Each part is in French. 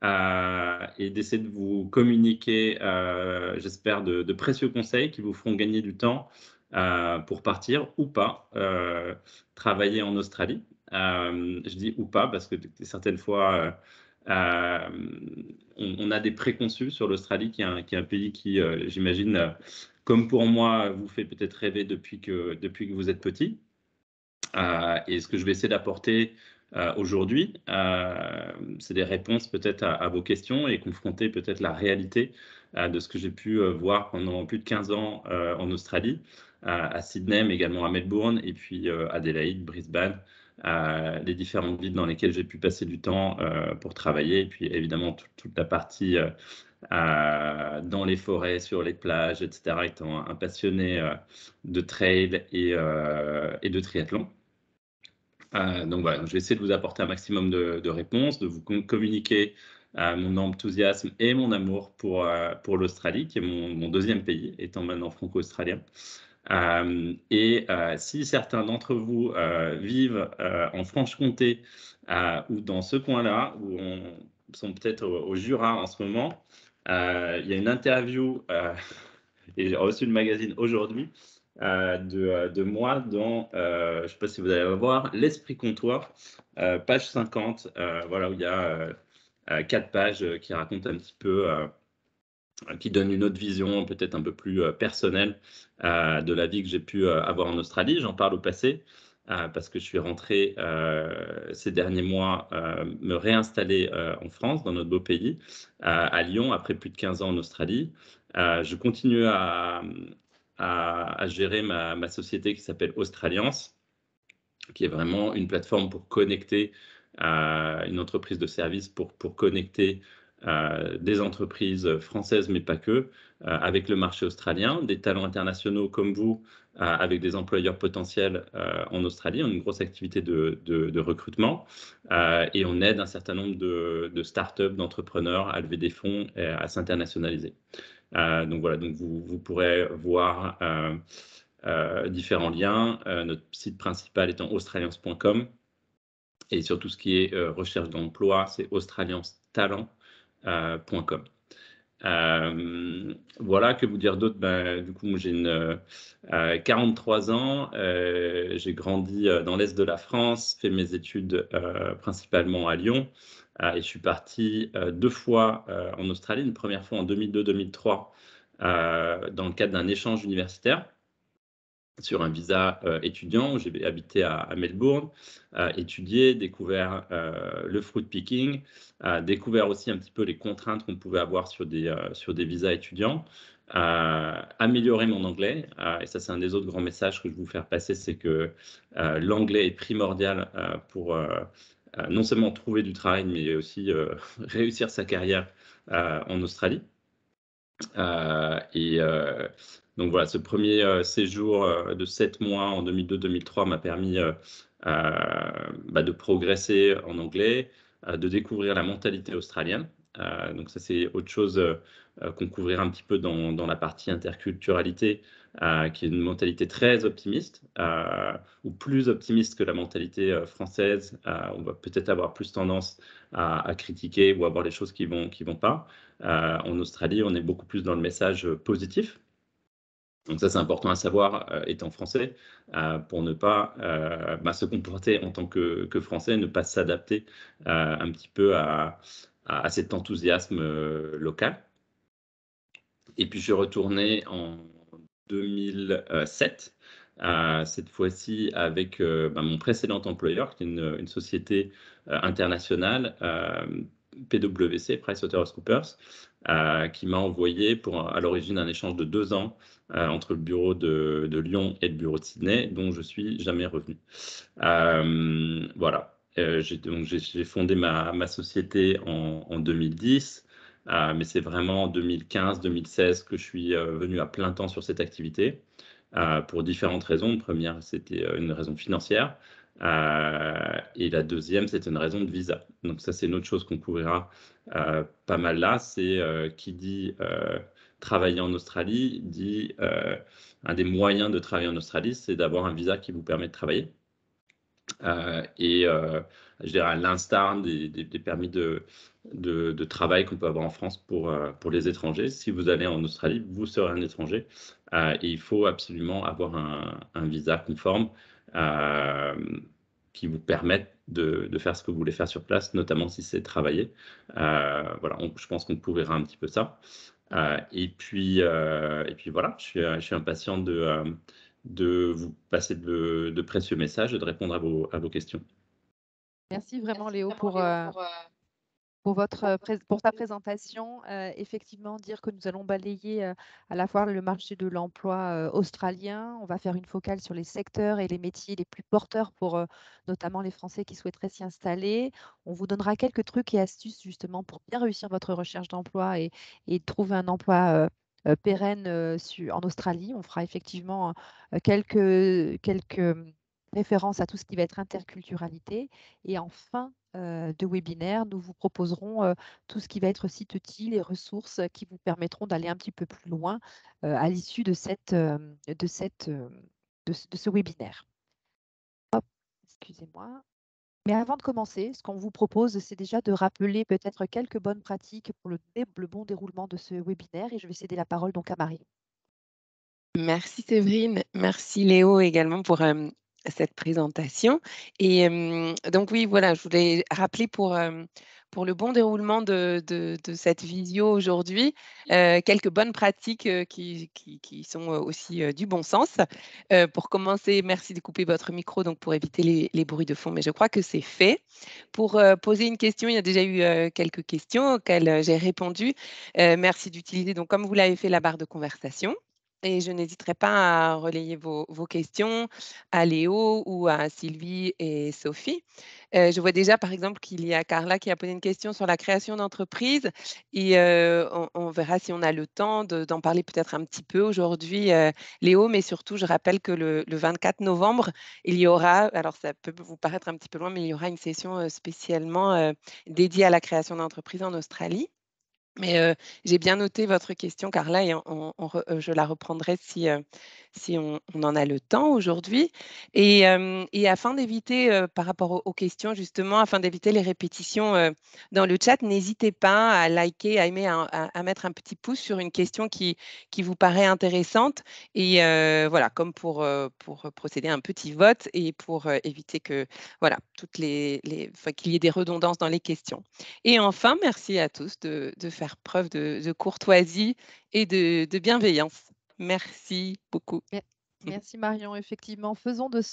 et d'essayer de vous communiquer, j'espère, de précieux conseils qui vous feront gagner du temps pour partir ou pas travailler en Australie. Je dis ou pas parce que certaines fois, on a des préconçus sur l'Australie, qui est un pays qui, j'imagine, comme pour moi, vous fait peut-être rêver depuis que vous êtes petit. Et ce que je vais essayer d'apporter aujourd'hui, c'est des réponses peut-être à vos questions et confronter peut-être la réalité de ce que j'ai pu voir pendant plus de 15 ans en Australie, à Sydney, mais également à Melbourne, et puis Adélaïde, Brisbane, les différentes villes dans lesquelles j'ai pu passer du temps pour travailler, et puis évidemment toute la partie dans les forêts, sur les plages, etc., étant un passionné de trail et de triathlon. Donc voilà, je vais essayer de vous apporter un maximum de réponses, de vous communiquer mon enthousiasme et mon amour pour l'Australie, qui est mon deuxième pays, étant maintenant franco-australien. Si certains d'entre vous vivent en Franche-Comté ou dans ce coin-là, où on sont peut-être au Jura en ce moment, il y a une interview et j'ai reçu le magazine aujourd'hui de moi dans, je ne sais pas si vous allez le voir, L'Esprit Comptoir, page 50, voilà, où il y a 4 pages qui racontent un petit peu, qui donnent une autre vision, peut-être un peu plus personnelle de la vie que j'ai pu avoir en Australie. J'en parle au passé parce que je suis rentré ces derniers mois me réinstaller en France, dans notre beau pays, à Lyon, après plus de 15 ans en Australie. Je continue à gérer ma société qui s'appelle Australiance, qui est vraiment une plateforme pour connecter, une entreprise de service pour connecter des entreprises françaises, mais pas que, avec le marché australien, des talents internationaux comme vous, avec des employeurs potentiels en Australie. On a une grosse activité de recrutement et on aide un certain nombre de startups, d'entrepreneurs à lever des fonds et à s'internationaliser. Donc voilà, donc vous pourrez voir différents liens. Notre site principal étant australiance.com, et sur tout ce qui est recherche d'emploi, c'est australiancetalent.com. Voilà, que vous dire d'autre? Du coup, moi, j'ai 43 ans, j'ai grandi dans l'Est de la France, fait mes études principalement à Lyon, et je suis parti 2 fois en Australie, une première fois en 2002-2003 dans le cadre d'un échange universitaire sur un visa étudiant, où j'ai habité à Melbourne, étudié, découvert le fruit picking, découvert aussi un petit peu les contraintes qu'on pouvait avoir sur des visas étudiants, amélioré mon anglais, et ça c'est un des autres grands messages que je veux vous faire passer, c'est que l'anglais est primordial pour non seulement trouver du travail, mais aussi réussir sa carrière en Australie. Donc voilà, ce premier séjour de 7 mois en 2002-2003 m'a permis de progresser en anglais, de découvrir la mentalité australienne. Donc ça, c'est autre chose qu'on couvrira un petit peu dans la partie interculturalité, qui est une mentalité très optimiste, ou plus optimiste que la mentalité française. On va peut-être avoir plus tendance à critiquer ou à voir les choses qui vont pas. En Australie, on est beaucoup plus dans le message positif. Donc ça, c'est important à savoir, étant français, pour ne pas se comporter en tant que français, ne pas s'adapter un petit peu à cet enthousiasme local. Et puis je suis retourné en 2007, cette fois-ci avec mon précédent employeur, qui est une société internationale, PwC, PricewaterhouseCoopers, qui m'a envoyé pour à l'origine un échange de 2 ans entre le bureau de Lyon et le bureau de Sydney, dont je suis jamais revenu. Voilà. J'ai fondé ma société en 2010, mais c'est vraiment en 2015-2016 que je suis venu à plein temps sur cette activité, pour différentes raisons. Une première, c'était une raison financière, et la deuxième, c'était une raison de visa. Donc ça, c'est une autre chose qu'on couvrira pas mal là. C'est qui dit travailler en Australie, dit un des moyens de travailler en Australie, c'est d'avoir un visa qui vous permet de travailler. et je dirais à l'instar des permis de travail qu'on peut avoir en France pour les étrangers. Si vous allez en Australie, vous serez un étranger, et il faut absolument avoir un visa conforme, qui vous permette de faire ce que vous voulez faire sur place, notamment si c'est travailler. Voilà, je pense qu'on couvrira un petit peu ça. Et puis voilà, je suis impatient de vous passer de précieux messages et de répondre à vos questions. Merci vraiment Léo pour ta présentation. Effectivement, dire que nous allons balayer à la fois le marché de l'emploi australien. On va faire une focale sur les secteurs et les métiers les plus porteurs pour notamment les Français qui souhaiteraient s'y installer. On vous donnera quelques trucs et astuces justement pour bien réussir votre recherche d'emploi et trouver un emploi pérenne en Australie. On fera effectivement quelques références à tout ce qui va être interculturalité. Et en fin de webinaire, nous vous proposerons tout ce qui va être site utile et ressources qui vous permettront d'aller un petit peu plus loin à l'issue de ce webinaire. Hop, excusez-moi. Mais avant de commencer, ce qu'on vous propose, c'est déjà de rappeler peut-être quelques bonnes pratiques pour le bon déroulement de ce webinaire. Et je vais céder la parole donc à Marie. Merci Séverine, merci Léo également pour cette présentation. Et donc oui, voilà, je voulais rappeler pour le bon déroulement de cette visio aujourd'hui, quelques bonnes pratiques qui sont aussi du bon sens. Pour commencer, merci de couper votre micro donc pour éviter les bruits de fond, mais je crois que c'est fait. Pour poser une question, il y a déjà eu quelques questions auxquelles j'ai répondu. Merci d'utiliser, donc comme vous l'avez fait, la barre de conversation. Et je n'hésiterai pas à relayer vos questions à Léo ou à Sylvie et Sophie. Je vois déjà, par exemple, qu'il y a Carla qui a posé une question sur la création d'entreprise et on verra si on a le temps d'en parler peut-être un petit peu aujourd'hui, Léo, mais surtout, je rappelle que le 24 novembre, il y aura, alors ça peut vous paraître un petit peu loin, mais il y aura une session spécialement dédiée à la création d'entreprise en Australie. Mais j'ai bien noté votre question, Carla, et je la reprendrai si on en a le temps aujourd'hui. Et afin d'éviter, par rapport aux questions, justement, afin d'éviter les répétitions dans le chat, n'hésitez pas à liker, à aimer, à mettre un petit pouce sur une question qui vous paraît intéressante. Et voilà, comme pour procéder à un petit vote et pour éviter que, voilà, enfin, qu'il y ait des redondances dans les questions. Et enfin, merci à tous de faire preuve de courtoisie et de bienveillance. Merci beaucoup. Merci Marion. Effectivement, faisons de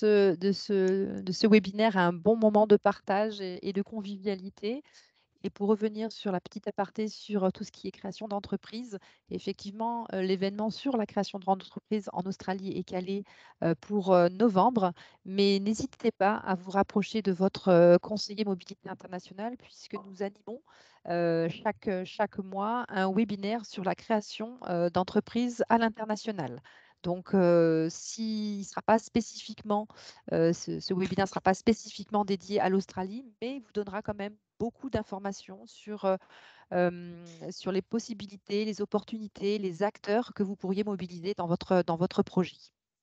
ce webinaire un bon moment de partage et de convivialité. Et pour revenir sur la petite aparté sur tout ce qui est création d'entreprise, effectivement, l'événement sur la création d'entreprise en Australie est calé pour novembre, mais n'hésitez pas à vous rapprocher de votre conseiller mobilité internationale puisque nous animons chaque mois un webinaire sur la création d'entreprises à l'international. Donc, sera pas spécifiquement, ce webinaire ne sera pas spécifiquement dédié à l'Australie, mais il vous donnera quand même beaucoup d'informations sur les possibilités, les opportunités, les acteurs que vous pourriez mobiliser dans votre projet.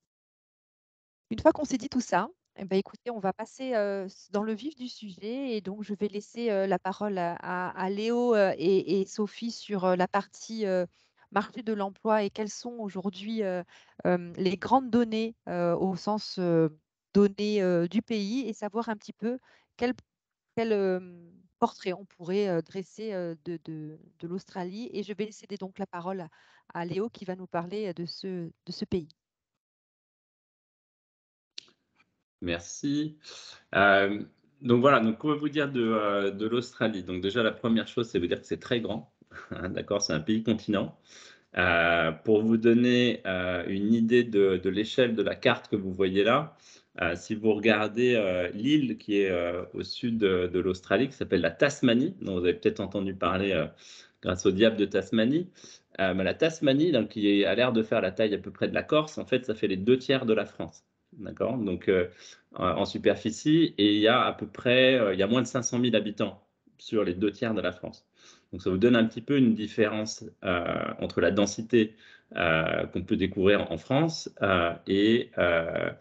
Une fois qu'on s'est dit tout ça, eh ben, écoutez, on va passer dans le vif du sujet et donc je vais laisser la parole à Léo et Sophie sur la partie marché de l'emploi et quelles sont aujourd'hui les grandes données au sens données du pays et savoir un petit peu quel portrait on pourrait dresser de l'Australie. Et je vais céder donc la parole à Léo qui va nous parler de ce pays. Merci. Donc voilà, donc on va vous dire de l'Australie. Donc déjà, la première chose, c'est vous dire que c'est très grand. D'accord, c'est un pays continent. Pour vous donner une idée de l'échelle de la carte que vous voyez là, si vous regardez l'île qui est au sud de l'Australie, qui s'appelle la Tasmanie, dont vous avez peut-être entendu parler grâce au diable de Tasmanie. Mais la Tasmanie, donc, qui a l'air de faire la taille à peu près de la Corse, en fait, ça fait les 2 tiers de la France. D'accord. Donc, en superficie, et il y a à peu près, il y a moins de 500 000 habitants sur les 2 tiers de la France. Donc, ça vous donne un petit peu une différence entre la densité qu'on peut découvrir en France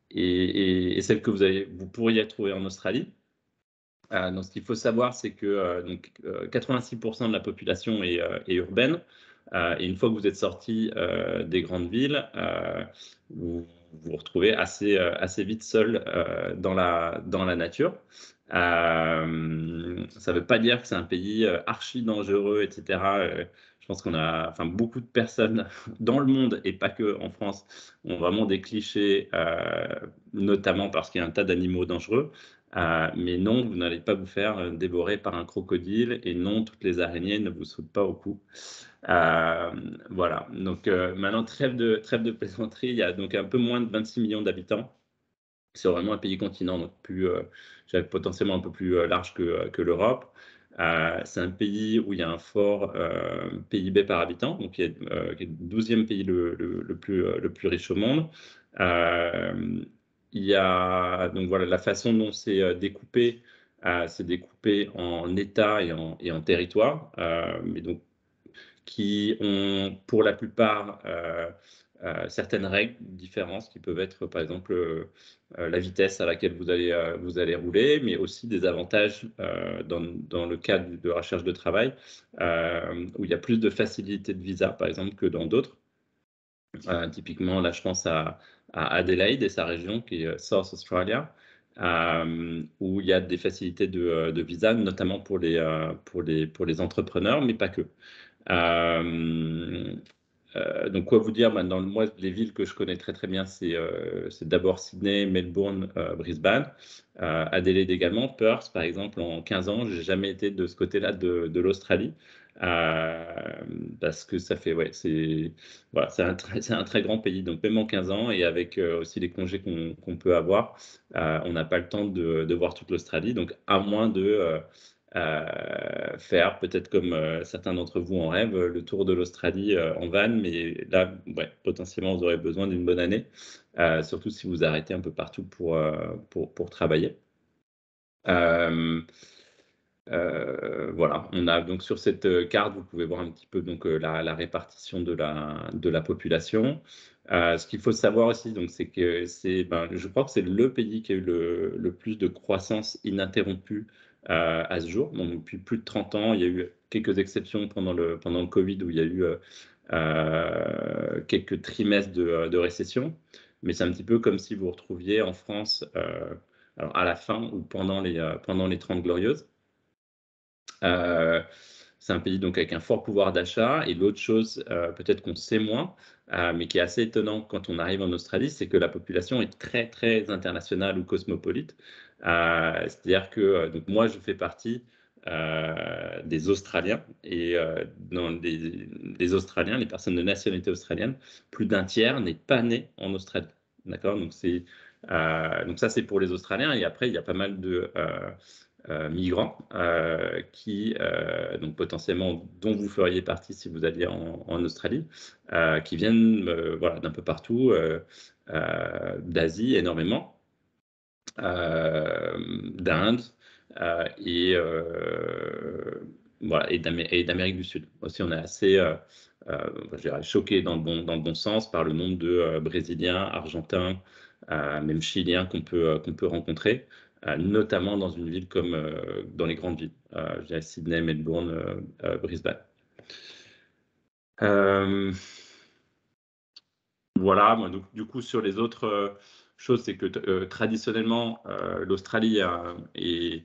et celle que vous pourriez trouver en Australie. Donc, ce qu'il faut savoir, c'est que 86% de la population est urbaine. Et une fois que vous êtes sorti des grandes villes, vous vous retrouvez assez vite seul dans la nature. Ça ne veut pas dire que c'est un pays archi dangereux, etc. Je pense qu'on a, enfin, beaucoup de personnes dans le monde, et pas que en France, ont vraiment des clichés, notamment parce qu'il y a un tas d'animaux dangereux. Mais non, vous n'allez pas vous faire dévorer par un crocodile, et non, toutes les araignées ne vous sautent pas au cou. Voilà, donc maintenant, trêve de plaisanterie. Il y a donc un peu moins de 26 millions d'habitants. C'est vraiment un pays continent, donc potentiellement un peu plus large que l'Europe. C'est un pays où il y a un fort PIB par habitant, donc qui est le 12e pays le plus riche au monde. Il y a donc voilà la façon dont c'est découpé en États et en territoires, mais donc qui ont pour la plupart certaines règles, différences qui peuvent être par exemple la vitesse à laquelle vous allez rouler, mais aussi des avantages dans le cadre de recherche de travail, où il y a plus de facilité de visa par exemple que dans d'autres. Typiquement, là je pense à Adelaide et sa région qui est South Australia, où il y a des facilités de visa, notamment pour les entrepreneurs, mais pas que. Donc quoi vous dire, maintenant, moi, les villes que je connais très très bien, c'est d'abord Sydney, Melbourne, Brisbane, Adelaide également, Perth par exemple. En 15 ans, j'ai jamais été de ce côté-là de l'Australie, parce que ça fait, ouais, voilà, c'est un très grand pays, donc même en 15 ans, et avec aussi les congés qu'on peut avoir, on n'a pas le temps de voir toute l'Australie, donc à moins de faire peut-être comme certains d'entre vous en rêvent, le tour de l'Australie en van, mais là, ouais, potentiellement, vous aurez besoin d'une bonne année, surtout si vous arrêtez un peu partout pour travailler. Voilà, on a donc sur cette carte, vous pouvez voir un petit peu donc la répartition de la population. Ce qu'il faut savoir aussi, donc, c'est que je crois que c'est le pays qui a eu le plus de croissance ininterrompue à ce jour. Donc, depuis plus de 30 ans, il y a eu quelques exceptions pendant le Covid, où il y a eu quelques trimestres de récession. Mais c'est un petit peu comme si vous retrouviez en France, alors à la fin ou pendant les 30 Glorieuses. C'est un pays donc avec un fort pouvoir d'achat. Et l'autre chose, peut-être qu'on sait moins, mais qui est assez étonnant quand on arrive en Australie, c'est que la population est très très internationale ou cosmopolite. C'est-à-dire que donc moi, je fais partie des Australiens, et dans les Australiens, les personnes de nationalité australienne, plus d'un tiers n'est pas né en Australie. D'accord, donc ça, c'est pour les Australiens. Et après, il y a pas mal de migrants qui, donc potentiellement, dont vous feriez partie si vous alliez en Australie, qui viennent voilà, d'un peu partout, d'Asie énormément, d'Inde, et voilà, et d'Amérique du Sud. Aussi, on est assez je dirais, choqué dans le bon sens par le nombre de Brésiliens, Argentins, même Chiliens qu'on peut rencontrer, notamment dans une ville comme dans les grandes villes, je dirais Sydney, Melbourne, Brisbane. Voilà, moi, donc, du coup, sur les autres choses, c'est que traditionnellement, l'Australie est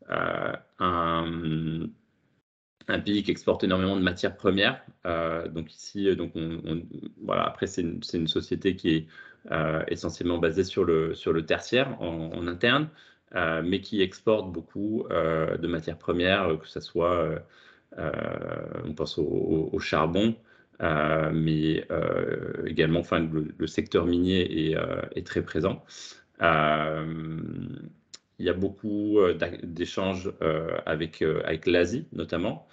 un pays qui exporte énormément de matières premières. Donc ici, donc voilà, après, c'est une société qui est essentiellement basée sur le tertiaire en interne, mais qui exporte beaucoup de matières premières, que ce soit, on pense au charbon, mais également, enfin, le secteur minier est très présent. Il y a beaucoup d'échanges avec l'Asie, notamment.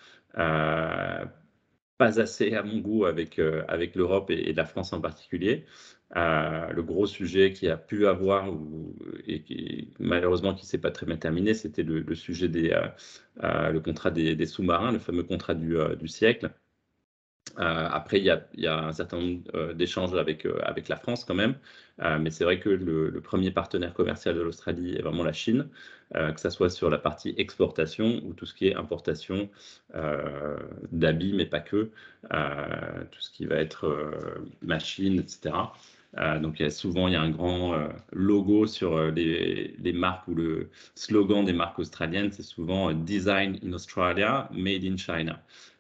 Pas assez, à mon goût, avec l'Europe et la France en particulier. Le gros sujet qui a pu avoir, et malheureusement qui ne s'est pas très bien terminé, c'était le sujet le contrat des sous-marins, le fameux contrat du siècle. Après, il y a un certain nombre d'échanges avec la France quand même, mais c'est vrai que le premier partenaire commercial de l'Australie est vraiment la Chine, que ça soit sur la partie exportation ou tout ce qui est importation d'habits, mais pas que, tout ce qui va être machines, etc. Donc souvent, il y a un grand logo sur les marques, ou le slogan des marques australiennes, c'est souvent Design in Australia, Made in China.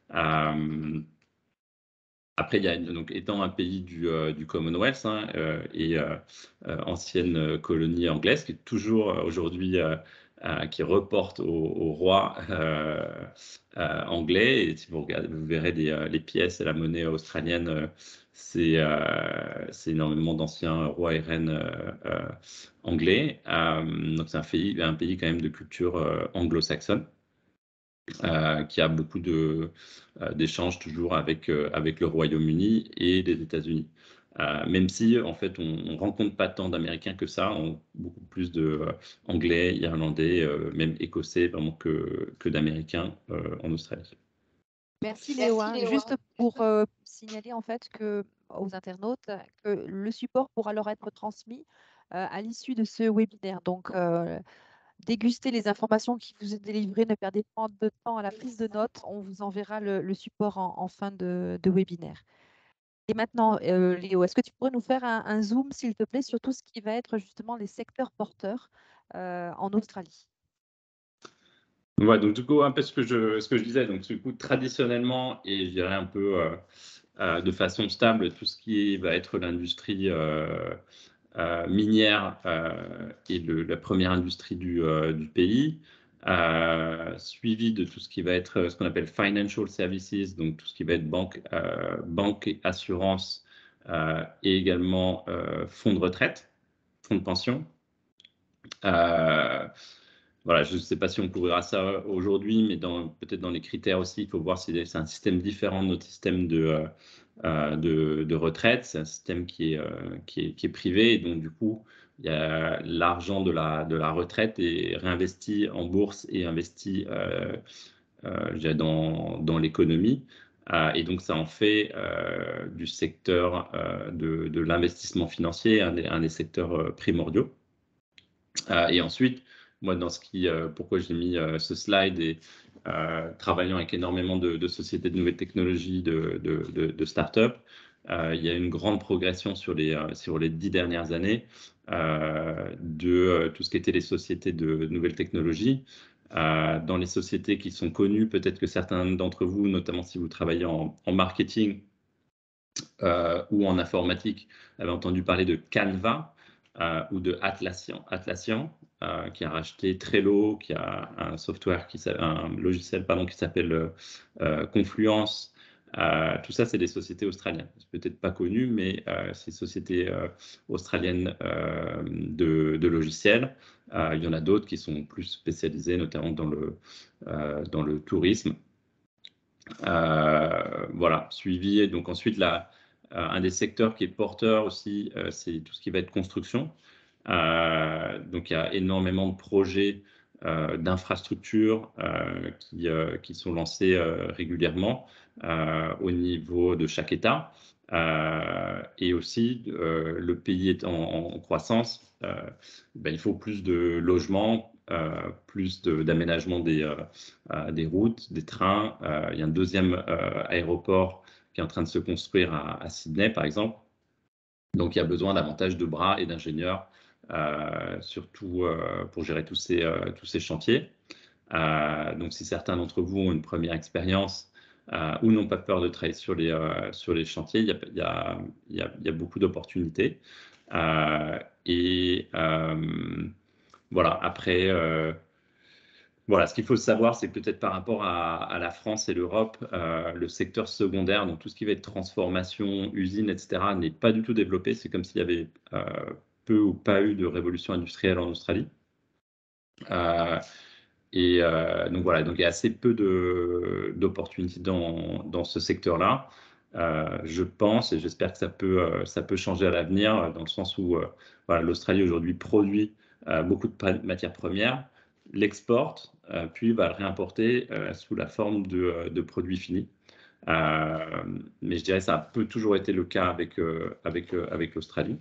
Après, donc, étant un pays du Commonwealth, hein, et ancienne colonie anglaise, qui est toujours aujourd'hui, qui reporte au roi anglais. Et si vous regardez, vous verrez les pièces et la monnaie australienne, c'est énormément d'anciens rois et reines anglais. Donc c'est un pays quand même de culture anglo-saxonne. Qui a beaucoup d'échanges toujours avec le Royaume-Uni et les États-Unis. Même si, en fait, on ne rencontre pas tant d'Américains que ça, beaucoup plus d'Anglais, Irlandais, même Écossais, vraiment que d'Américains en Australie. Merci Léo. Juste pour signaler en fait aux internautes que le support pourra leur être transmis à l'issue de ce webinaire. Donc, dégustez les informations qui vous sont délivrées, ne perdez pas de temps à la prise de notes. On vous enverra le support en fin de webinaire. Et maintenant, Léo, est-ce que tu pourrais nous faire un zoom, s'il te plaît, sur tout ce qui va être justement les secteurs porteurs en Australie? Ouais, donc du coup, un peu ce que je disais, donc du coup, traditionnellement, et je dirais un peu de façon stable, tout ce qui va être l'industrie minière et la première industrie du pays, suivi de tout ce qui va être ce qu'on appelle financial services, donc tout ce qui va être banque et assurance, et également fonds de retraite, fonds de pension. Voilà, je ne sais pas si on couvrira ça aujourd'hui, mais peut-être dans les critères aussi, il faut voir si c'est un système différent de notre système de retraite. C'est un système qui est privé, et donc du coup, il y a l'argent de la retraite est réinvesti en bourse et investi je dirais dans l'économie. Et donc, ça en fait du secteur de l'investissement financier un des secteurs primordiaux. Et ensuite, moi, pourquoi j'ai mis ce slide, et travaillant avec énormément de sociétés de nouvelles technologies, de start-up, il y a une grande progression sur les 10 dernières années de tout ce qui était les sociétés de nouvelles technologies. Dans les sociétés qui sont connues, peut-être que certains d'entre vous, notamment si vous travaillez en marketing ou en informatique, avaient entendu parler de Canva ou de Atlassian, qui a racheté Trello, qui a un logiciel qui s'appelle Confluence. Tout ça, c'est des sociétés australiennes. C'est peut-être pas connu, mais c'est des sociétés australiennes de logiciels. Il y en a d'autres qui sont plus spécialisées, notamment dans le tourisme. Voilà, suivi. Et donc ensuite, un des secteurs qui est porteur aussi, c'est tout ce qui va être construction. Donc, il y a énormément de projets d'infrastructures qui sont lancés régulièrement au niveau de chaque État. Et aussi, le pays est en croissance, il faut plus de logements, plus d'aménagement des routes, des trains. Il y a un deuxième aéroport qui est en train de se construire à Sydney, par exemple. Donc, il y a besoin davantage de bras et d'ingénieurs, surtout pour gérer tous ces chantiers. Donc, si certains d'entre vous ont une première expérience ou n'ont pas peur de travailler sur les chantiers, il y a beaucoup d'opportunités. Et voilà, après, voilà, ce qu'il faut savoir, c'est que peut-être par rapport à la France et l'Europe, le secteur secondaire, donc tout ce qui va être transformation, usine, etc., n'est pas du tout développé. C'est comme s'il y avait peu ou pas eu de révolution industrielle en Australie. Donc voilà, donc il y a assez peu d'opportunités dans ce secteur-là. Je pense, et j'espère que ça peut changer à l'avenir, dans le sens où voilà, l'Australie aujourd'hui produit beaucoup de matières premières, l'exporte, puis va le réimporter sous la forme de produits finis. Mais je dirais que ça a peu toujours été le cas avec l'Australie.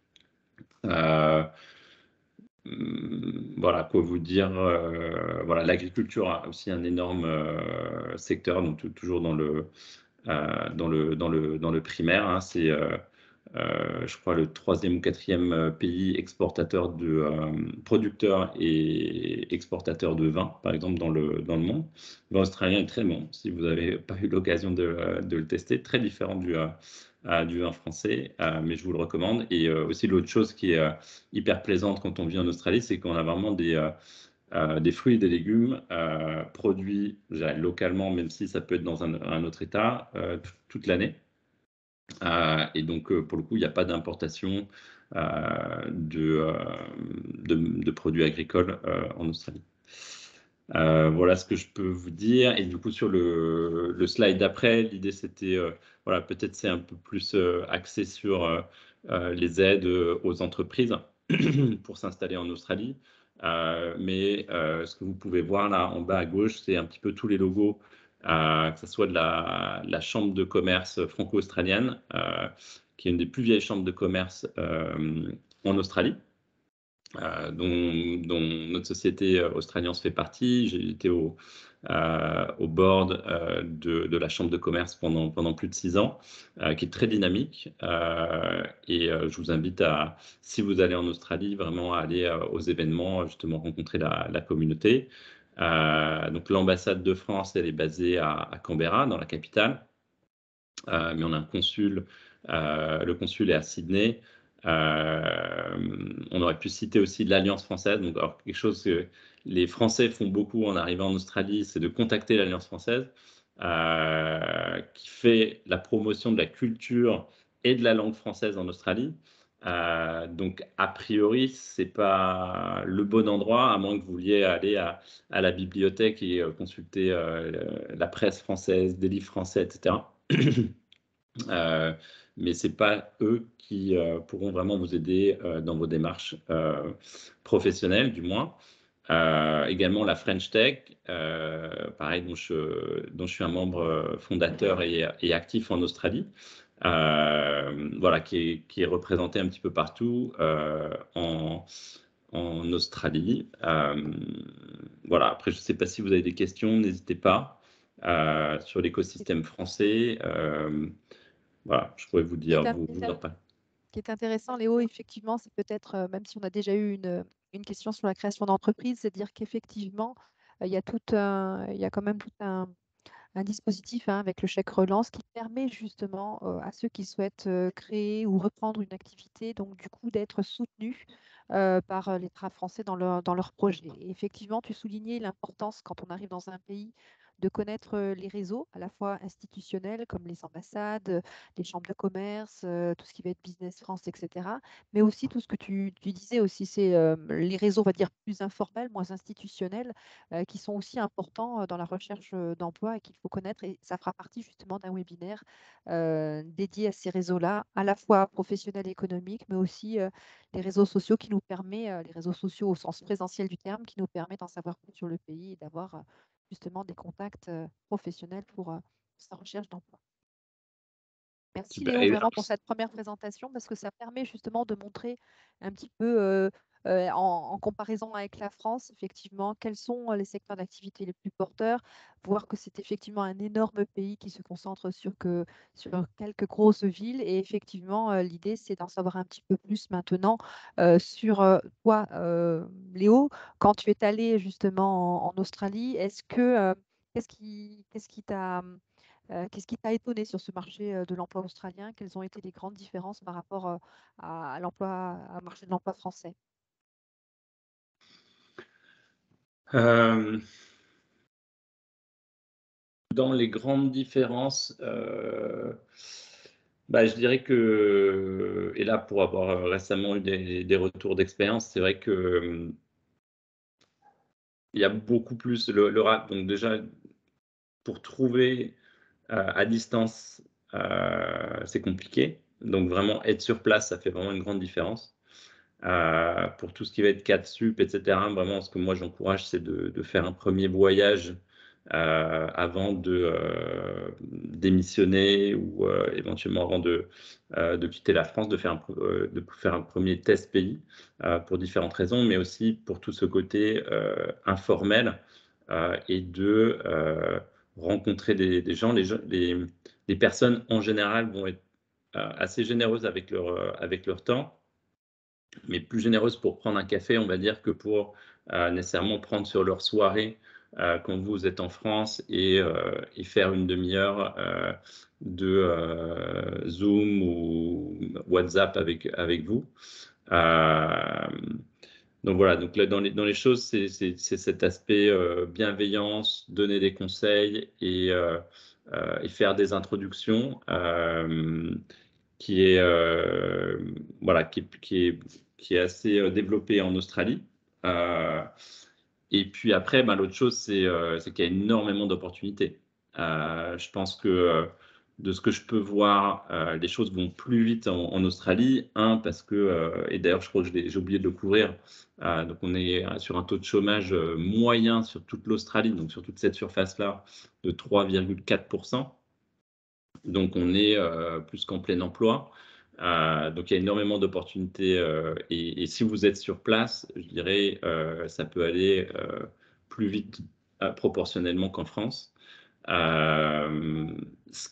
Voilà, quoi vous dire, voilà, l'agriculture a aussi un énorme secteur, donc toujours dans le primaire, hein. C'est, je crois, le 3e ou 4e pays exportateur producteur et exportateur de vin, par exemple, dans le monde. Le vin australien est très bon, si vous n'avez pas eu l'occasion de le tester, très différent du vin français, mais je vous le recommande. Et aussi, l'autre chose qui est hyper plaisante quand on vit en Australie, c'est qu'on a vraiment des fruits et des légumes produits localement, même si ça peut être dans un autre État, toute l'année. Et donc, pour le coup, il n'y a pas d'importation de produits agricoles en Australie. Voilà ce que je peux vous dire. Et du coup, sur le slide d'après, l'idée, c'était, voilà, peut-être c'est un peu plus axé sur les aides aux entreprises pour s'installer en Australie. Mais ce que vous pouvez voir là en bas à gauche, c'est un petit peu tous les logos, que ce soit de la Chambre de commerce franco-australienne, qui est une des plus vieilles chambres de commerce en Australie. Dont notre société Australience fait partie. J'ai été au board de la Chambre de commerce pendant plus de 6 ans, qui est très dynamique. Et je vous invite si vous allez en Australie, vraiment à aller aux événements, justement rencontrer la communauté. Donc l'ambassade de France, elle est basée à Canberra, dans la capitale. Mais on a un consul, le consul est à Sydney. On aurait pu citer aussi l'Alliance française. Donc, alors, quelque chose que les Français font beaucoup en arrivant en Australie, c'est de contacter l'Alliance française, qui fait la promotion de la culture et de la langue française en Australie. Donc, a priori, c'est pas le bon endroit, à moins que vous vouliez aller à la bibliothèque et consulter la presse française, des livres français, etc. Mais ce n'est pas eux qui pourront vraiment vous aider dans vos démarches professionnelles, du moins. Également la French Tech, pareil, dont je suis un membre fondateur et actif en Australie, voilà, qui est représenté un petit peu partout en Australie. Voilà, après, je ne sais pas si vous avez des questions, n'hésitez pas sur l'écosystème français. Voilà, je pourrais vous dire, pas. Ce qui est intéressant, Léo, effectivement, c'est peut-être, même si on a déjà eu une question sur la création d'entreprise, c'est de dire qu'effectivement, il y a quand même tout un dispositif, hein, avec le chèque relance qui permet justement à ceux qui souhaitent créer ou reprendre une activité, donc du coup d'être soutenus par l'État français dans leur projet. Et effectivement, tu soulignais l'importance quand on arrive dans un pays de connaître les réseaux, à la fois institutionnels comme les ambassades, les chambres de commerce, tout ce qui va être Business France, etc. Mais aussi tout ce que tu disais aussi, c'est les réseaux, on va dire, plus informels, moins institutionnels, qui sont aussi importants dans la recherche d'emploi et qu'il faut connaître. Et ça fera partie justement d'un webinaire dédié à ces réseaux-là, à la fois professionnels et économiques, mais aussi les réseaux sociaux qui nous permettent, les réseaux sociaux au sens présentiel du terme, qui nous permettent d'en savoir plus sur le pays et d'avoir justement des contacts professionnels pour sa recherche d'emploi. Merci Super. Léo vraiment pour cette première présentation parce que ça permet justement de montrer un petit peu en comparaison avec la France, effectivement, quels sont les secteurs d'activité les plus porteurs, voir que c'est effectivement un énorme pays qui se concentre sur quelques grosses villes. Et effectivement, l'idée, c'est d'en savoir un petit peu plus maintenant sur toi, Léo, quand tu es allé justement en Australie, qu'est-ce qui t'a étonné sur ce marché de l'emploi australien? Quelles ont été les grandes différences par rapport à au marché de l'emploi français? Dans les grandes différences, je dirais que, et là, pour avoir récemment eu des retours d'expérience, c'est vrai que il y a beaucoup plus donc déjà, pour trouver à distance, c'est compliqué. Donc vraiment, être sur place, ça fait vraiment une grande différence. Pour tout ce qui va être 4 sup, etc., vraiment, ce que moi j'encourage, c'est de faire un premier voyage avant de démissionner ou éventuellement avant de quitter la France, de faire un premier test pays pour différentes raisons, mais aussi pour tout ce côté informel et de rencontrer des gens. Les personnes en général vont être assez généreuses avec leur temps, mais plus généreuses pour prendre un café, on va dire, que pour nécessairement prendre sur leur soirée quand vous êtes en France et faire une demi-heure de Zoom ou WhatsApp avec vous. Donc voilà, donc là, dans les choses, c'est cet aspect bienveillance, donner des conseils et faire des introductions qui est voilà, qui est assez développé en Australie. Et puis après, l'autre chose, c'est qu'il y a énormément d'opportunités. Je pense que de ce que je peux voir, les choses vont plus vite en Australie. Parce que, et d'ailleurs, je crois que j'ai oublié de le couvrir, donc on est sur un taux de chômage moyen sur toute l'Australie, donc sur toute cette surface-là, de 3,4%. Donc on est plus qu'en plein emploi. Donc il y a énormément d'opportunités et si vous êtes sur place, je dirais ça peut aller plus vite proportionnellement qu'en France. Ce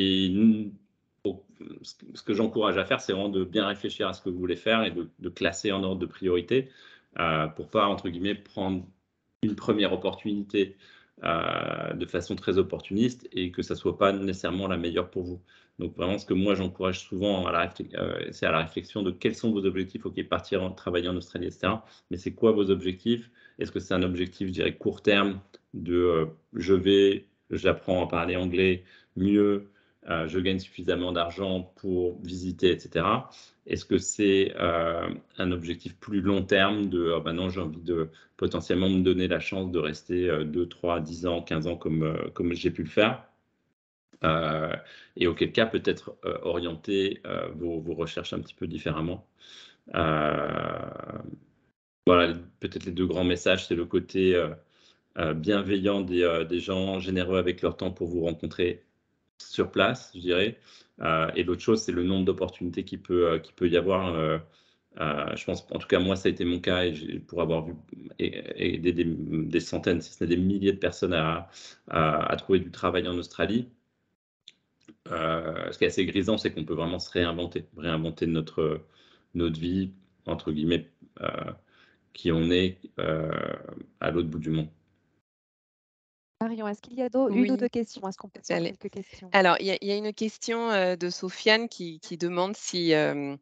que j'encourage à faire, c'est vraiment de bien réfléchir à ce que vous voulez faire et de classer en ordre de priorité pour pas, entre guillemets, prendre une première opportunité de façon très opportuniste et que ça soit pas nécessairement la meilleure pour vous. Donc vraiment, ce que moi j'encourage souvent c'est à la réflexion de quels sont vos objectifs. Ok, partir travailler en Australie, etc. Mais c'est quoi vos objectifs? Est-ce que c'est un objectif, je dirais, court terme de j'apprends à parler anglais mieux, je gagne suffisamment d'argent pour visiter, etc. Est-ce que c'est un objectif plus long terme de non, j'ai envie de potentiellement me donner la chance de rester 2, 3, 10 ans, 15 ans comme j'ai pu le faire et auquel cas peut-être orienter vos recherches un petit peu différemment. Voilà, peut-être les deux grands messages, c'est le côté bienveillant des gens, généreux avec leur temps pour vous rencontrer sur place, je dirais. Et l'autre chose, c'est le nombre d'opportunités qu'il peut y avoir. Je pense, en tout cas, moi, ça a été mon cas, et pour avoir vu aider des centaines, si ce n'est des milliers de personnes à trouver du travail en Australie. Ce qui est assez grisant, c'est qu'on peut vraiment se réinventer notre vie, entre guillemets, qui on est à l'autre bout du monde. Marion, est-ce qu'il y a une ou deux questions? Est-ce qu'on peut faire quelques questions? Alors, il y a une question de Sofiane qui demande s'il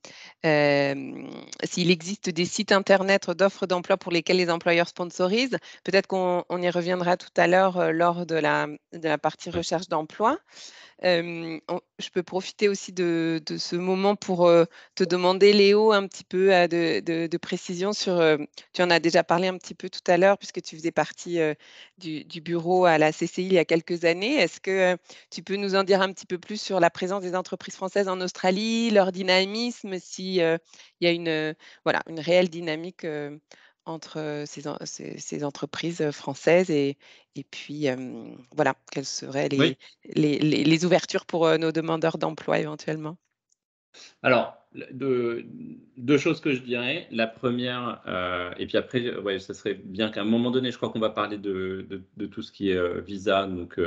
existe des sites internet d'offres d'emploi pour lesquels les employeurs sponsorisent. Peut-être qu'on y reviendra tout à l'heure lors de la partie recherche d'emploi. Je peux profiter aussi de ce moment pour te demander, Léo, un petit peu de précision sur, tu en as déjà parlé un petit peu tout à l'heure puisque tu faisais partie du bureau à la CCI il y a quelques années. Est-ce que tu peux nous en dire un petit peu plus sur la présence des entreprises françaises en Australie, leur dynamisme, s'il y a une réelle dynamique entre ces entreprises françaises et puis voilà, quelles seraient Oui. les ouvertures pour nos demandeurs d'emploi éventuellement? Alors, deux choses que je dirais. La première, et puis après, ouais, ça serait bien qu'à un moment donné, je crois qu'on va parler de tout ce qui est visa. Donc,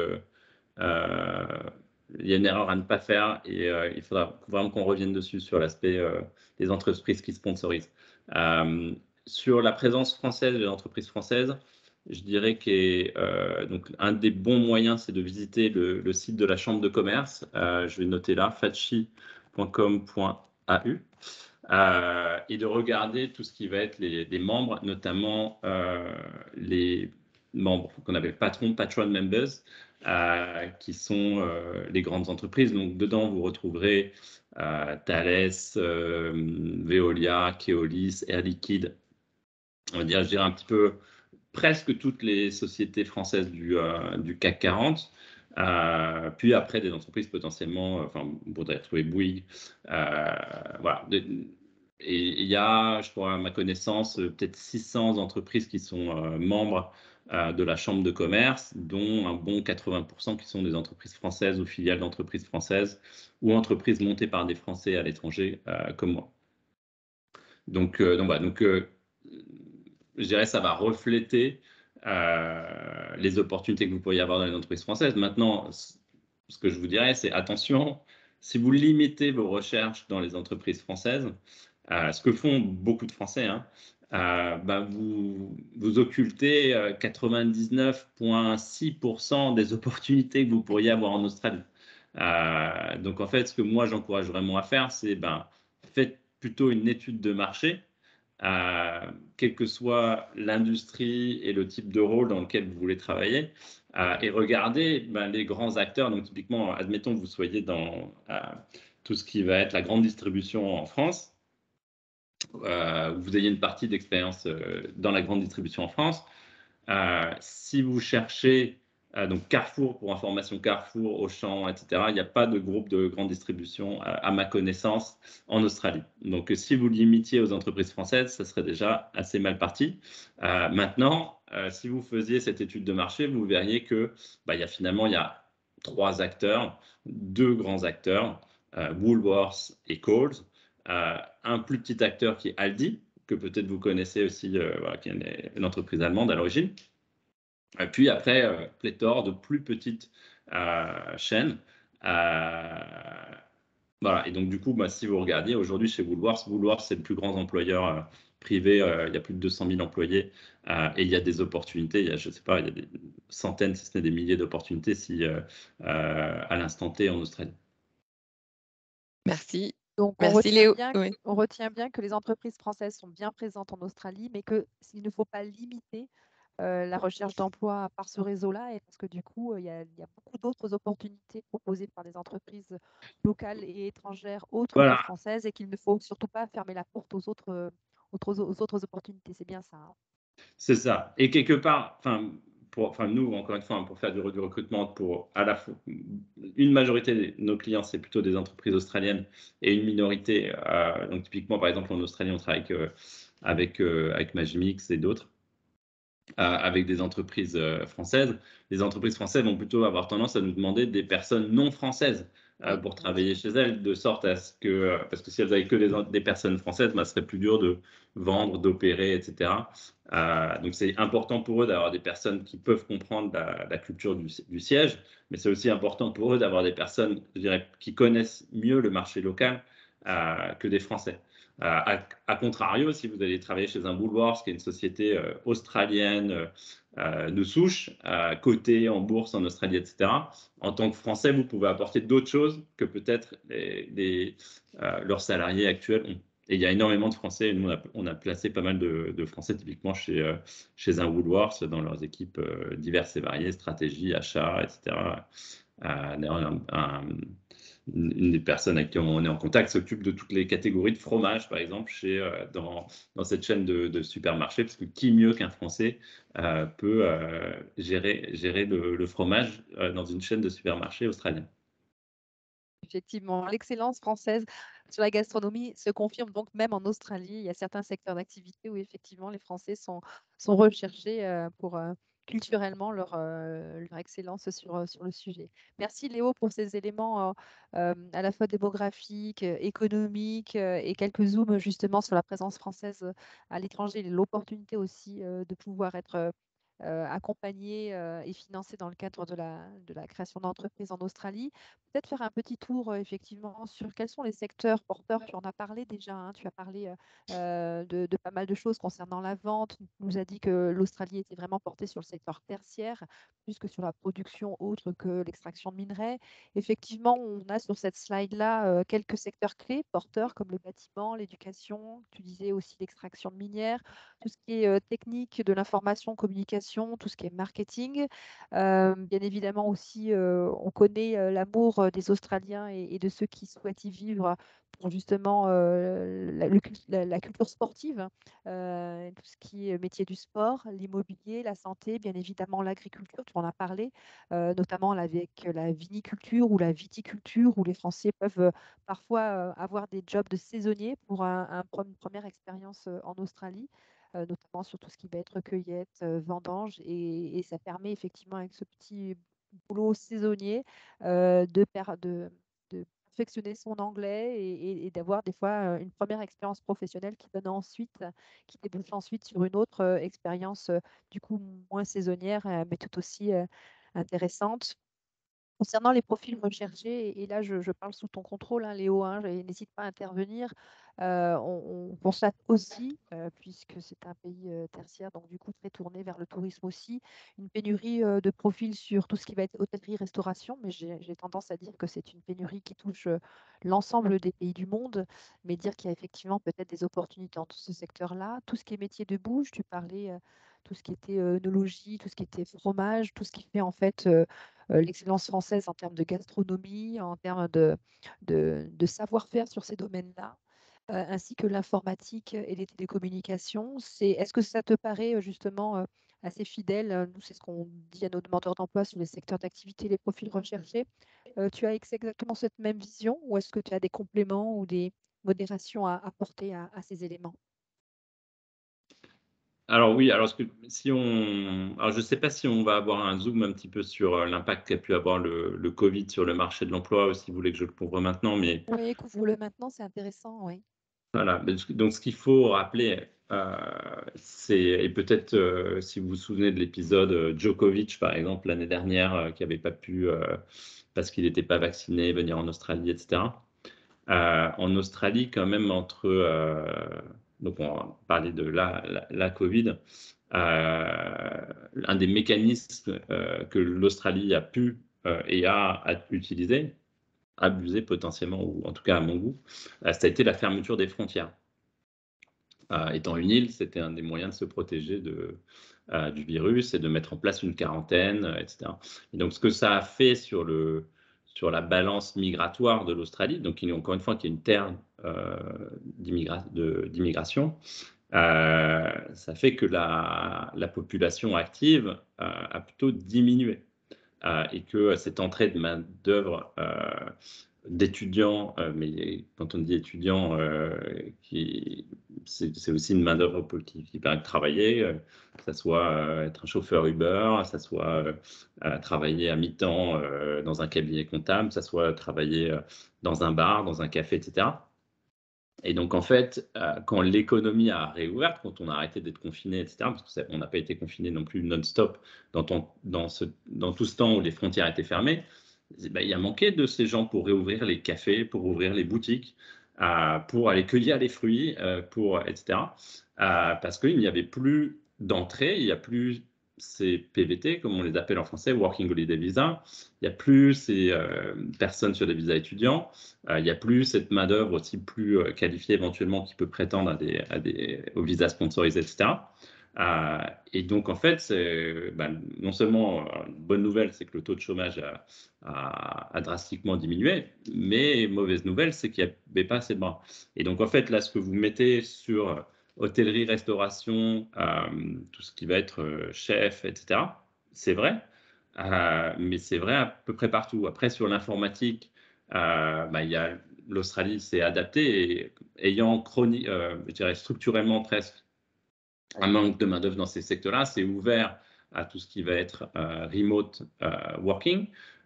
il y a une erreur à ne pas faire et il faudra vraiment qu'on revienne dessus sur l'aspect des entreprises qui sponsorisent. Sur la présence française des entreprises françaises, je dirais que donc un des bons moyens, c'est de visiter le site de la Chambre de commerce. Je vais noter là, fachi.com.au. Et de regarder tout ce qui va être les membres, notamment les membres qu'on appelle patron members, qui sont les grandes entreprises. Donc, dedans, vous retrouverez Thales, Veolia, Keolis, Air Liquide. On va dire, je dirais un petit peu presque toutes les sociétés françaises du CAC 40. Puis après, des entreprises potentiellement, vous pourrez retrouver Bouygues. Voilà. Et il y a, je crois, à ma connaissance, peut-être 600 entreprises qui sont membres de la Chambre de commerce, dont un bon 80% qui sont des entreprises françaises ou filiales d'entreprises françaises ou entreprises montées par des Français à l'étranger comme moi. Donc voilà, je dirais que ça va refléter les opportunités que vous pourriez avoir dans les entreprises françaises. Maintenant, ce que je vous dirais, c'est attention, si vous limitez vos recherches dans les entreprises françaises, ce que font beaucoup de Français, hein, vous occultez 99,6% des opportunités que vous pourriez avoir en Australie. Donc en fait, ce que moi j'encourage vraiment à faire, c'est faites plutôt une étude de marché, quelle que soit l'industrie et le type de rôle dans lequel vous voulez travailler, et regardez les grands acteurs. Donc typiquement, admettons que vous soyez dans tout ce qui va être la grande distribution en France, vous ayez une partie d'expérience dans la grande distribution en France. Si vous cherchez donc Carrefour, pour information, Carrefour, Auchan, etc., il n'y a pas de groupe de grande distribution, à ma connaissance, en Australie. Donc, si vous limitiez aux entreprises françaises, ça serait déjà assez mal parti. Maintenant, si vous faisiez cette étude de marché, vous verriez que finalement, il y a 3 acteurs, 2 grands acteurs, Woolworths et Coles, un plus petit acteur qui est Aldi, que peut-être vous connaissez aussi, qui est une entreprise allemande à l'origine. Et puis après, pléthore de plus petites chaînes. Voilà. Et donc, du coup, si vous regardiez aujourd'hui chez Woolworths, c'est le plus grand employeur privé. Il y a plus de 200 000 employés et il y a des opportunités. Il y a, je ne sais pas, il y a des centaines, si ce n'est des milliers d'opportunités à l'instant T en Australie. Merci. Donc, Merci Léo. Oui. on retient bien que les entreprises françaises sont bien présentes en Australie, mais qu'il ne faut pas limiter la recherche d'emploi par ce réseau-là, et parce que du coup, il y a beaucoup d'autres opportunités proposées par des entreprises locales et étrangères autres que Voilà, françaises, et qu'il ne faut surtout pas fermer la porte aux autres opportunités. C'est bien ça, hein. c'est ça. Et quelque part, nous, encore une fois, pour faire du recrutement, pour à la fois, une majorité de nos clients, c'est plutôt des entreprises australiennes, et une minorité, donc typiquement, par exemple, en Australie, on travaille avec Magimix et d'autres, avec des entreprises françaises. Les entreprises françaises vont plutôt avoir tendance à nous demander des personnes non françaises Oui, pour travailler chez elles, de sorte à ce que, parce que si elles n'avaient que des personnes françaises, ce serait plus dur de vendre, d'opérer, etc. Donc c'est important pour eux d'avoir des personnes qui peuvent comprendre la culture du siège, mais c'est aussi important pour eux d'avoir des personnes, je dirais, qui connaissent mieux le marché local que des Français. À contrario, si vous allez travailler chez un Woolworths, qui est une société australienne de souche, cotée en bourse en Australie, etc., en tant que Français, vous pouvez apporter d'autres choses que peut-être leurs salariés actuels ont. Et il y a énormément de Français, et nous, on a placé pas mal de Français, typiquement chez un Woolworths, dans leurs équipes diverses et variées, stratégie, achat, etc. D'ailleurs, une des personnes avec qui on est en contact s'occupe de toutes les catégories de fromage, par exemple, dans cette chaîne de supermarchés, parce que qui mieux qu'un Français peut gérer le fromage dans une chaîne de supermarchés australienne. effectivement, l'excellence française sur la gastronomie se confirme donc même en Australie. Il y a certains secteurs d'activité où effectivement les Français sont recherchés pour culturellement leur excellence sur le sujet. Merci Léo pour ces éléments à la fois démographiques, économiques et quelques zooms justement sur la présence française à l'étranger et l'opportunité aussi de pouvoir être accompagné et financé dans le cadre de la création d'entreprises en Australie. Peut-être faire un petit tour effectivement sur quels sont les secteurs porteurs. Tu en as parlé déjà, hein, tu as parlé de pas mal de choses concernant la vente. Tu nous as dit que l'Australie était vraiment portée sur le secteur tertiaire, plus que sur la production autre que l'extraction de minerais. Effectivement, on a sur cette slide-là quelques secteurs clés porteurs comme le bâtiment, l'éducation. Tu disais aussi l'extraction de minières, tout ce qui est technique de l'information, communication, tout ce qui est marketing. Bien évidemment aussi, on connaît l'amour des Australiens et de ceux qui souhaitent y vivre pour justement la culture sportive, tout ce qui est métier du sport, l'immobilier, la santé, bien évidemment l'agriculture, tu en as parlé, notamment avec la viniculture ou la viticulture, où les Français peuvent parfois avoir des jobs de saisonniers pour une première expérience en Australie. notamment sur tout ce qui va être cueillette, vendange. Et ça permet effectivement, avec ce petit boulot saisonnier, de perfectionner son anglais et d'avoir des fois une première expérience professionnelle qui débouche ensuite sur une autre expérience, du coup moins saisonnière, mais tout aussi intéressante. Concernant les profils recherchés, et là je parle sous ton contrôle, hein, Léo, hein, et n'hésite pas à intervenir. On constate aussi, puisque c'est un pays tertiaire, donc du coup très tourné vers le tourisme aussi, une pénurie de profils sur tout ce qui va être hôtellerie-restauration, mais j'ai tendance à dire que c'est une pénurie qui touche l'ensemble des pays du monde, mais dire qu'il y a effectivement peut-être des opportunités dans ce secteur-là. Tout ce qui est métier de bouche, tu parlais tout ce qui était œnologie, tout ce qui était fromage, tout ce qui fait en fait l'excellence française en termes de gastronomie, en termes de savoir-faire sur ces domaines-là, ainsi que l'informatique et les télécommunications. Est-ce que ça te paraît justement assez fidèle? Nous, c'est ce qu'on dit à nos demandeurs d'emploi sur les secteurs d'activité, les profils recherchés. Tu as exactement cette même vision, ou est-ce que tu as des compléments ou des modérations à apporter à ces éléments? Alors oui, alors, alors je ne sais pas si on va avoir un zoom un petit peu sur l'impact qu'a pu avoir le Covid sur le marché de l'emploi, ou si vous voulez que je le couvre maintenant, mais Oui, couvre-le maintenant, c'est intéressant, oui. voilà. Donc ce qu'il faut rappeler, c'est, et peut-être si vous vous souvenez de l'épisode Djokovic, par exemple, l'année dernière, qui n'avait pas pu, parce qu'il n'était pas vacciné, venir en Australie, etc. En Australie, quand même, donc on va parler de la Covid, un des mécanismes que l'Australie a pu et a utilisé, abusé potentiellement, ou en tout cas à mon goût, ça a été la fermeture des frontières. Étant une île, c'était un des moyens de se protéger du virus et de mettre en place une quarantaine, etc. Et donc, ce que ça a fait sur la balance migratoire de l'Australie, donc encore une fois, qui est une terre d'immigration, ça fait que la population active a plutôt diminué, et que cette entrée de main-d'œuvre d'étudiants, mais quand on dit étudiants, c'est aussi une main-d'œuvre qui permet de travailler, que ça soit être un chauffeur Uber, que ça soit travailler à mi-temps dans un cabinet comptable, que ça soit travailler dans un bar, dans un café, etc. Et donc, en fait, quand l'économie a réouvert, quand on a arrêté d'être confiné, etc., parce qu'on n'a pas été confiné non plus non-stop dans tout ce temps où les frontières étaient fermées, ben, il a manqué de ces gens pour réouvrir les cafés, pour ouvrir les boutiques, pour aller cueillir les fruits, etc. Parce qu'il n'y avait plus d'entrée, il n'y a plus ces PVT, comme on les appelle en français, Working Holiday Visa, il n'y a plus ces personnes sur des visas étudiants, il n'y a plus cette main-d'œuvre aussi plus qualifiée éventuellement qui peut prétendre aux visas sponsorisés, etc. Et donc, en fait, non seulement une bonne nouvelle, c'est que le taux de chômage a drastiquement diminué, mais mauvaise nouvelle, c'est qu'il n'y avait pas assez de bras. Et donc, en fait, là, ce que vous mettez sur hôtellerie, restauration, tout ce qui va être chef, etc., c'est vrai, mais c'est vrai à peu près partout. Après, sur l'informatique, l'Australie s'est adaptée, et ayant je dirais structurellement presque un manque de main-d'œuvre dans ces secteurs-là, c'est ouvert à tout ce qui va être remote working,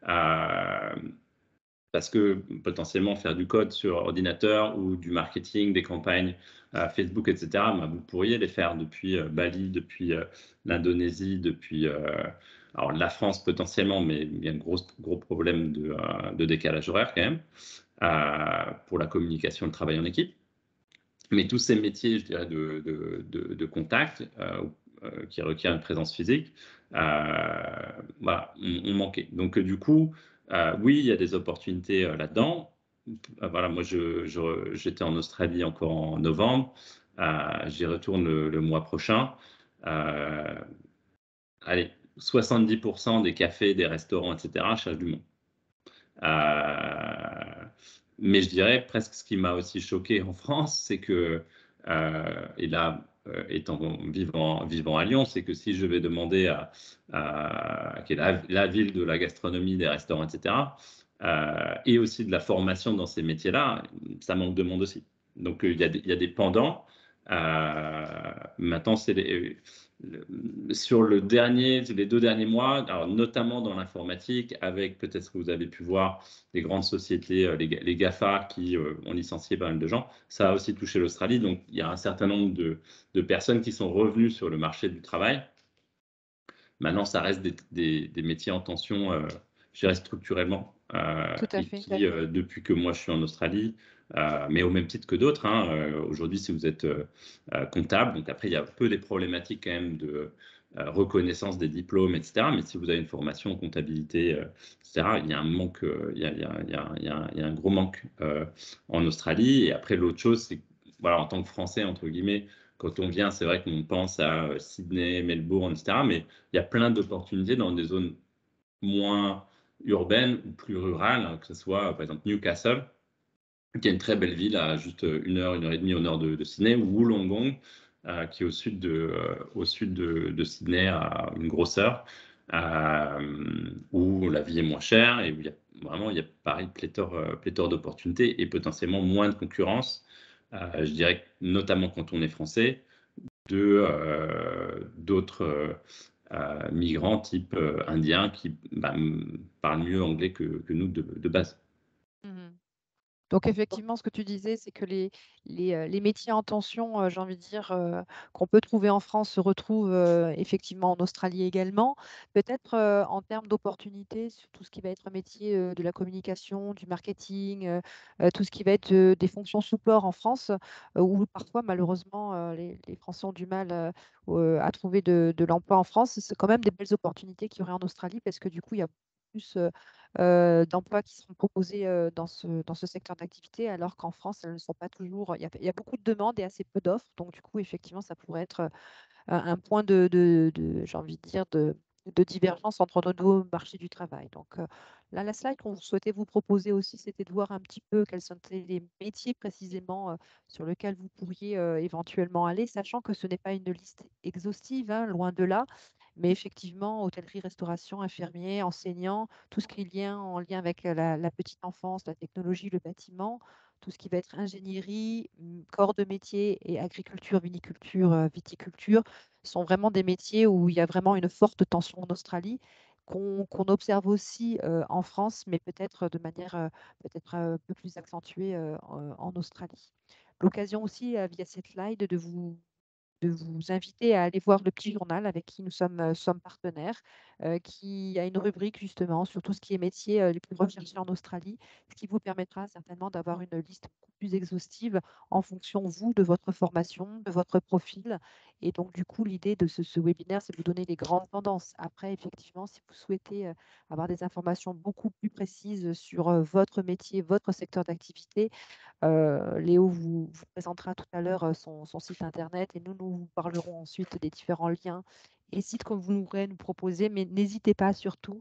parce que potentiellement faire du code sur ordinateur ou du marketing, des campagnes Facebook, etc., vous pourriez les faire depuis Bali, depuis l'Indonésie, depuis alors la France potentiellement, mais il y a un gros problème de décalage horaire quand même pour la communication et le travail en équipe. Mais tous ces métiers, je dirais, de contact, qui requièrent une présence physique, voilà, ont manqué. Donc, du coup, oui, il y a des opportunités là-dedans. Voilà, moi, j'étais en Australie encore en novembre. J'y retourne le mois prochain. Allez, 70% des cafés, des restaurants, etc., cherchent du monde. Mais je dirais presque ce qui m'a aussi choqué en France, c'est que, et là, étant vivant à Lyon, c'est que si je vais demander qui est la ville de la gastronomie, des restaurants, etc., et aussi de la formation dans ces métiers-là, ça manque de monde aussi. Donc, il y a des pendants. Maintenant, c'est sur les 2 derniers mois, alors notamment dans l'informatique, avec peut-être que vous avez pu voir des grandes sociétés, les GAFA qui ont licencié pas mal de gens, ça a aussi touché l'Australie. Donc, il y a un certain nombre de personnes qui sont revenues sur le marché du travail. Maintenant, ça reste des métiers en tension, je dirais structurellement, Tout à et fait. qui, depuis que moi je suis en Australie, mais au même titre que d'autres, hein, aujourd'hui, si vous êtes comptable, donc après, il y a un peu des problématiques quand même de reconnaissance des diplômes, etc. Mais si vous avez une formation en comptabilité, etc., il y a un manque, il y a un gros manque en Australie. Et après, l'autre chose, c'est voilà, en tant que Français, entre guillemets, quand on vient, c'est vrai qu'on pense à Sydney, Melbourne, etc. Mais il y a plein d'opportunités dans des zones moins urbaines ou plus rurales, hein, que ce soit par exemple Newcastle, qui est une très belle ville à juste 1 heure et demie au nord de Sydney, ou Wollongong, qui est au sud de Sydney, à une grosse heure, où la vie est moins chère et où il y a pareil pléthore d'opportunités et potentiellement moins de concurrence. Je dirais notamment quand on est français, d'autres migrants type indiens qui parlent mieux anglais que nous de base. Mhm. Donc effectivement, ce que tu disais, c'est que les métiers en tension, j'ai envie de dire, qu'on peut trouver en France se retrouvent effectivement en Australie également. Peut-être en termes d'opportunités sur tout ce qui va être métier de la communication, du marketing, tout ce qui va être des fonctions support en France, où parfois malheureusement les Français ont du mal à trouver de l'emploi en France. C'est quand même des belles opportunités qu'il y aurait en Australie parce que du coup, il y a plus d'emplois qui seront proposés dans ce secteur d'activité, alors qu'en France, elles ne sont pas toujours. Il y a beaucoup de demandes et assez peu d'offres. Donc, du coup, effectivement, ça pourrait être un point j'ai envie de dire, de divergence entre nos deux marchés du travail. Donc, là, la slide qu'on souhaitait vous proposer aussi, c'était de voir un petit peu quels sont les métiers précisément sur lesquels vous pourriez éventuellement aller, sachant que ce n'est pas une liste exhaustive, hein, loin de là. Mais effectivement, hôtellerie, restauration, infirmier, enseignant, tout ce qui est en lien avec la petite enfance, la technologie, le bâtiment, tout ce qui va être ingénierie, corps de métier et agriculture, viniculture, viticulture, sont vraiment des métiers où il y a vraiment une forte tension en Australie, qu'on observe aussi en France, mais peut-être de manière peut-être un peu plus accentuée en Australie. L'occasion aussi, via cette slide, de vous inviter à aller voir le petit journal avec qui nous sommes partenaires, qui a une rubrique justement sur tout ce qui est métiers les plus recherchés en Australie, ce qui vous permettra certainement d'avoir une liste beaucoup plus exhaustive en fonction, vous, de votre formation, de votre profil. Et donc, du coup, l'idée de ce webinaire, c'est de vous donner les grandes tendances. Après, effectivement, si vous souhaitez avoir des informations beaucoup plus précises sur votre métier, votre secteur d'activité, Léo vous présentera tout à l'heure son site internet et nous vous parlerons ensuite des différents liens et sites que vous pourrez nous proposer. Mais n'hésitez pas surtout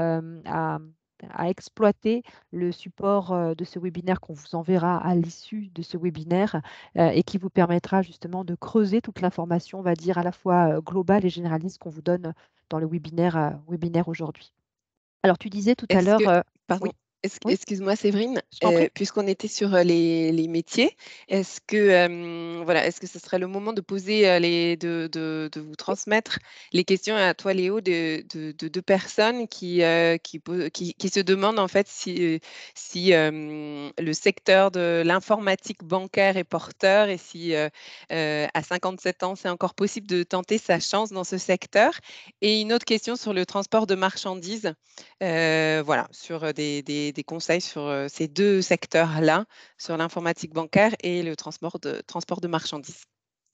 à exploiter le support de ce webinaire qu'on vous enverra à l'issue de ce webinaire et qui vous permettra justement de creuser toute l'information, on va dire, à la fois globale et généraliste qu'on vous donne dans le webinaire aujourd'hui. Alors, tu disais tout à Est-ce que, l'heure, pardon, oui, oui, excuse-moi Séverine, je t'en prie. puisqu'on était sur les métiers, est-ce que, voilà, est-ce que ce serait le moment de poser de vous transmettre les questions à toi Léo de deux personnes qui se demandent en fait si le secteur de l'informatique bancaire est porteur et si à 57 ans c'est encore possible de tenter sa chance dans ce secteur. Et une autre question sur le transport de marchandises. Voilà, sur des conseils sur ces deux secteurs-là, sur l'informatique bancaire et le transport de marchandises.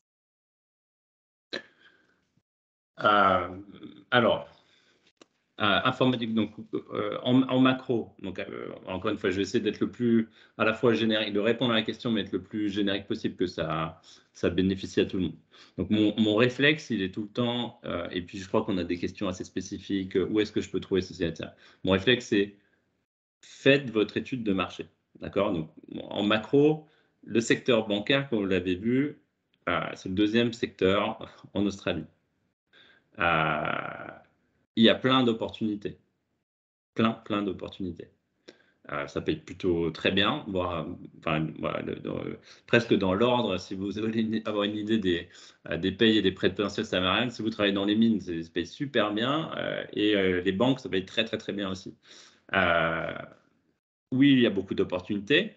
Alors, informatique, donc en macro, donc encore une fois, je vais essayer d'être le plus à la fois générique, de répondre à la question, mais être le plus générique possible que ça bénéficie à tout le monde. Donc mon réflexe, il est tout le temps, et puis je crois qu'on a des questions assez spécifiques, où est-ce que je peux trouver ceci, etc. Mon réflexe, c'est faites votre étude de marché, d'accord? Donc en macro, le secteur bancaire, comme vous l'avez vu, c'est le deuxième secteur en Australie. Il y a plein d'opportunités. Plein d'opportunités. Ça paye plutôt très bien, voire voilà, presque dans l'ordre. Si vous voulez avoir une idée des payes et des prêts potentiels, ça va rien. Si vous travaillez dans les mines, ça paye super bien. Et les banques, ça paye très, très, très bien aussi. Oui, il y a beaucoup d'opportunités,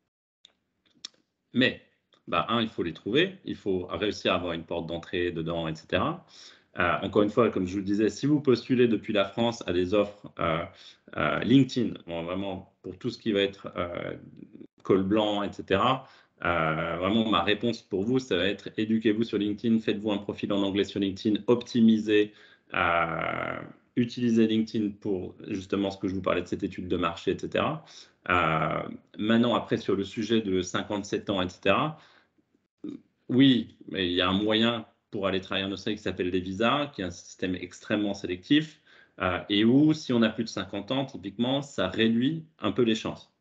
mais il faut les trouver. Il faut réussir à avoir une porte d'entrée dedans, etc. Encore une fois, comme je vous le disais, si vous postulez depuis la France à des offres LinkedIn, vraiment pour tout ce qui va être col blanc, etc., vraiment ma réponse pour vous, ça va être éduquez-vous sur LinkedIn, faites-vous un profil en anglais sur LinkedIn, optimisez, utilisez LinkedIn pour justement ce que je vous parlais de cette étude de marché, etc. Maintenant, après, sur le sujet de 57 ans, etc., oui, mais il y a un moyen pour aller travailler en Australie qui s'appelle les visas, qui est un système extrêmement sélectif, et où, si on a plus de 50 ans, typiquement, ça réduit un peu les chances.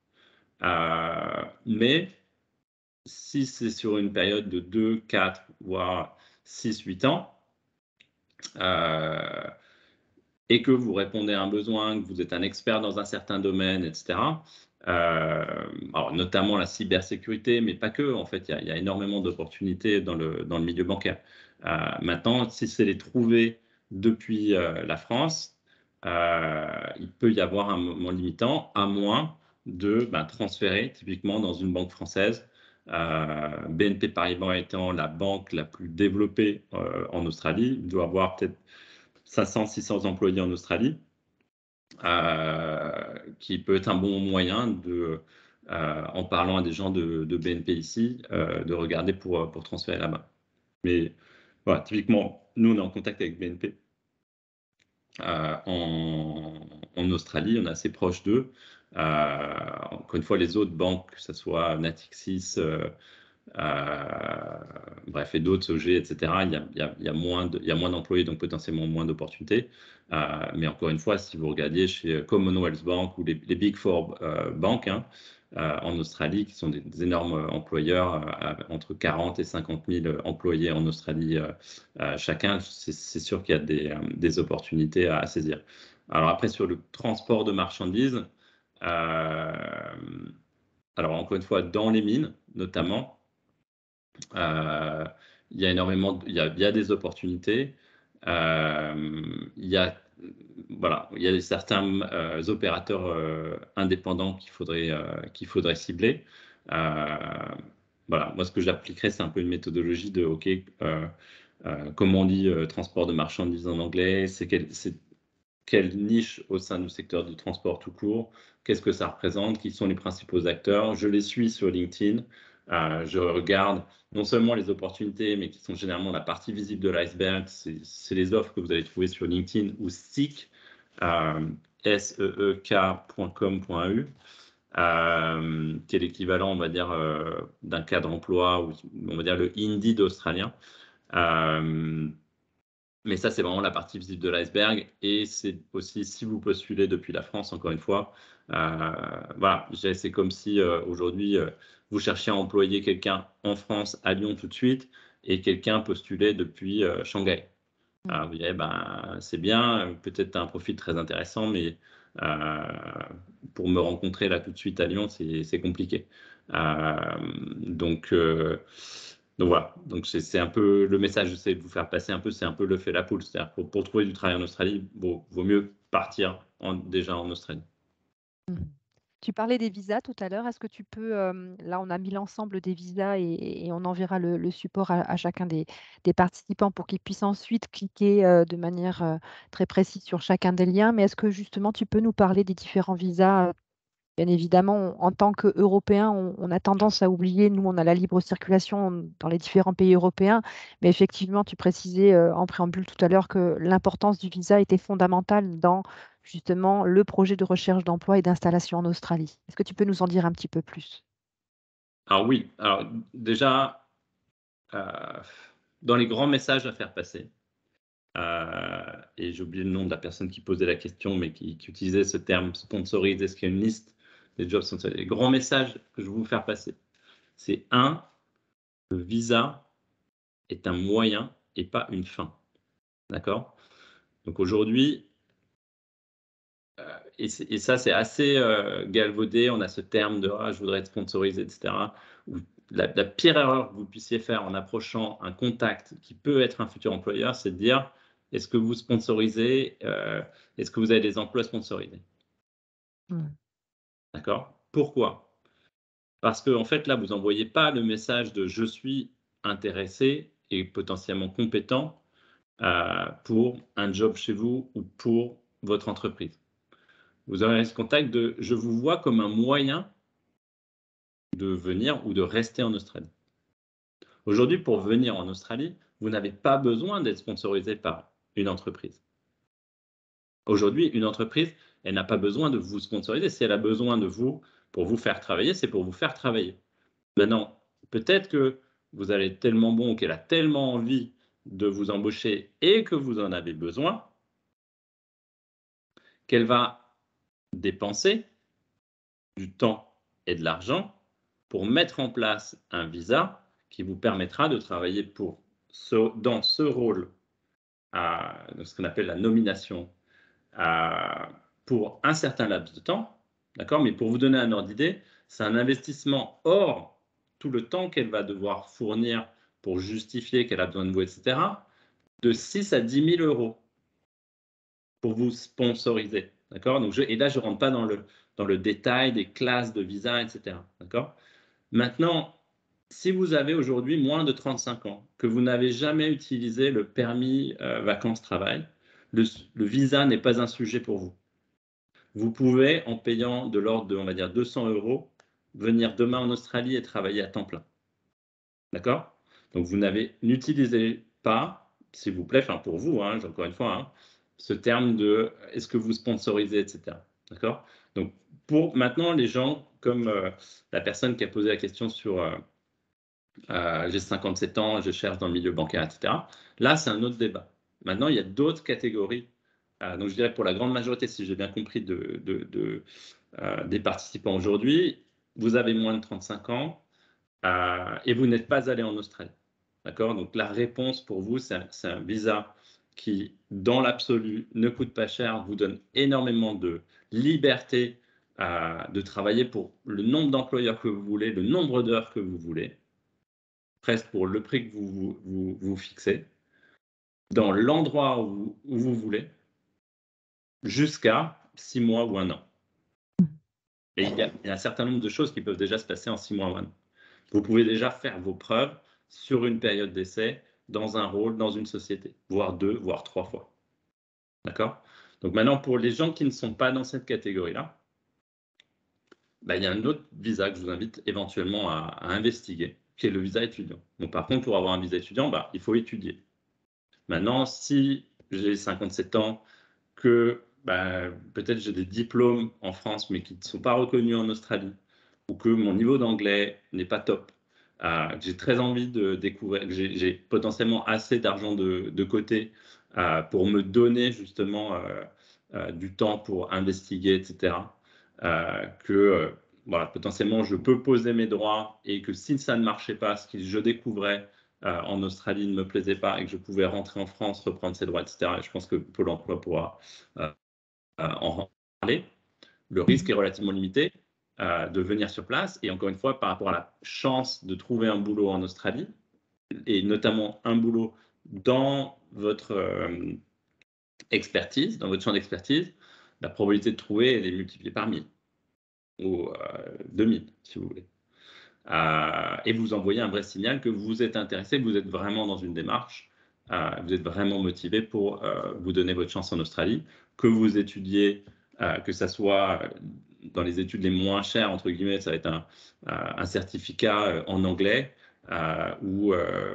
Mais si c'est sur une période de 2, 4, voire 6, 8 ans, et que vous répondez à un besoin, que vous êtes un expert dans un certain domaine, etc., alors notamment la cybersécurité, mais pas que, en fait, il y a énormément d'opportunités dans le milieu bancaire. Maintenant, si c'est les trouver depuis la France, il peut y avoir un moment limitant, à moins de transférer typiquement dans une banque française. BNP Paribas étant la banque la plus développée en Australie, doit avoir peut-être 500, 600 employés en Australie, qui peut être un bon moyen de, en parlant à des gens de BNP ici, de regarder pour transférer là-bas. Mais voilà, typiquement, nous, on est en contact avec BNP en Australie, on est assez proche d'eux. Encore une fois, les autres banques, que ce soit Natixis, bref, et d'autres, OG, etc., il y a moins d'employés, donc potentiellement moins d'opportunités. Mais encore une fois, si vous regardiez chez Commonwealth Bank ou les Big Four banques en Australie, qui sont des énormes employeurs, entre 40 et 50 000 employés en Australie chacun, c'est sûr qu'il y a des opportunités à saisir. Alors après, sur le transport de marchandises, alors encore une fois, dans les mines notamment, il y a énormément, il y a des opportunités. Il y a certains opérateurs indépendants qu'il faudrait cibler. Voilà, moi ce que j'appliquerais, c'est un peu une méthodologie de OK, comment on dit transport de marchandises en anglais, c'est quelle niche au sein du secteur du transport tout court, qu'est-ce que ça représente, qui sont les principaux acteurs. Je les suis sur LinkedIn, je regarde non seulement les opportunités, mais qui sont généralement la partie visible de l'iceberg, c'est les offres que vous allez trouver sur LinkedIn ou SEEK, seek.com.au, qui est l'équivalent, on va dire, d'un cadre emploi, ou on va dire le Indeed australien. Mais ça, c'est vraiment la partie visible de l'iceberg. Et c'est aussi, si vous postulez depuis la France, encore une fois, voilà, c'est comme si aujourd'hui, vous cherchiez à employer quelqu'un en France, à Lyon tout de suite, et quelqu'un postulait depuis Shanghai. Alors, vous direz, c'est bien, peut-être tu as un profil très intéressant, mais pour me rencontrer là tout de suite à Lyon, c'est compliqué. Donc voilà, donc c'est un peu le message que j'essaie de vous faire passer un peu, c'est un peu le fait la poule. C'est-à-dire pour trouver du travail en Australie, vaut mieux partir déjà en Australie. Tu parlais des visas tout à l'heure. Est-ce que tu peux, là, on a mis l'ensemble des visas et on enverra le support à chacun des participants pour qu'ils puissent ensuite cliquer de manière très précise sur chacun des liens. Mais est-ce que justement, tu peux nous parler des différents visas? Bien évidemment, en tant qu'Européens, on a tendance à oublier, nous, on a la libre circulation dans les différents pays européens, mais effectivement, tu précisais en préambule tout à l'heure que l'importance du visa était fondamentale dans justement le projet de recherche d'emploi et d'installation en Australie. Est-ce que tu peux nous en dire un petit peu plus? Alors oui, alors déjà, dans les grands messages à faire passer, et j'ai oublié le nom de la personne qui posait la question, mais qui utilisait ce terme sponsorisé, est-ce qu'il y a une liste des jobs sponsorisés? Les grands messages que je vais vous faire passer, c'est le visa est un moyen et pas une fin. D'accord? Donc aujourd'hui, et ça, c'est assez galvaudé. On a ce terme de je voudrais être sponsorisé, etc. La pire erreur que vous puissiez faire en approchant un contact qui peut être un futur employeur, c'est de dire est-ce que vous sponsorisez, est-ce que vous avez des emplois sponsorisés? D'accord? Pourquoi? Parce qu'en fait, là, vous n'envoyez pas le message de je suis intéressé et potentiellement compétent pour un job chez vous ou pour votre entreprise. Vous aurez ce contact de je vous vois comme un moyen de venir ou de rester en Australie. Aujourd'hui, pour venir en Australie, vous n'avez pas besoin d'être sponsorisé par une entreprise. Aujourd'hui, une entreprise, elle n'a pas besoin de vous sponsoriser. Si elle a besoin de vous pour vous faire travailler, c'est pour vous faire travailler. Maintenant, peut-être que vous allez être tellement bon, qu'elle a tellement envie de vous embaucher et que vous en avez besoin, qu'elle va dépenser du temps et de l'argent pour mettre en place un visa qui vous permettra de travailler dans ce rôle, ce qu'on appelle la nomination, pour un certain laps de temps, d'accord? Mais pour vous donner un ordre d'idée, c'est un investissement hors tout le temps qu'elle va devoir fournir pour justifier qu'elle a besoin de vous, etc., de 6 à 10 000 euros pour vous sponsoriser, d'accord? Et là, je ne rentre pas dans le détail des classes de visa, etc., d'accord? Maintenant, si vous avez aujourd'hui moins de 35 ans, que vous n'avez jamais utilisé le permis vacances-travail, le visa n'est pas un sujet pour vous. Vous pouvez, en payant de l'ordre de, on va dire, 200 €, venir demain en Australie et travailler à temps plein. D'accord? Donc, n'utilisez pas, s'il vous plaît, enfin pour vous, encore une fois, ce terme de est-ce que vous sponsorisez, etc. D'accord? Donc, pour maintenant, les gens, comme la personne qui a posé la question sur j'ai 57 ans, je cherche dans le milieu bancaire, etc. Là, c'est un autre débat. Maintenant, il y a d'autres catégories. Donc, je dirais pour la grande majorité, si j'ai bien compris, des participants aujourd'hui, vous avez moins de 35 ans et vous n'êtes pas allé en Australie. D'accord? Donc, la réponse pour vous, c'est un visa qui, dans l'absolu, ne coûte pas cher, vous donne énormément de liberté de travailler pour le nombre d'employeurs que vous voulez, le nombre d'heures que vous voulez, presque pour le prix que vous fixez, dans l'endroit où vous voulez, jusqu'à 6 mois ou 1 an. Et il y a un certain nombre de choses qui peuvent déjà se passer en 6 mois ou 1 an. Vous pouvez déjà faire vos preuves sur une période d'essai, dans un rôle, dans une société, voire 2, voire 3 fois. D'accord? Donc maintenant, pour les gens qui ne sont pas dans cette catégorie-là, il y a un autre visa que je vous invite éventuellement à investiguer, qui est le visa étudiant. Donc par contre, pour avoir un visa étudiant, il faut étudier. Maintenant, si j'ai 57 ans, que peut-être j'ai des diplômes en France, mais qui ne sont pas reconnus en Australie, ou que mon niveau d'anglais n'est pas top, que j'ai très envie de découvrir, que j'ai potentiellement assez d'argent de côté pour me donner justement du temps pour investiguer, etc., voilà, potentiellement je peux poser mes droits et que si ça ne marchait pas, ce que je découvrais en Australie ne me plaisait pas et que je pouvais rentrer en France, reprendre ses droits, etc. Et je pense que Pôle emploi pourra en parler. Le risque est relativement limité de venir sur place. Et encore une fois, par rapport à la chance de trouver un boulot en Australie, et notamment un boulot dans votre expertise, dans votre champ d'expertise, la probabilité de trouver, elle est multipliée par 1000 ou 2000, si vous voulez. Et vous envoyez un vrai signal que vous êtes intéressé, que vous êtes vraiment dans une démarche, vous êtes vraiment motivé pour vous donner votre chance en Australie, que vous étudiez, que ça soit dans les études les moins chères, entre guillemets, ça va être un certificat en anglais ou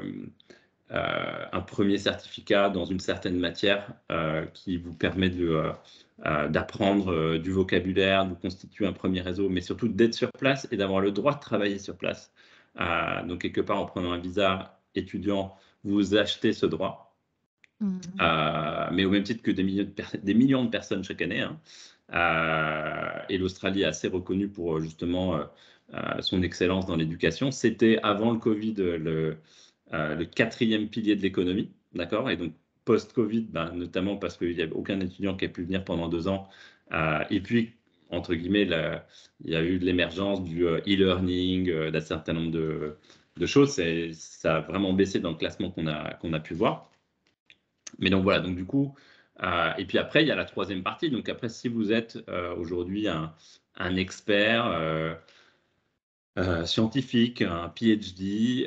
un premier certificat dans une certaine matière qui vous permet d'apprendre du vocabulaire, de constituer un premier réseau, mais surtout d'être sur place et d'avoir le droit de travailler sur place. Donc, quelque part, en prenant un visa étudiant, vous achetez ce droit, mais au même titre que des millions de personnes chaque année. Et l'Australie est assez reconnue pour justement son excellence dans l'éducation. C'était avant le Covid le 4e pilier de l'économie, d'accord? Et donc, post-Covid, notamment parce qu'il n'y avait aucun étudiant qui a pu venir pendant 2 ans, Et puis, entre guillemets, il y a eu de l'émergence du e-learning, d'un certain nombre de choses. Ça a vraiment baissé dans le classement qu'on a pu voir. Mais donc voilà, donc du coup, et puis après, il y a la troisième partie. Donc après, si vous êtes aujourd'hui un expert scientifique, un PhD,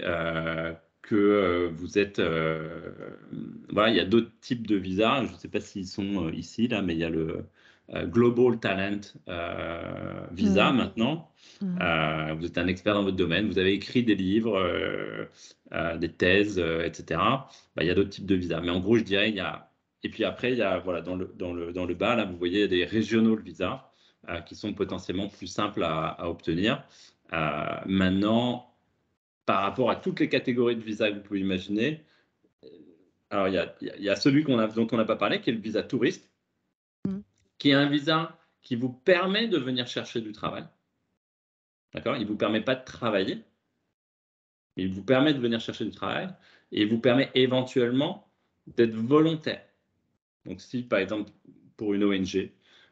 que vous êtes... voilà, il y a d'autres types de visas. Je ne sais pas s'ils sont ici, là, mais il y a le Global Talent Visa maintenant. Vous êtes un expert dans votre domaine, vous avez écrit des livres, des thèses, etc. Il y a d'autres types de visas. Mais en gros, je dirais, il y a... Et puis après, il y a, voilà, dans le bas, là, vous voyez des regional visas qui sont potentiellement plus simples à obtenir. Maintenant, par rapport à toutes les catégories de visas que vous pouvez imaginer, alors il y a celui dont on n'a pas parlé, qui est le visa touriste, qui est un visa qui vous permet de venir chercher du travail. D'accord ? Il ne vous permet pas de travailler, mais il vous permet de venir chercher du travail et il vous permet éventuellement d'être volontaire. Donc si, par exemple, pour une ONG,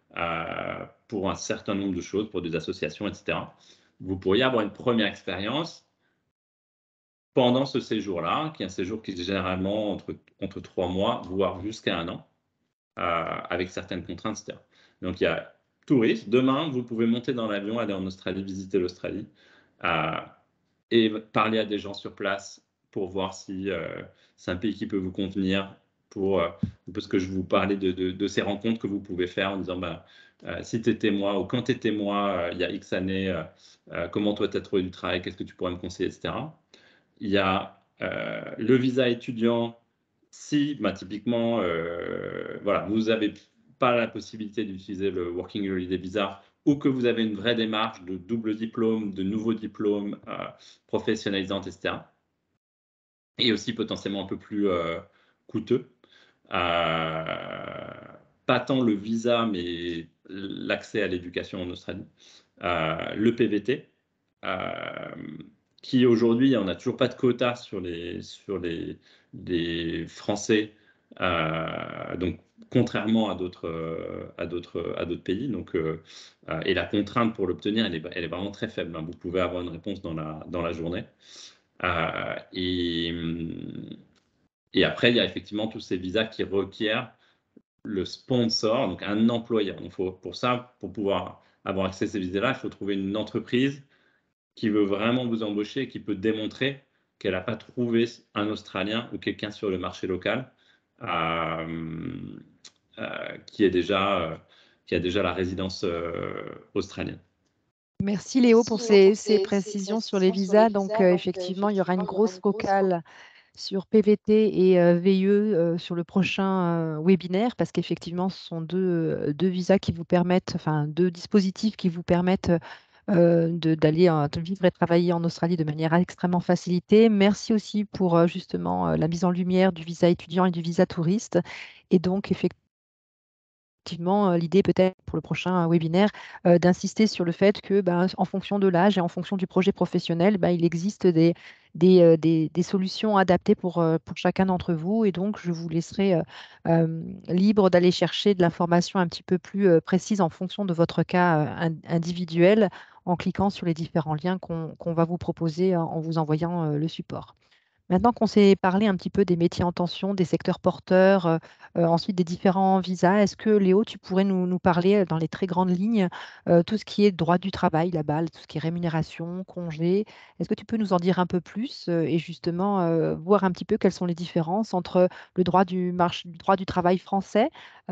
pour un certain nombre de choses, pour des associations, etc., vous pourriez avoir une première expérience pendant ce séjour-là, qui est un séjour qui est généralement entre 3 mois, voire jusqu'à 1 an, avec certaines contraintes, etc. Donc, il y a touriste. Demain, vous pouvez monter dans l'avion, aller en Australie, visiter l'Australie, et parler à des gens sur place pour voir si c'est un pays qui peut vous convenir, parce que je vous parlais de ces rencontres que vous pouvez faire en disant, si tu étais moi, ou quand tu étais moi, il y a X années, comment toi tu as trouvé du travail, qu'est-ce que tu pourrais me conseiller, etc. Il y a le visa étudiant, si typiquement, voilà, vous n'avez pas la possibilité d'utiliser le Working Holiday Visa ou que vous avez une vraie démarche de double diplôme, de nouveaux diplômes professionnalisants, etc. Et aussi potentiellement un peu plus coûteux. Pas tant le visa, mais l'accès à l'éducation en Australie. Le PVT, qui aujourd'hui, on n'a toujours pas de quota sur les Français, donc contrairement à d'autres pays. Donc, et la contrainte pour l'obtenir, elle est vraiment très faible. Vous pouvez avoir une réponse dans la journée. Et après, il y a effectivement tous ces visas qui requièrent le sponsor, donc un employeur. Donc, pour pouvoir avoir accès à ces visas-là, il faut trouver une entreprise qui veut vraiment vous embaucher et qui peut démontrer qu'elle n'a pas trouvé un Australien ou quelqu'un sur le marché local qui a déjà la résidence australienne. Merci Léo pour ces précisions sur les visas. Donc, effectivement, il y aura une grosse focale sur PVT et VIE sur le prochain webinaire, parce qu'effectivement, ce sont deux visas qui vous permettent, enfin, deux dispositifs qui vous permettent d'aller vivre et travailler en Australie de manière extrêmement facilitée. Merci aussi pour justement la mise en lumière du visa étudiant et du visa touriste. Et donc, effectivement, l'idée peut-être pour le prochain webinaire d'insister sur le fait que en fonction de l'âge et en fonction du projet professionnel, il existe des solutions adaptées pour chacun d'entre vous. Et donc, je vous laisserai libre d'aller chercher de l'information un petit peu plus précise en fonction de votre cas individuel en cliquant sur les différents liens qu'on va vous proposer en vous envoyant le support. Maintenant qu'on s'est parlé un petit peu des métiers en tension, des secteurs porteurs, ensuite des différents visas, est-ce que Léo, tu pourrais nous parler dans les très grandes lignes, tout ce qui est droit du travail là-bas, tout ce qui est rémunération, congé, est-ce que tu peux nous en dire un peu plus et justement voir un petit peu quelles sont les différences entre le droit droit du travail français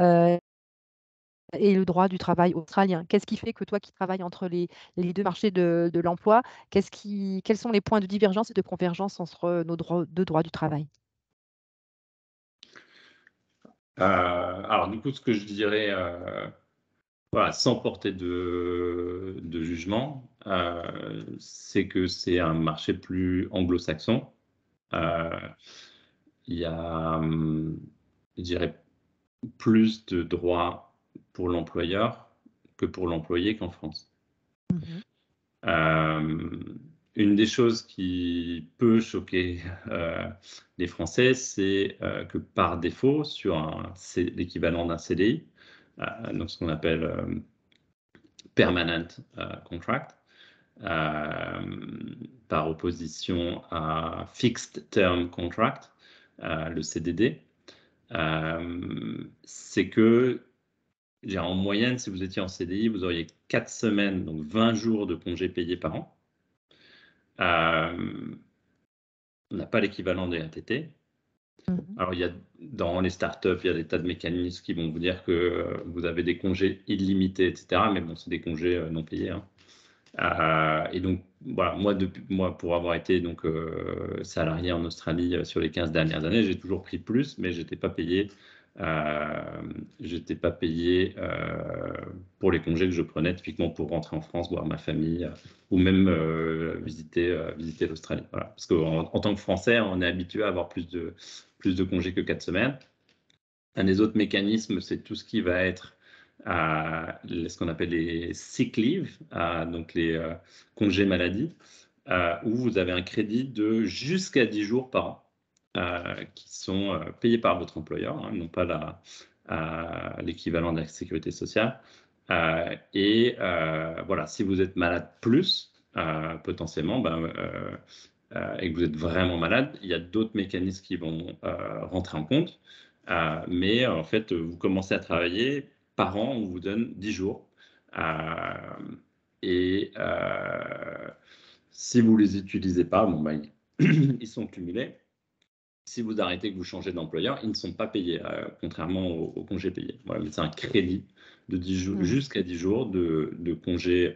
et le droit du travail australien? Qu'est-ce qui fait que toi qui travailles entre les deux marchés de l'emploi, quels sont les points de divergence et de convergence entre nos deux droits du travail? Alors du coup, ce que je dirais, voilà, sans porter de jugement, c'est que c'est un marché plus anglo-saxon. Il y a, je dirais, plus de droits pour l'employeur que pour l'employé qu'en France. Une des choses qui peut choquer les Français, c'est que par défaut, sur l'équivalent d'un CDI, donc ce qu'on appelle permanent contract, par opposition à fixed term contract, le CDD. C'est que en moyenne, si vous étiez en CDI, vous auriez 4 semaines, donc 20 jours de congés payés par an. On n'a pas l'équivalent des RTT. Alors, dans les startups, il y a des tas de mécanismes qui vont vous dire que vous avez des congés illimités, etc. Mais bon, c'est des congés non payés. Hein. Et donc, voilà, moi, pour avoir été donc, salarié en Australie sur les 15 dernières années, j'ai toujours pris plus, mais je n'étais pas payé. Pour les congés que je prenais, typiquement pour rentrer en France, voir ma famille, ou même visiter l'Australie. Voilà. Parce qu'en tant que Français, on est habitué à avoir plus de congés que 4 semaines. Un des autres mécanismes, c'est tout ce qui va être ce qu'on appelle les sick leave, donc les congés maladie, où vous avez un crédit de jusqu'à 10 jours par an qui sont payés par votre employeur, hein, non pas l'équivalent de la sécurité sociale. Et voilà, si vous êtes malade plus, potentiellement, et que vous êtes vraiment malade, il y a d'autres mécanismes qui vont rentrer en compte. Mais en fait, vous commencez à travailler par an, on vous donne 10 jours. Et si vous ne les utilisez pas, ils sont cumulés. Si vous arrêtez, que vous changez d'employeur, ils ne sont pas payés, contrairement aux congés payés. Voilà, mais c'est un crédit de 10 jours, jusqu'à 10 jours de congés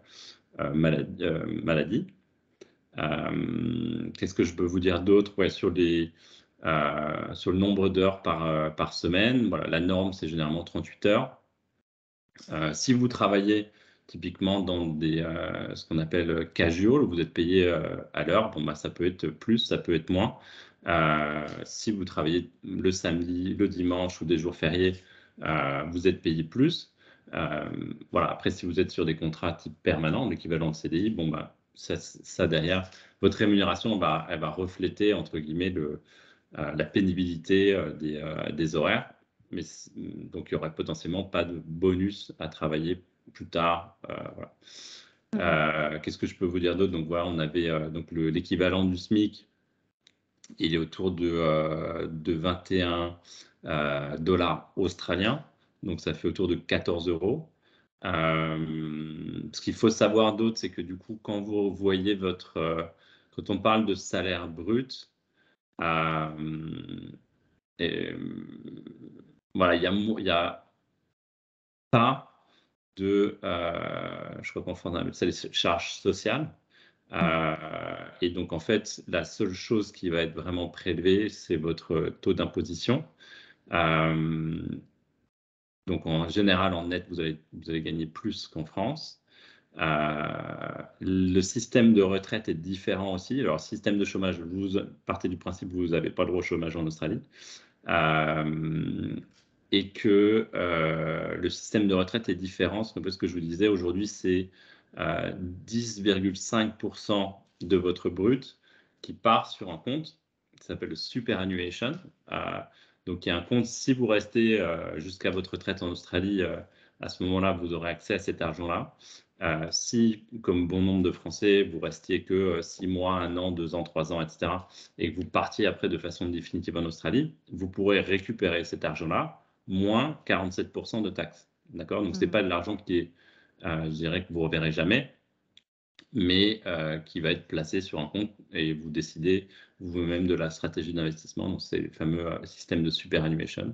maladie. Qu'est-ce que je peux vous dire d'autre? Sur le nombre d'heures par semaine, voilà, la norme, c'est généralement 38 heures. Si vous travaillez typiquement dans ce qu'on appelle casual, vous êtes payé à l'heure, ça peut être plus, ça peut être moins. Si vous travaillez le samedi, le dimanche ou des jours fériés, vous êtes payé plus. Voilà. Après, si vous êtes sur des contrats type permanent, l'équivalent de CDI, ça derrière, votre rémunération, elle va refléter, entre guillemets, la pénibilité des horaires. Mais donc, il n'y aurait potentiellement pas de bonus à travailler plus tard. Voilà. Qu'est-ce que je peux vous dire d'autre? Donc, voilà, on avait donc l'équivalent du SMIC. Il est autour de 21 dollars australiens. Donc, ça fait autour de 14 euros. Ce qu'il faut savoir d'autre, c'est que du coup, quand vous voyez quand on parle de salaire brut, voilà, il y a pas de, je crois qu'on appelle ça les charges sociales. Et donc, en fait, la seule chose qui va être vraiment prélevée, c'est votre taux d'imposition. Donc, en général, en net, vous allez gagner plus qu'en France. Le système de retraite est différent aussi. Alors, système de chômage, vous partez du principe que vous n'avez pas le droit au chômage en Australie. Et que le système de retraite est différent. C'est un peu ce que je vous disais. Aujourd'hui, c'est 10,5% de votre brut qui part sur un compte qui s'appelle le superannuation. Donc, il y a un compte, si vous restez jusqu'à votre retraite en Australie, à ce moment-là, vous aurez accès à cet argent-là. Si, comme bon nombre de Français, vous restiez que 6 mois, 1 an, 2 ans, 3 ans, etc., et que vous partiez après de façon définitive en Australie, vous pourrez récupérer cet argent-là, moins 47% de taxes. D'accord? Donc, ce n'est pas de l'argent qui est, je dirais, que vous ne reverrez jamais, mais qui va être placé sur un compte et vous décidez vous-même de la stratégie d'investissement. Donc, c'est le fameux système de superannuation.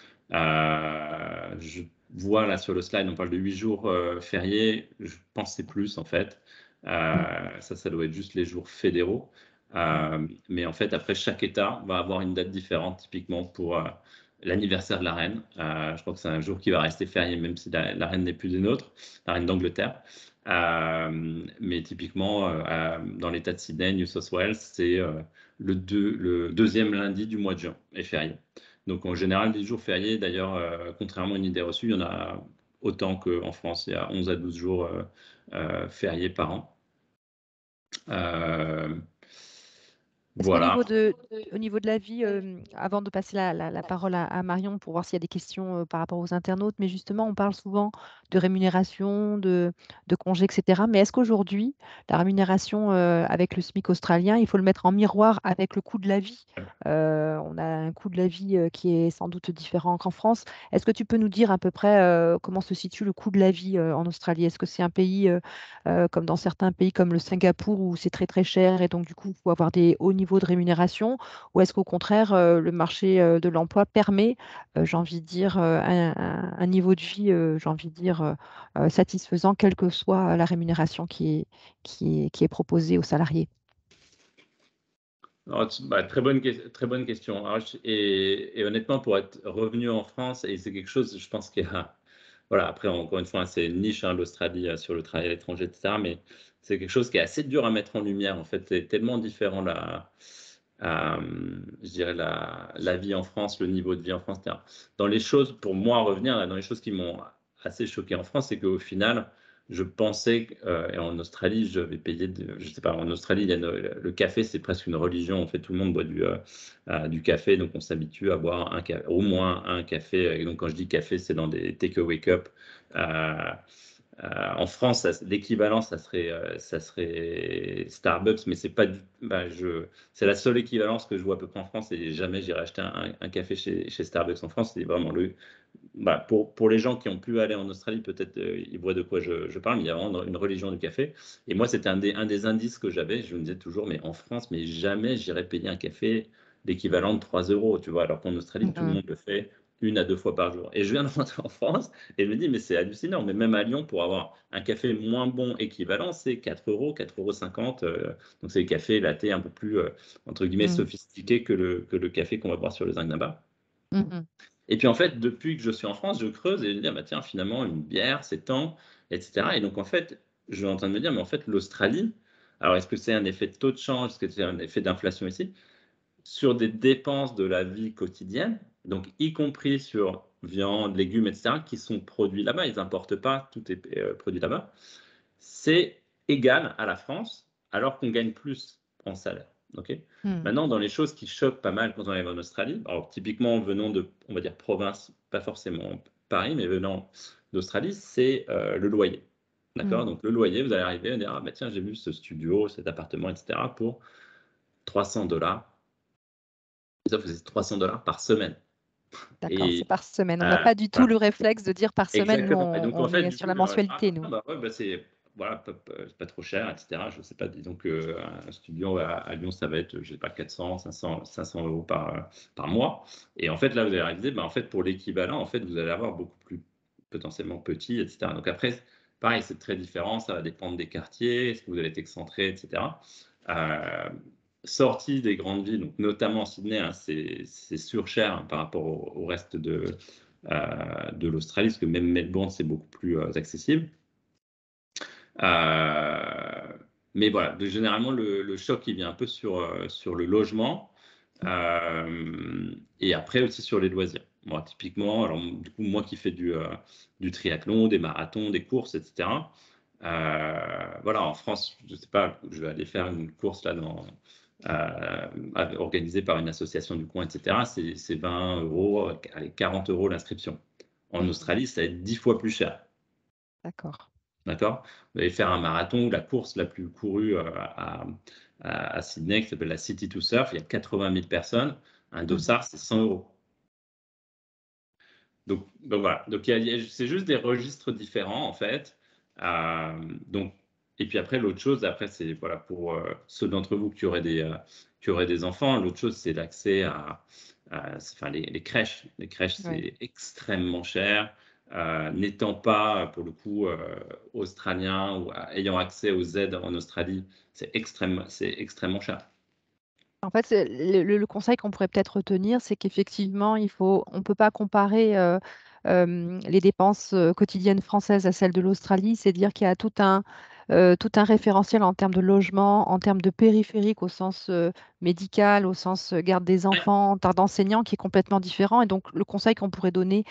Je vois là sur le slide, on parle de 8 jours fériés. Je pense que c'est plus en fait. Ça doit être juste les jours fédéraux. Mais en fait, après, chaque État va avoir une date différente, typiquement pour l'anniversaire de la reine. Je crois que c'est un jour qui va rester férié, même si la reine n'est plus des nôtres, la reine d'Angleterre. Mais typiquement, dans l'État de Sydney, New South Wales, c'est le deuxième lundi du mois de juin est férié. Donc, en général, les jours fériés, d'ailleurs, contrairement à une idée reçue, il y en a autant qu'en France. Il y a 11 à 12 jours fériés par an. Est-ce qu'au Voilà. au niveau de la vie, avant de passer la parole à Marion pour voir s'il y a des questions par rapport aux internautes, mais justement, on parle souvent de rémunération, de congés, etc. Mais est-ce qu'aujourd'hui, la rémunération avec le SMIC australien, il faut le mettre en miroir avec le coût de la vie? On a un coût de la vie qui est sans doute différent qu'en France. Est-ce que tu peux nous dire à peu près comment se situe le coût de la vie en Australie? Est-ce que c'est un pays comme dans certains pays comme le Singapour où c'est très très cher et donc du coup il faut avoir des hauts niveaux de rémunération, ou est-ce qu'au contraire le marché de l'emploi permet, j'ai envie de dire, un niveau de vie, j'ai envie de dire, satisfaisant, quelle que soit la rémunération qui est proposée aux salariés? Très bonne question. Alors, et honnêtement, pour être revenu en France, et c'est quelque chose, je pense qu'il y a, voilà, après, encore une fois, c'est une niche, hein, l'Australie, sur le travail à l'étranger, etc. Mais c'est quelque chose qui est assez dur à mettre en lumière. En fait, c'est tellement différent, je dirais, la vie en France, le niveau de vie en France, etc. Dans les choses, pour moi, revenir là, dans les choses qui m'ont assez choqué en France, c'est qu'au final, je pensais et en Australie, je vais payer, je sais pas, en Australie, il y a le café, c'est presque une religion. En fait, tout le monde boit du café, donc on s'habitue à boire au moins un café. Et donc, quand je dis café, c'est dans des take-away cups. Euh, en France, l'équivalent, ça serait Starbucks, mais c'est pas c'est la seule équivalence que je vois à peu près en France, et jamais j'irai acheter un café chez Starbucks en France. C'est vraiment pour les gens qui ont pu aller en Australie, peut-être ils voient de quoi je parle, mais il y a vraiment une religion du café. Et moi, c'était un des indices que j'avais. Je me disais toujours, mais en France, mais jamais j'irai payer un café l'équivalent de 3 euros, tu vois, alors qu'en Australie, tout le Mhm. monde le fait 1 à 2 fois par jour. Et je viens de rentrer en France et je me dis, mais c'est hallucinant. Mais même à Lyon, pour avoir un café moins bon équivalent, c'est 4 euros, 4,50 €. Donc, c'est le café latte un peu plus, entre guillemets, Mhm. sophistiqué que le café qu'on va boire sur le zinc là-bas. Mhm. Et puis en fait, depuis que je suis en France, je creuse et je me dis, ah bah tiens, finalement, une bière, c'est tant, etc. Et donc en fait, je suis en train de me dire, mais en fait, l'Australie, alors est-ce que c'est un effet de taux de change, est-ce que c'est un effet d'inflation ici, sur des dépenses de la vie quotidienne, donc y compris sur viande, légumes, etc., qui sont produits là-bas, ils n'importent pas, tout est produit là-bas, c'est égal à la France, alors qu'on gagne plus en salaire. Okay. Mhm. Maintenant, dans les choses qui choquent pas mal quand on arrive en Australie, alors typiquement venant de, on va dire, province, pas forcément Paris, mais venant d'Australie, c'est le loyer. D'accord. Mhm. Donc le loyer, vous allez arriver et dire, ah bah tiens, j'ai vu ce studio, cet appartement, etc., pour 300 $. Ça faisait 300 $ par semaine. D'accord, c'est Et par semaine. On n'a pas du tout voilà. le réflexe de dire par semaine. Nous, Exactement. Et donc, en on fait, est du sur coup, la je leur ai dit, ah, mensualité, nous. bah, ouais, bah, c'est voilà, c'est pas trop cher, etc. Je sais pas, disons un studio à Lyon, ça va être, je sais pas, 400, 500 € par mois. Et en fait, là, vous allez réaliser, bah, en fait, pour l'équivalent, en fait, vous allez avoir beaucoup plus potentiellement petit, etc. Donc après, pareil, c'est très différent, ça va dépendre des quartiers, est-ce que vous allez être excentré, etc. Euh, Sortie des grandes villes, donc notamment Sydney, hein, c'est surcher, hein, par rapport au reste de l'Australie, parce que même Melbourne, c'est beaucoup plus accessible. Euh, mais voilà, généralement, le choc, il vient un peu sur le logement, et après aussi sur les loisirs. Moi, typiquement, alors, du coup, moi qui fais du triathlon, des marathons, des courses, etc. Voilà, en France, je ne sais pas, je vais aller faire une course là organisée par une association du coin, etc. C'est 20 €, allez, 40 € l'inscription. En Mhm. Australie, ça va être 10 fois plus cher. D'accord. D'accord. Vous allez faire un marathon, la course la plus courue à Sydney, qui s'appelle la City to Surf, il y a 80 000 personnes. Un Mhm. dossard, c'est 100 €. Donc voilà, donc c'est juste des registres différents en fait. Donc, et puis après, l'autre chose, après, c'est voilà, pour ceux d'entre vous qui auraient des enfants, l'autre chose, c'est l'accès enfin, les crèches. Les crèches, Ouais. c'est extrêmement cher. N'étant pas, pour le coup, australien ou ayant accès aux aides en Australie, c'est extrêmement cher. En fait, le conseil qu'on pourrait peut-être retenir, c'est qu'effectivement, on ne peut pas comparer les dépenses quotidiennes françaises à celles de l'Australie. C'est dire qu'il y a tout un, tout un référentiel en termes de logement, en termes de périphérique au sens médical, au sens garde des enfants, garde d'enseignants qui est complètement différent. Et donc, le conseil qu'on pourrait donner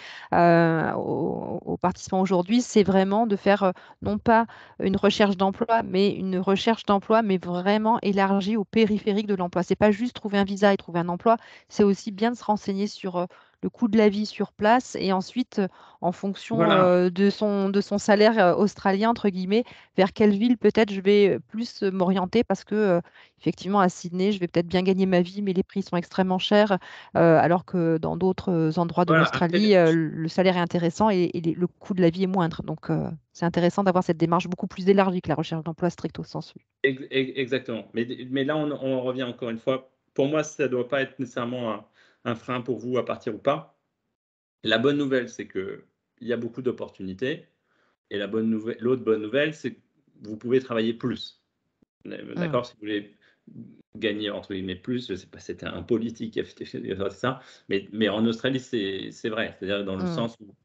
aux participants aujourd'hui, c'est vraiment de faire non pas une recherche d'emploi, mais une recherche d'emploi, mais vraiment élargie au périphérique de l'emploi. C'est pas juste trouver un visa et trouver un emploi, c'est aussi bien de se renseigner sur le coût de la vie sur place et ensuite, en fonction Voilà. de son salaire australien, entre guillemets, vers quelle ville peut-être je vais plus m'orienter parce que, effectivement, à Sydney, je vais peut-être bien gagner ma vie, mais les prix sont extrêmement chers, alors que dans d'autres endroits de Voilà. Après, l'Australie, le salaire est intéressant et le coût de la vie est moindre. Donc, c'est intéressant d'avoir cette démarche beaucoup plus élargie que la recherche d'emploi stricto sensu. exactement. Mais là, on revient encore une fois. Pour moi, ça ne doit pas être nécessairement un frein pour vous à partir ou pas. La bonne nouvelle, c'est qu'il y a beaucoup d'opportunités. Et l'autre bonne nouvelle, c'est que vous pouvez travailler plus. Mm, D'accord? Si vous voulez gagner entre guillemets plus, je ne sais pas, c'était un politique qui a fait ça, mais en Australie, c'est vrai. C'est-à-dire dans le mm, sens où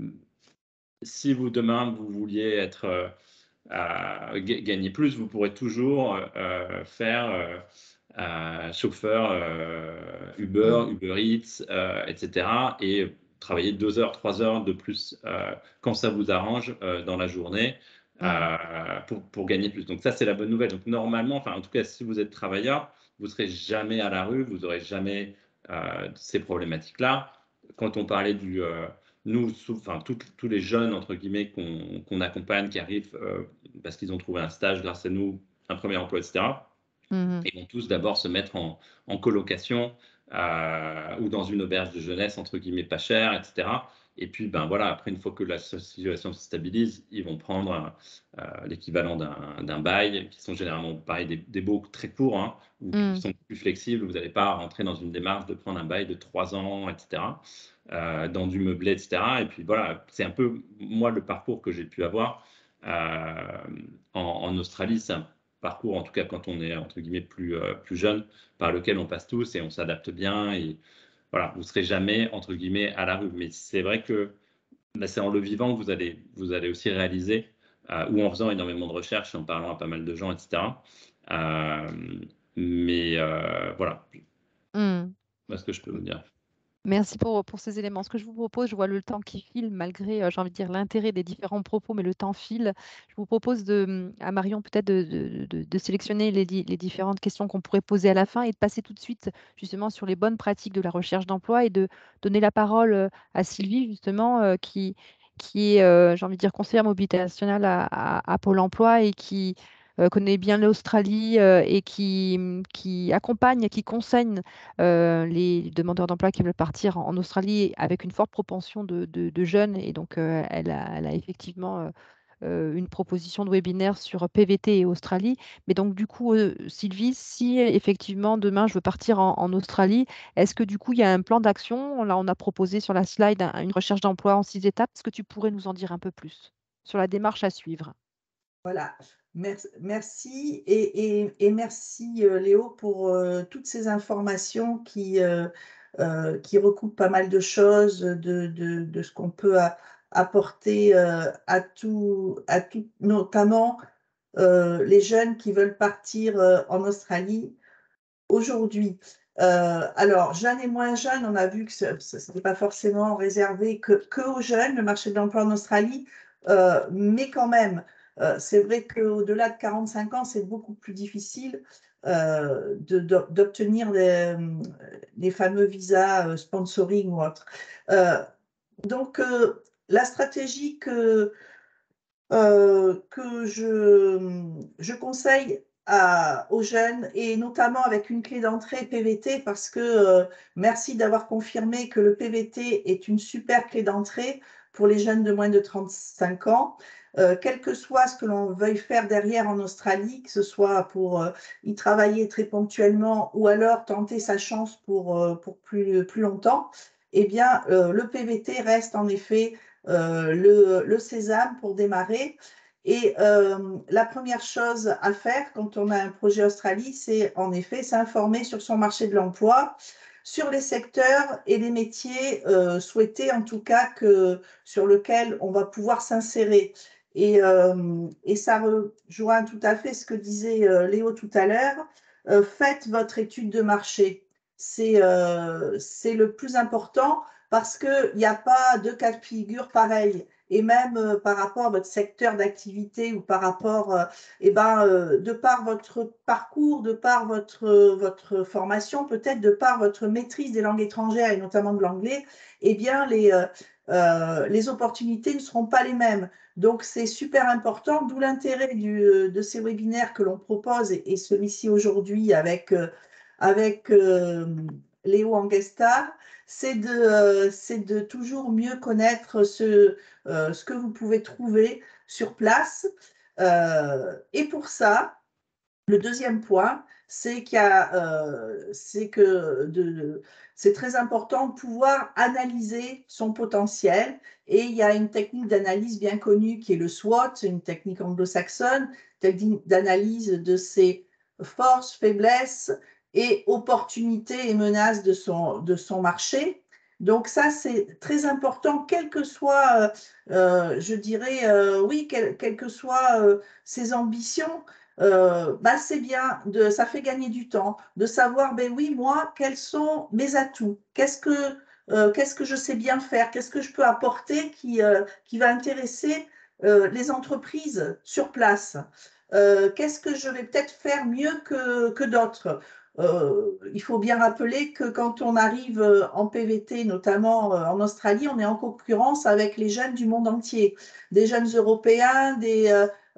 si vous demain vous vouliez être gagner plus, vous pourrez toujours faire chauffeur Uber, mm, Uber Eats, etc. Et travailler 2 heures, 3 heures de plus quand ça vous arrange dans la journée mm, pour gagner plus. Donc ça, c'est la bonne nouvelle. Donc normalement, enfin en tout cas, si vous êtes travailleur, vous ne serez jamais à la rue, vous n'aurez jamais ces problématiques-là. Quand on parlait nous, enfin, tous les jeunes, entre guillemets, qu'on accompagne, qui arrivent parce qu'ils ont trouvé un stage grâce à nous, un premier emploi, etc., mhm, ils vont tous d'abord se mettre en colocation ou dans une auberge de jeunesse, entre guillemets, pas chère, etc. Et puis, ben voilà, après, une fois que la situation se stabilise, ils vont prendre l'équivalent d'un bail, qui sont généralement, pareil, des baux très courts, hein, ou qui mm, sont plus flexibles. Vous n'allez pas rentrer dans une démarche de prendre un bail de 3 ans, etc., dans du meublé, etc. Et puis voilà, c'est un peu, moi, le parcours que j'ai pu avoir en Australie. C'est un parcours, en tout cas quand on est entre guillemets plus jeune, par lequel on passe tous et on s'adapte bien. Et voilà, vous ne serez jamais entre guillemets à la rue. Mais c'est vrai que là, c'est en le vivant que vous allez aussi réaliser, ou en faisant énormément de recherches, en parlant à pas mal de gens, etc. Euh, mais voilà, mm. voilà ce que je peux vous dire. Merci pour ces éléments. Ce que je vous propose, je vois le temps qui file, malgré, j'ai envie de dire, l'intérêt des différents propos, mais le temps file. Je vous propose à Marion peut-être de sélectionner les différentes questions qu'on pourrait poser à la fin et de passer tout de suite justement sur les bonnes pratiques de la recherche d'emploi et de donner la parole à Sylvie, justement, qui est, j'ai envie de dire, conseillère mobilité nationale à Pôle emploi et qui connaît bien l'Australie et qui accompagne, qui conseille les demandeurs d'emploi qui veulent partir en Australie avec une forte propension de jeunes. Et donc, elle a effectivement une proposition de webinaire sur PVT et Australie. Mais donc, du coup, Sylvie, si effectivement demain je veux partir en Australie, est-ce que du coup, il y a un plan d'action? Là, on a proposé sur la slide une recherche d'emploi en 6 étapes. Est-ce que tu pourrais nous en dire un peu plus sur la démarche à suivre? Voilà, merci et merci Léo pour toutes ces informations qui recoupent pas mal de choses de ce qu'on peut apporter à tout, notamment les jeunes qui veulent partir en Australie aujourd'hui. Alors, jeunes et moins jeunes, on a vu que ce n'était pas forcément réservé que aux jeunes, le marché de l'emploi en Australie, mais quand même, c'est vrai qu'au-delà de 45 ans, c'est beaucoup plus difficile d'obtenir les fameux visas sponsoring ou autres. Donc, la stratégie que je conseille aux jeunes, et notamment avec une clé d'entrée PVT, parce que merci d'avoir confirmé que le PVT est une super clé d'entrée pour les jeunes de moins de 35 ans. Quel que soit ce que l'on veuille faire derrière en Australie, que ce soit pour y travailler très ponctuellement ou alors tenter sa chance pour plus longtemps, eh bien, le PVT reste en effet le sésame pour démarrer. Et la première chose à faire quand on a un projet Australie, c'est en effet s'informer sur son marché de l'emploi, sur les secteurs et les métiers souhaités, en tout cas, sur lesquels on va pouvoir s'insérer. Et ça rejoint tout à fait ce que disait Léo tout à l'heure. Faites votre étude de marché. C'est le plus important parce qu'il n'y a pas de cas de figure pareil. Et même par rapport à votre secteur d'activité ou par rapport, de par votre parcours, de par votre formation, peut-être de par votre maîtrise des langues étrangères et notamment de l'anglais, eh bien, les opportunités ne seront pas les mêmes. Donc, c'est super important, d'où l'intérêt de ces webinaires que l'on propose et celui-ci aujourd'hui avec Léo Anguesta, c'est de toujours mieux connaître ce que vous pouvez trouver sur place. Et pour ça, le deuxième point, c'est c'est très important de pouvoir analyser son potentiel. Et il y a une technique d'analyse bien connue qui est le SWOT, une technique anglo-saxonne, technique d'analyse de ses forces, faiblesses et opportunités et menaces de son marché. Donc ça, c'est très important, quel que soit, je dirais, oui, quelles que soient ses ambitions. C'est bien, ça fait gagner du temps, de savoir, ben oui, moi, quels sont mes atouts, qu'est-ce que je sais bien faire, qu'est-ce que je peux apporter qui va intéresser les entreprises sur place, qu'est-ce que je vais peut-être faire mieux que d'autres. Il faut bien rappeler que quand on arrive en PVT, notamment en Australie, on est en concurrence avec les jeunes du monde entier, des jeunes européens, des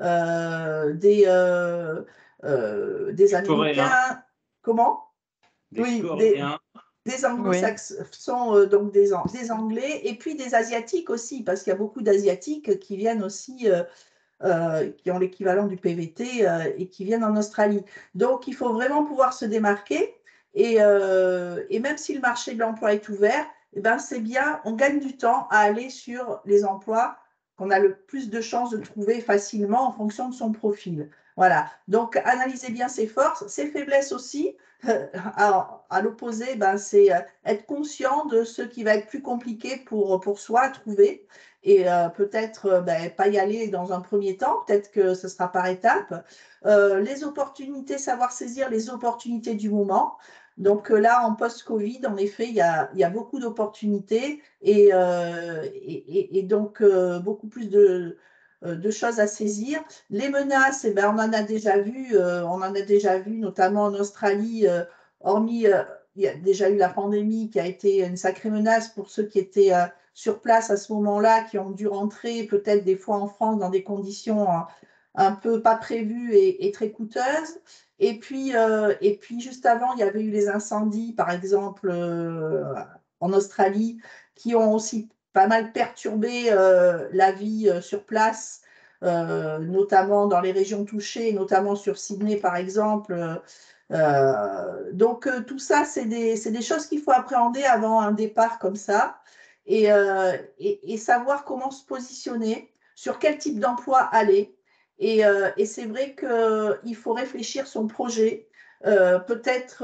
Américains. Comment? Des Oui, Coréens. des anglo-saxons, donc des Anglais, et puis des Asiatiques aussi, parce qu'il y a beaucoup d'Asiatiques qui viennent aussi, qui ont l'équivalent du PVT et qui viennent en Australie. Donc, il faut vraiment pouvoir se démarquer. Et même si le marché de l'emploi est ouvert, c'est bien, on gagne du temps à aller sur les emplois qu'on a le plus de chances de trouver facilement en fonction de son profil. Voilà. Donc, analysez bien ses forces, ses faiblesses aussi. À l'opposé, c'est être conscient de ce qui va être plus compliqué pour soi à trouver et peut-être pas y aller dans un premier temps, peut-être que ce sera par étapes. Les opportunités, savoir saisir les opportunités du moment. Donc là, en post-Covid, en effet, il y a beaucoup d'opportunités et donc beaucoup plus de choses à saisir. Les menaces, on en a déjà vu, notamment en Australie, hormis, il y a déjà eu la pandémie qui a été une sacrée menace pour ceux qui étaient sur place à ce moment-là, qui ont dû rentrer peut-être des fois en France dans des conditions un peu pas prévues et très coûteuses. Et puis juste avant, il y avait eu les incendies, par exemple, en Australie, qui ont aussi pas mal perturbé la vie sur place, notamment dans les régions touchées, notamment sur Sydney, par exemple. Donc, tout ça, c'est des choses qu'il faut appréhender avant un départ comme ça et savoir comment se positionner, sur quel type d'emploi aller. Et c'est vrai qu'il faut réfléchir son projet, peut-être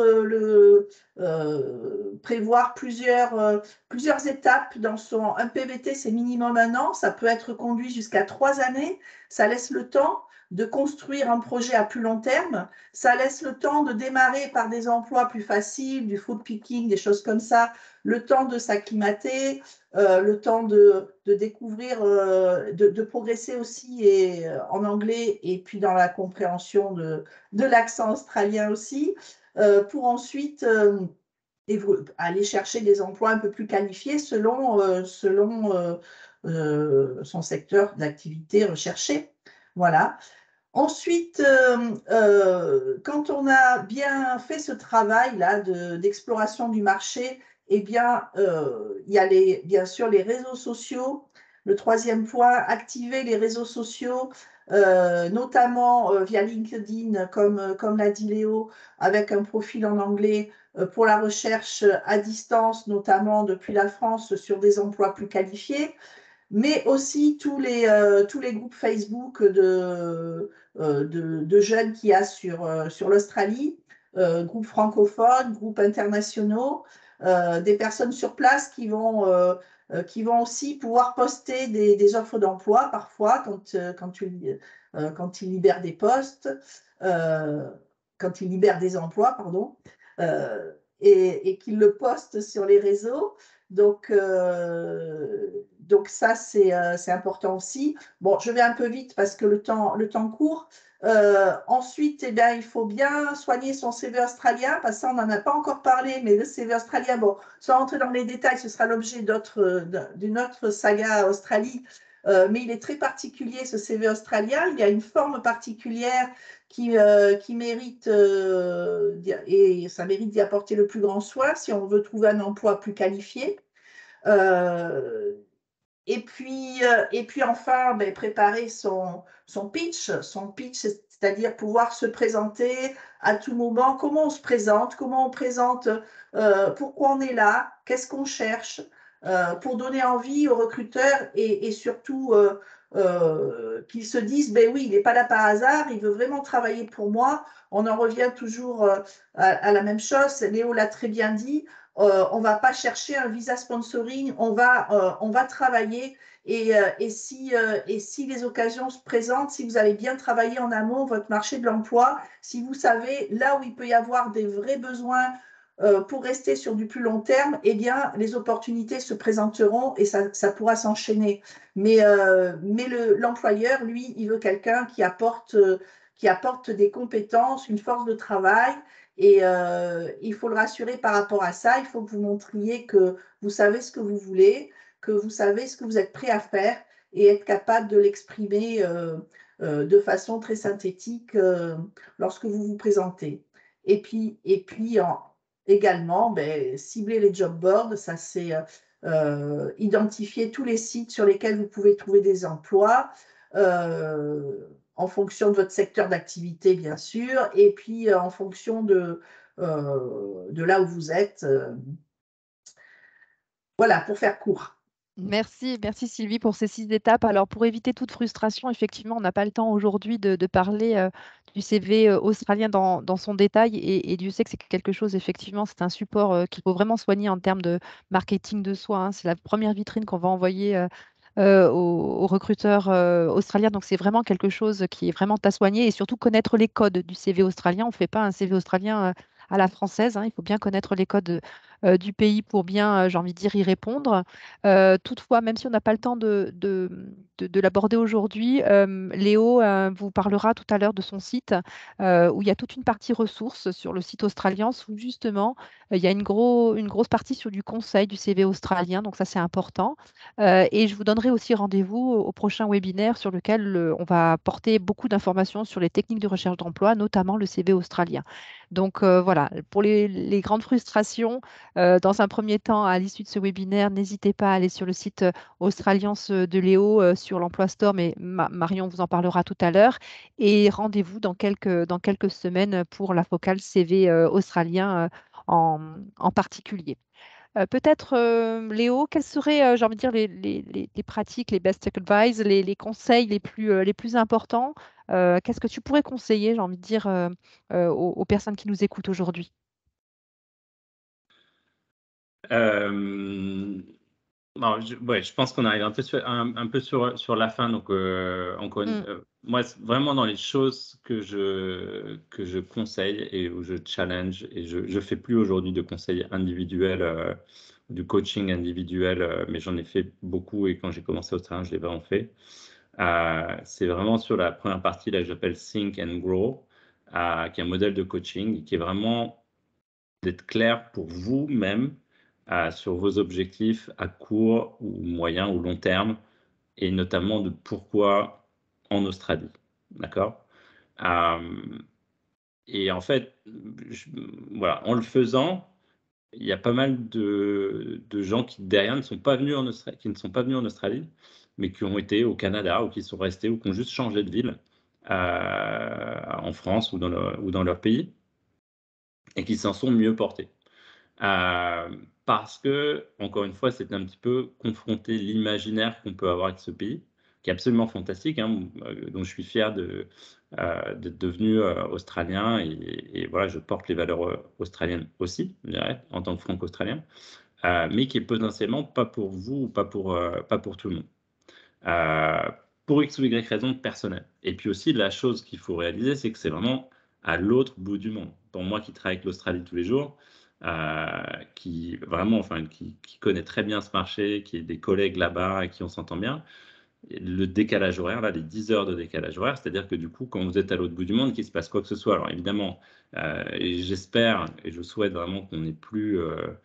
prévoir plusieurs étapes dans un PVT, c'est minimum 1 an, ça peut être conduit jusqu'à 3 années, ça laisse le temps de construire un projet à plus long terme, ça laisse le temps de démarrer par des emplois plus faciles, du fruit picking, des choses comme ça, le temps de s'acclimater, le temps de découvrir, de progresser aussi en anglais et puis dans la compréhension de l'accent australien aussi, pour ensuite aller chercher des emplois un peu plus qualifiés selon son secteur d'activité recherché. Voilà. Ensuite, quand on a bien fait ce travail-là d'exploration du marché, eh bien, il y a bien sûr les réseaux sociaux. Le troisième point, activer les réseaux sociaux, notamment via LinkedIn, comme l'a dit Léo, avec un profil en anglais pour la recherche à distance, notamment depuis la France, sur des emplois plus qualifiés. Mais aussi tous les groupes Facebook de jeunes qu'il y a sur l'Australie, groupes francophones, groupes internationaux, des personnes sur place qui vont qui vont aussi pouvoir poster des offres d'emploi parfois quand ils libèrent des postes, quand ils libèrent des emplois, pardon, et qu'ils le postent sur les réseaux. Donc ça, c'est important aussi. Bon, je vais un peu vite parce que le temps court. Ensuite, eh bien, il faut bien soigner son CV australien, parce que ça, on n'en a pas encore parlé, mais le CV australien, bon, sans rentrer dans les détails, ce sera l'objet d'une autre saga Australie, mais il est très particulier, ce CV australien. Il y a une forme particulière qui mérite, et ça mérite d'y apporter le plus grand soin si on veut trouver un emploi plus qualifié. Et puis enfin, ben, préparer son pitch, c'est-à-dire pouvoir se présenter à tout moment. Comment on présente, pourquoi on est là, qu'est-ce qu'on cherche, pour donner envie aux recruteurs et surtout qu'ils se disent, ben oui, il n'est pas là par hasard, il veut vraiment travailler pour moi. On en revient toujours à la même chose, Léo l'a très bien dit. On ne va pas chercher un visa sponsoring, on va travailler et si les occasions se présentent, si vous avez bien travaillé en amont votre marché de l'emploi, si vous savez là où il peut y avoir des vrais besoins pour rester sur du plus long terme, eh bien, les opportunités se présenteront et ça pourra s'enchaîner. Mais l'employeur, lui, il veut quelqu'un qui apporte des compétences, une force de travail. Et il faut le rassurer par rapport à ça. Il faut que vous montriez que vous savez ce que vous voulez, que vous savez ce que vous êtes prêt à faire et être capable de l'exprimer de façon très synthétique lorsque vous vous présentez. Et puis également, ben, cibler les job boards, ça c'est identifier tous les sites sur lesquels vous pouvez trouver des emplois. En fonction de votre secteur d'activité, bien sûr, et puis en fonction de là où vous êtes. Voilà, pour faire court. Merci Sylvie pour ces 6 étapes. Alors pour éviter toute frustration, effectivement, on n'a pas le temps aujourd'hui de parler du CV australien dans son détail et Dieu sait que c'est quelque chose, effectivement, c'est un support qu'il faut vraiment soigner en termes de marketing de soi, hein. C'est la première vitrine qu'on va envoyer aux recruteurs australiens. Donc c'est vraiment quelque chose qui est vraiment à soigner et surtout connaître les codes du CV australien. On ne fait pas un CV australien à la française, hein. Il faut bien connaître les codes du pays pour bien, j'ai envie de dire, y répondre. Toutefois, même si on n'a pas le temps de l'aborder aujourd'hui, Léo vous parlera tout à l'heure de son site où il y a toute une partie ressources sur le site australien où justement il y a une grosse partie sur du conseil du CV australien, donc ça c'est important. Et je vous donnerai aussi rendez-vous au prochain webinaire sur lequel on va apporter beaucoup d'informations sur les techniques de recherche d'emploi, notamment le CV australien. Donc voilà, pour les grandes frustrations, dans un premier temps, à l'issue de ce webinaire, n'hésitez pas à aller sur le site Australiance de Léo sur l'Emploi Store, mais Marion vous en parlera tout à l'heure. Et rendez-vous dans quelques semaines pour la focale CV australien en particulier. Peut-être, Léo, quelles seraient, j'ai envie de dire, les pratiques, les best advice, les conseils les plus importants? Qu'est-ce que tu pourrais conseiller, j'ai envie de dire, aux personnes qui nous écoutent aujourd'hui? Non, ouais, je pense qu'on arrive un peu sur la fin. Donc, encore moi, vraiment dans les choses que je conseille et où je challenge, et je fais plus aujourd'hui de conseils individuels, du coaching individuel, mais j'en ai fait beaucoup et quand j'ai commencé au terrain, je l'ai vraiment fait. C'est vraiment sur la première partie, là, que j'appelle Think and Grow, qui est un modèle de coaching qui est vraiment d'être clair pour vous-même sur vos objectifs à court ou moyen ou long terme, et notamment de pourquoi en Australie. D'accord? Et en fait, voilà, en le faisant, il y a pas mal de gens qui derrière ne sont pas venus en Australie, qui ne sont pas venus en Australie, mais qui ont été au Canada ou qui sont restés ou qui ont juste changé de ville en France ou dans leur pays et qui s'en sont mieux portés. Parce que, encore une fois, c'est un petit peu confronter l'imaginaire qu'on peut avoir avec ce pays, qui est absolument fantastique, hein, dont je suis fier d'être devenu australien et voilà, je porte les valeurs australiennes aussi, je dirais, en tant que franco-australien. mais qui est potentiellement pas pour vous ou pas pour tout le monde. Pour X ou Y raison personnelle. Et puis aussi, la chose qu'il faut réaliser, c'est que c'est vraiment à l'autre bout du monde. Pour moi qui travaille avec l'Australie tous les jours, qui vraiment, enfin, qui connaît très bien ce marché, qui est des collègues là-bas et qui on s'entend bien, le décalage horaire, là, les 10 heures de décalage horaire, c'est-à-dire que du coup, quand vous êtes à l'autre bout du monde, qu'il se passe quoi que ce soit, alors évidemment, et j'espère et je souhaite vraiment qu'on n'ait plus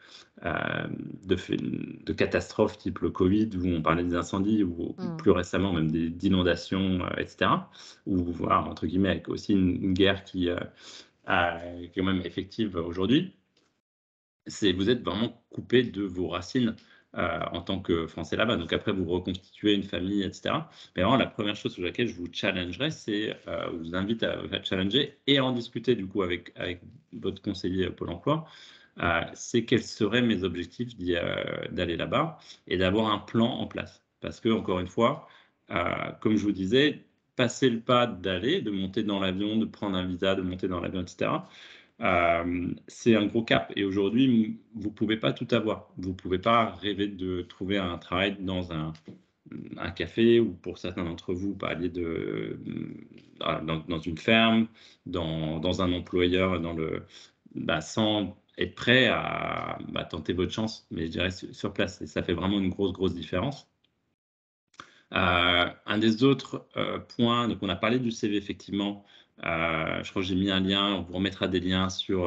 de catastrophes type le Covid, où on parlait des incendies, ou plus récemment même d'inondations, etc. Ou voilà, entre guillemets, avec aussi une guerre qui est quand même effective aujourd'hui. Vous êtes vraiment coupé de vos racines en tant que Français là-bas. Donc après, vous reconstituez une famille, etc. Mais vraiment, la première chose sur laquelle je vous challengerai, c'est, je vous invite à challenger et en discuter du coup avec votre conseiller Pôle emploi, c'est quels seraient mes objectifs d'aller là-bas et d'avoir un plan en place. Parce que, encore une fois, comme je vous disais, passer le pas d'aller, de monter dans l'avion, de prendre un visa, de monter dans l'avion, etc., c'est un gros cap. Et aujourd'hui, vous ne pouvez pas tout avoir. Vous ne pouvez pas rêver de trouver un travail dans un café, ou pour certains d'entre vous, aller dans une ferme, dans un employeur, sans être prêt à tenter votre chance, mais je dirais sur place. Et ça fait vraiment une grosse différence. Un des autres points, donc on a parlé du CV effectivement, je crois que j'ai mis un lien, on vous remettra des liens sur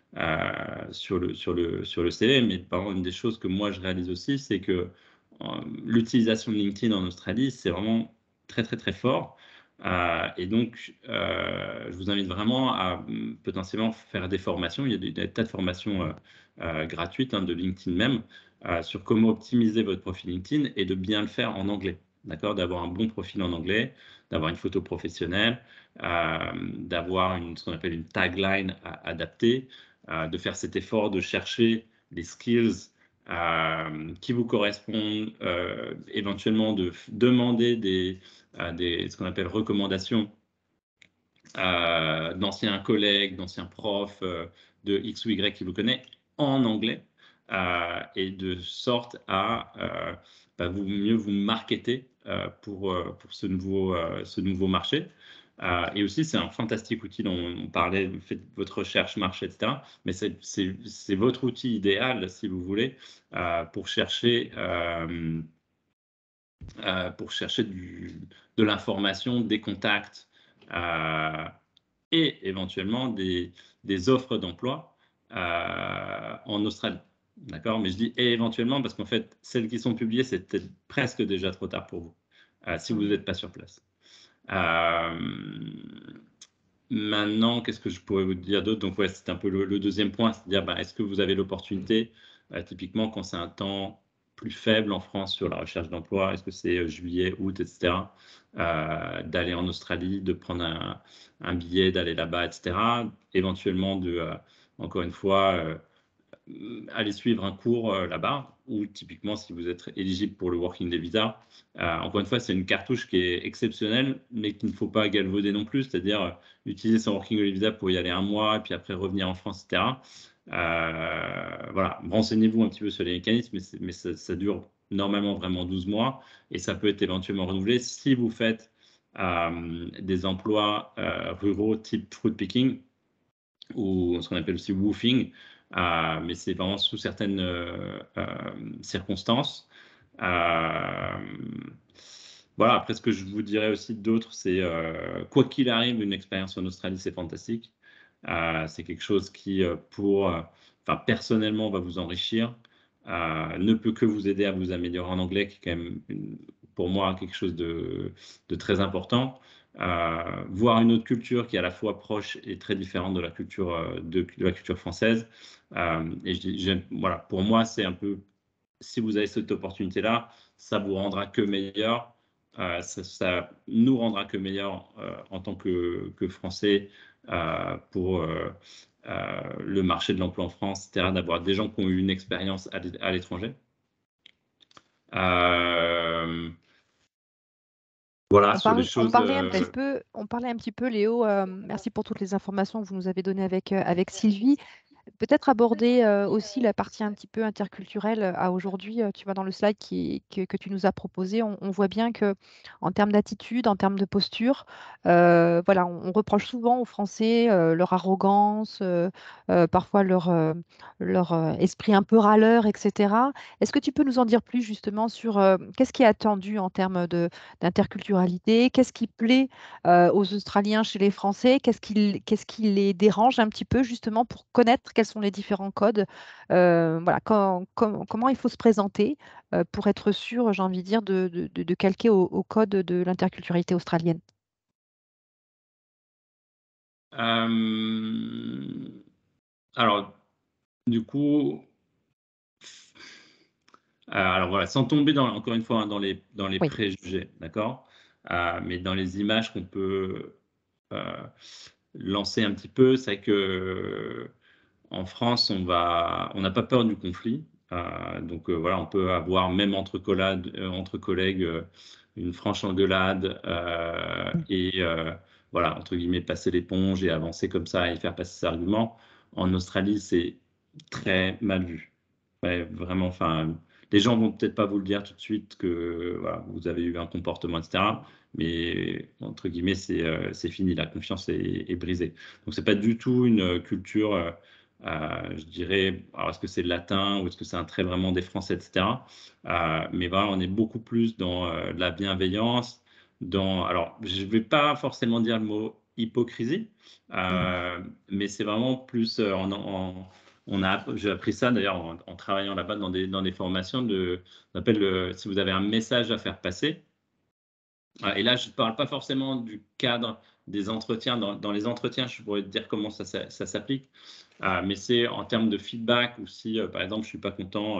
le CV, mais par contre, une des choses que moi je réalise aussi, c'est que l'utilisation de LinkedIn en Australie, c'est vraiment très fort. Et donc, je vous invite vraiment à potentiellement faire des formations. Il y a des tas de formations gratuites de LinkedIn même, sur comment optimiser votre profil LinkedIn et de bien le faire en anglais. D'accord, d'avoir un bon profil en anglais, d'avoir une photo professionnelle, d'avoir ce qu'on appelle une tagline adaptée, de faire cet effort de chercher les skills qui vous correspondent, éventuellement de demander ce qu'on appelle recommandations d'anciens collègues, d'anciens profs, de X ou Y qui vous connaissent en anglais, et de sorte à mieux vous marketer pour ce nouveau marché. Et aussi, c'est un fantastique outil dont on parlait, faites votre recherche marché, etc. Mais c'est votre outil idéal, si vous voulez, pour chercher de l'information, des contacts, et éventuellement des offres d'emploi en Australie. D'accord, mais je dis et éventuellement parce qu'en fait, celles qui sont publiées, c'est peut-être presque déjà trop tard pour vous, si vous n'êtes pas sur place. Maintenant, qu'est-ce que je pourrais vous dire d'autre? Donc, ouais, c'est un peu le deuxième point, c'est-à-dire, est-ce que vous avez l'opportunité, typiquement quand c'est un temps plus faible en France sur la recherche d'emploi, est-ce que c'est juillet, août, etc., d'aller en Australie, de prendre un billet, d'aller là-bas, etc., éventuellement encore une fois, aller suivre un cours là-bas, ou typiquement si vous êtes éligible pour le Working Day Visa. Encore une fois, c'est une cartouche qui est exceptionnelle, mais qu'il ne faut pas galvauder non plus, c'est-à-dire utiliser son Working Day Visa pour y aller un mois, et puis après revenir en France, etc. Voilà, renseignez-vous un petit peu sur les mécanismes, mais ça dure normalement vraiment 12 mois, et ça peut être éventuellement renouvelé si vous faites des emplois ruraux type fruit picking, ou ce qu'on appelle aussi woofing, mais c'est vraiment sous certaines circonstances. Voilà, après ce que je vous dirais aussi d'autres, c'est quoi qu'il arrive, une expérience en Australie, c'est fantastique. C'est quelque chose qui, personnellement, va vous enrichir, ne peut que vous aider à vous améliorer en anglais, qui est quand même, pour moi, quelque chose de très important. Voir une autre culture qui est à la fois proche et très différente de la culture, de la culture française. Et voilà, pour moi, c'est un peu, si vous avez cette opportunité-là, ça vous rendra que meilleur. Ça nous rendra que meilleur en tant que Français pour le marché de l'emploi en France, etc., d'avoir des gens qui ont eu une expérience à l'étranger. Voilà, sur les choses. On parlait un petit peu, Léo, merci pour toutes les informations que vous nous avez données avec Sylvie. Peut-être aborder aussi la partie un petit peu interculturelle à aujourd'hui. Tu vois, dans le slide que tu nous as proposé, on voit bien que en termes d'attitude, en termes de posture, voilà, on reproche souvent aux Français leur arrogance, parfois leur esprit un peu râleur, etc. Est-ce que tu peux nous en dire plus justement sur qu'est-ce qui est attendu en termes d'interculturalité? Qu'est-ce qui plaît aux Australiens chez les Français? Qu'est-ce qui les dérange un petit peu justement pour connaître quels sont les différents codes? Voilà, comment il faut se présenter pour être sûr, j'ai envie de dire, de calquer au code de l'interculturalité australienne. Alors, du coup, alors voilà, sans tomber encore une fois, hein, dans les Oui. préjugés, d'accord? Mais dans les images qu'on peut lancer un petit peu, c'est que en France, on n'a pas peur du conflit. Donc voilà, on peut avoir même entre collègues une franche engueulade et voilà, entre guillemets, passer l'éponge et avancer comme ça et faire passer ses arguments. En Australie, c'est très mal vu. Ouais, vraiment, enfin, les gens vont peut-être pas vous le dire tout de suite que voilà, vous avez eu un comportement, etc. Mais entre guillemets, c'est fini, la confiance est brisée. Donc c'est pas du tout une culture, je dirais, alors est-ce que c'est latin ou est-ce que c'est un trait vraiment des Français, etc. Mais voilà, on est beaucoup plus dans la bienveillance, alors je vais pas forcément dire le mot hypocrisie, mais c'est vraiment plus j'ai appris ça d'ailleurs en travaillant là-bas dans des formations on appelle si vous avez un message à faire passer. Et là, je ne parle pas forcément du cadre des entretiens. Dans les entretiens, je pourrais te dire comment ça s'applique. Mais c'est en termes de feedback ou si, par exemple, je ne suis pas content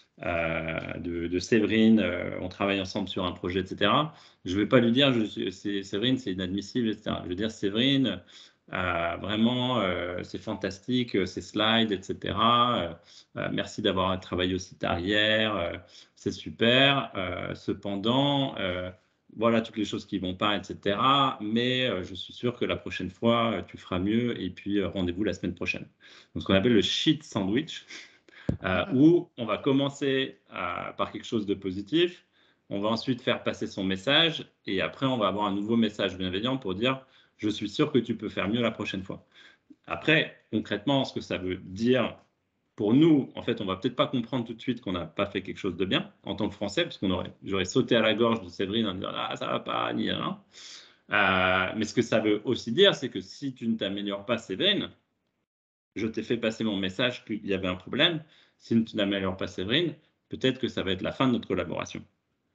de Séverine, on travaille ensemble sur un projet, etc. Je ne vais pas lui dire, Séverine, c'est inadmissible, etc. Je vais dire, Séverine, vraiment, c'est fantastique, ces slides, etc. Merci d'avoir travaillé aussi tard hier, c'est super. Cependant, voilà toutes les choses qui vont pas, etc. Mais je suis sûr que la prochaine fois, tu feras mieux. Et puis, rendez-vous la semaine prochaine. Donc, ce qu'on appelle le shit sandwich, où on va commencer par quelque chose de positif. On va ensuite faire passer son message. Et après, on va avoir un nouveau message bienveillant pour dire « Je suis sûr que tu peux faire mieux la prochaine fois ». Après, concrètement, ce que ça veut dire pour nous, en fait, on va peut-être pas comprendre tout de suite qu'on n'a pas fait quelque chose de bien en tant que Français, parce j'aurais sauté à la gorge de Séverine en disant ah ça va pas, ni rien. Mais ce que ça veut aussi dire, c'est que si tu ne t'améliores pas, Séverine, je t'ai fait passer mon message qu'il y avait un problème. Si tu n'améliores pas, Séverine, peut-être que ça va être la fin de notre collaboration.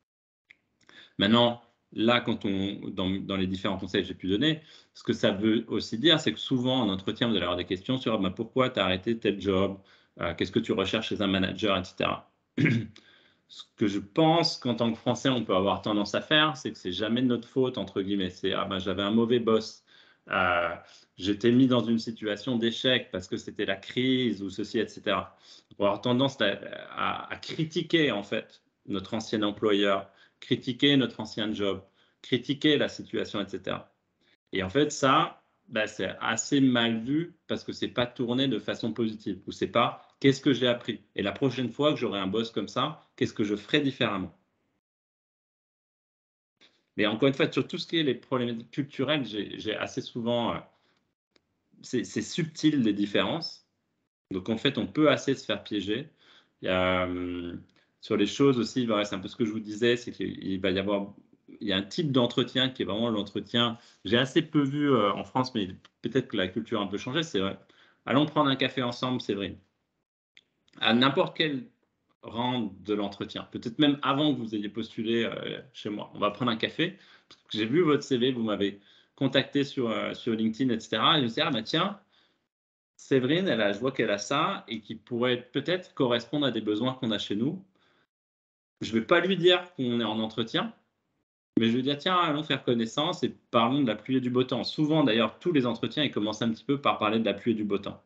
Maintenant, là, dans les différents conseils que j'ai pu donner, ce que ça veut aussi dire, c'est que souvent en entretien, vous allez avoir des questions sur pourquoi tu as arrêté tel job, qu'est-ce que tu recherches chez un manager, etc. Ce que je pense qu'en tant que Français, on peut avoir tendance à faire, c'est que c'est jamais de notre faute, entre guillemets. C'est j'avais un mauvais boss, j'étais mis dans une situation d'échec parce que c'était la crise ou ceci, etc. On va avoir tendance à critiquer en fait notre ancien employeur, critiquer notre ancien job, critiquer la situation, etc. Et en fait, ça, c'est assez mal vu parce que c'est pas tourné de façon positive. Ou c'est pas qu'est-ce que j'ai appris. Et la prochaine fois que j'aurai un boss comme ça, qu'est-ce que je ferai différemment. Mais encore une fois, sur tout ce qui est les problématiques culturelles, j'ai assez souvent, c'est subtil les différences. Donc en fait, on peut assez se faire piéger. Il y a, sur les choses aussi, c'est un peu ce que je vous disais, c'est qu'il va y avoir, il y a un type d'entretien qui est vraiment l'entretien. J'ai assez peu vu en France, mais peut-être que la culture a un peu changé. C'est vrai. Allons prendre un café ensemble, Séverine. À n'importe quel rang de l'entretien, peut-être même avant que vous ayez postulé chez moi. On va prendre un café. J'ai vu votre CV, vous m'avez contacté sur LinkedIn, etc. Et je me suis dit, tiens, Séverine, je vois qu'elle a ça et qui pourrait peut-être correspondre à des besoins qu'on a chez nous. Je ne vais pas lui dire qu'on est en entretien, mais je vais dire, tiens, allons faire connaissance et parlons de la pluie et du beau temps. Souvent, d'ailleurs, tous les entretiens, ils commencent un petit peu par parler de la pluie et du beau temps.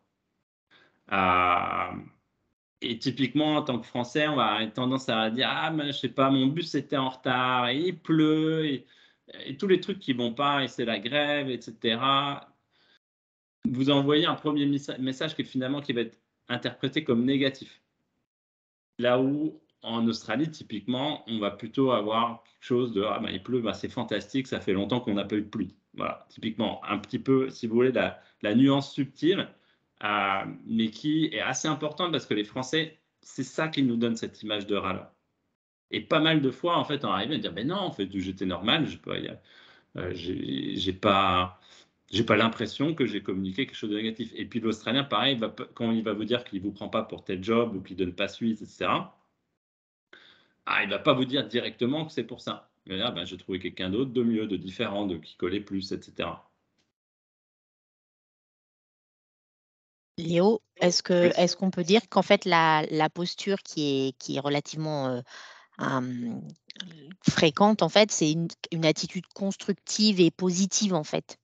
Et typiquement, en tant que Français, on va avoir tendance à dire, mais je sais pas, mon bus était en retard, et il pleut, et tous les trucs qui vont pas, et c'est la grève, etc. vous envoyez un premier message qui va être interprété comme négatif. Là où en Australie, typiquement, on va plutôt avoir quelque chose de il pleut, c'est fantastique, ça fait longtemps qu'on n'a pas eu de pluie. Voilà, typiquement, un petit peu, si vous voulez, la nuance subtile, mais qui est assez importante parce que les Français, c'est ça qui nous donne cette image de râleur. Et pas mal de fois, en fait, on arrive à dire non, en fait, j'étais normal, j'ai pas l'impression que j'ai communiqué quelque chose de négatif. Et puis l'Australien, pareil, quand il va vous dire qu'il ne vous prend pas pour tel job ou qu'il ne donne pas suite, etc., il ne va pas vous dire directement que c'est pour ça. Mais là, j'ai trouvé quelqu'un d'autre, de mieux, de différent, qui collait plus, etc. Léo, est-ce qu'on peut dire qu'en fait la posture qui est relativement fréquente, en fait, c'est une attitude constructive et positive, en fait?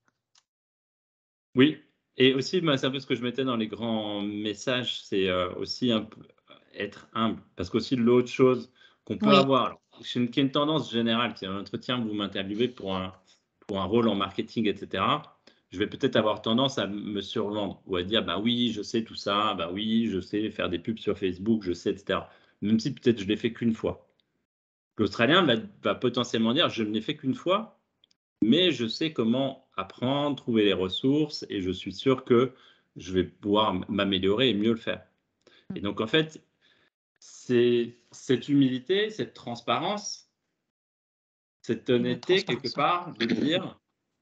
Oui, et aussi, c'est un peu ce que je mettais dans les grands messages, c'est aussi un peu être humble. Parce qu'aussi, l'autre chose qu'on peut Oui. avoir, qui est une tendance générale, c'est un entretien, vous m'interviewez pour un rôle en marketing, etc. Je vais peut-être avoir tendance à me survendre ou à dire oui, je sais tout ça, oui, je sais faire des pubs sur Facebook, je sais, etc. Même si peut-être je ne l'ai fait qu'une fois. L'Australien va potentiellement dire je ne l'ai fait qu'une fois, mais je sais comment apprendre, trouver les ressources et je suis sûr que je vais pouvoir m'améliorer et mieux le faire. Et donc, en fait, c'est cette humilité, cette transparence, cette honnêteté, quelque part, de dire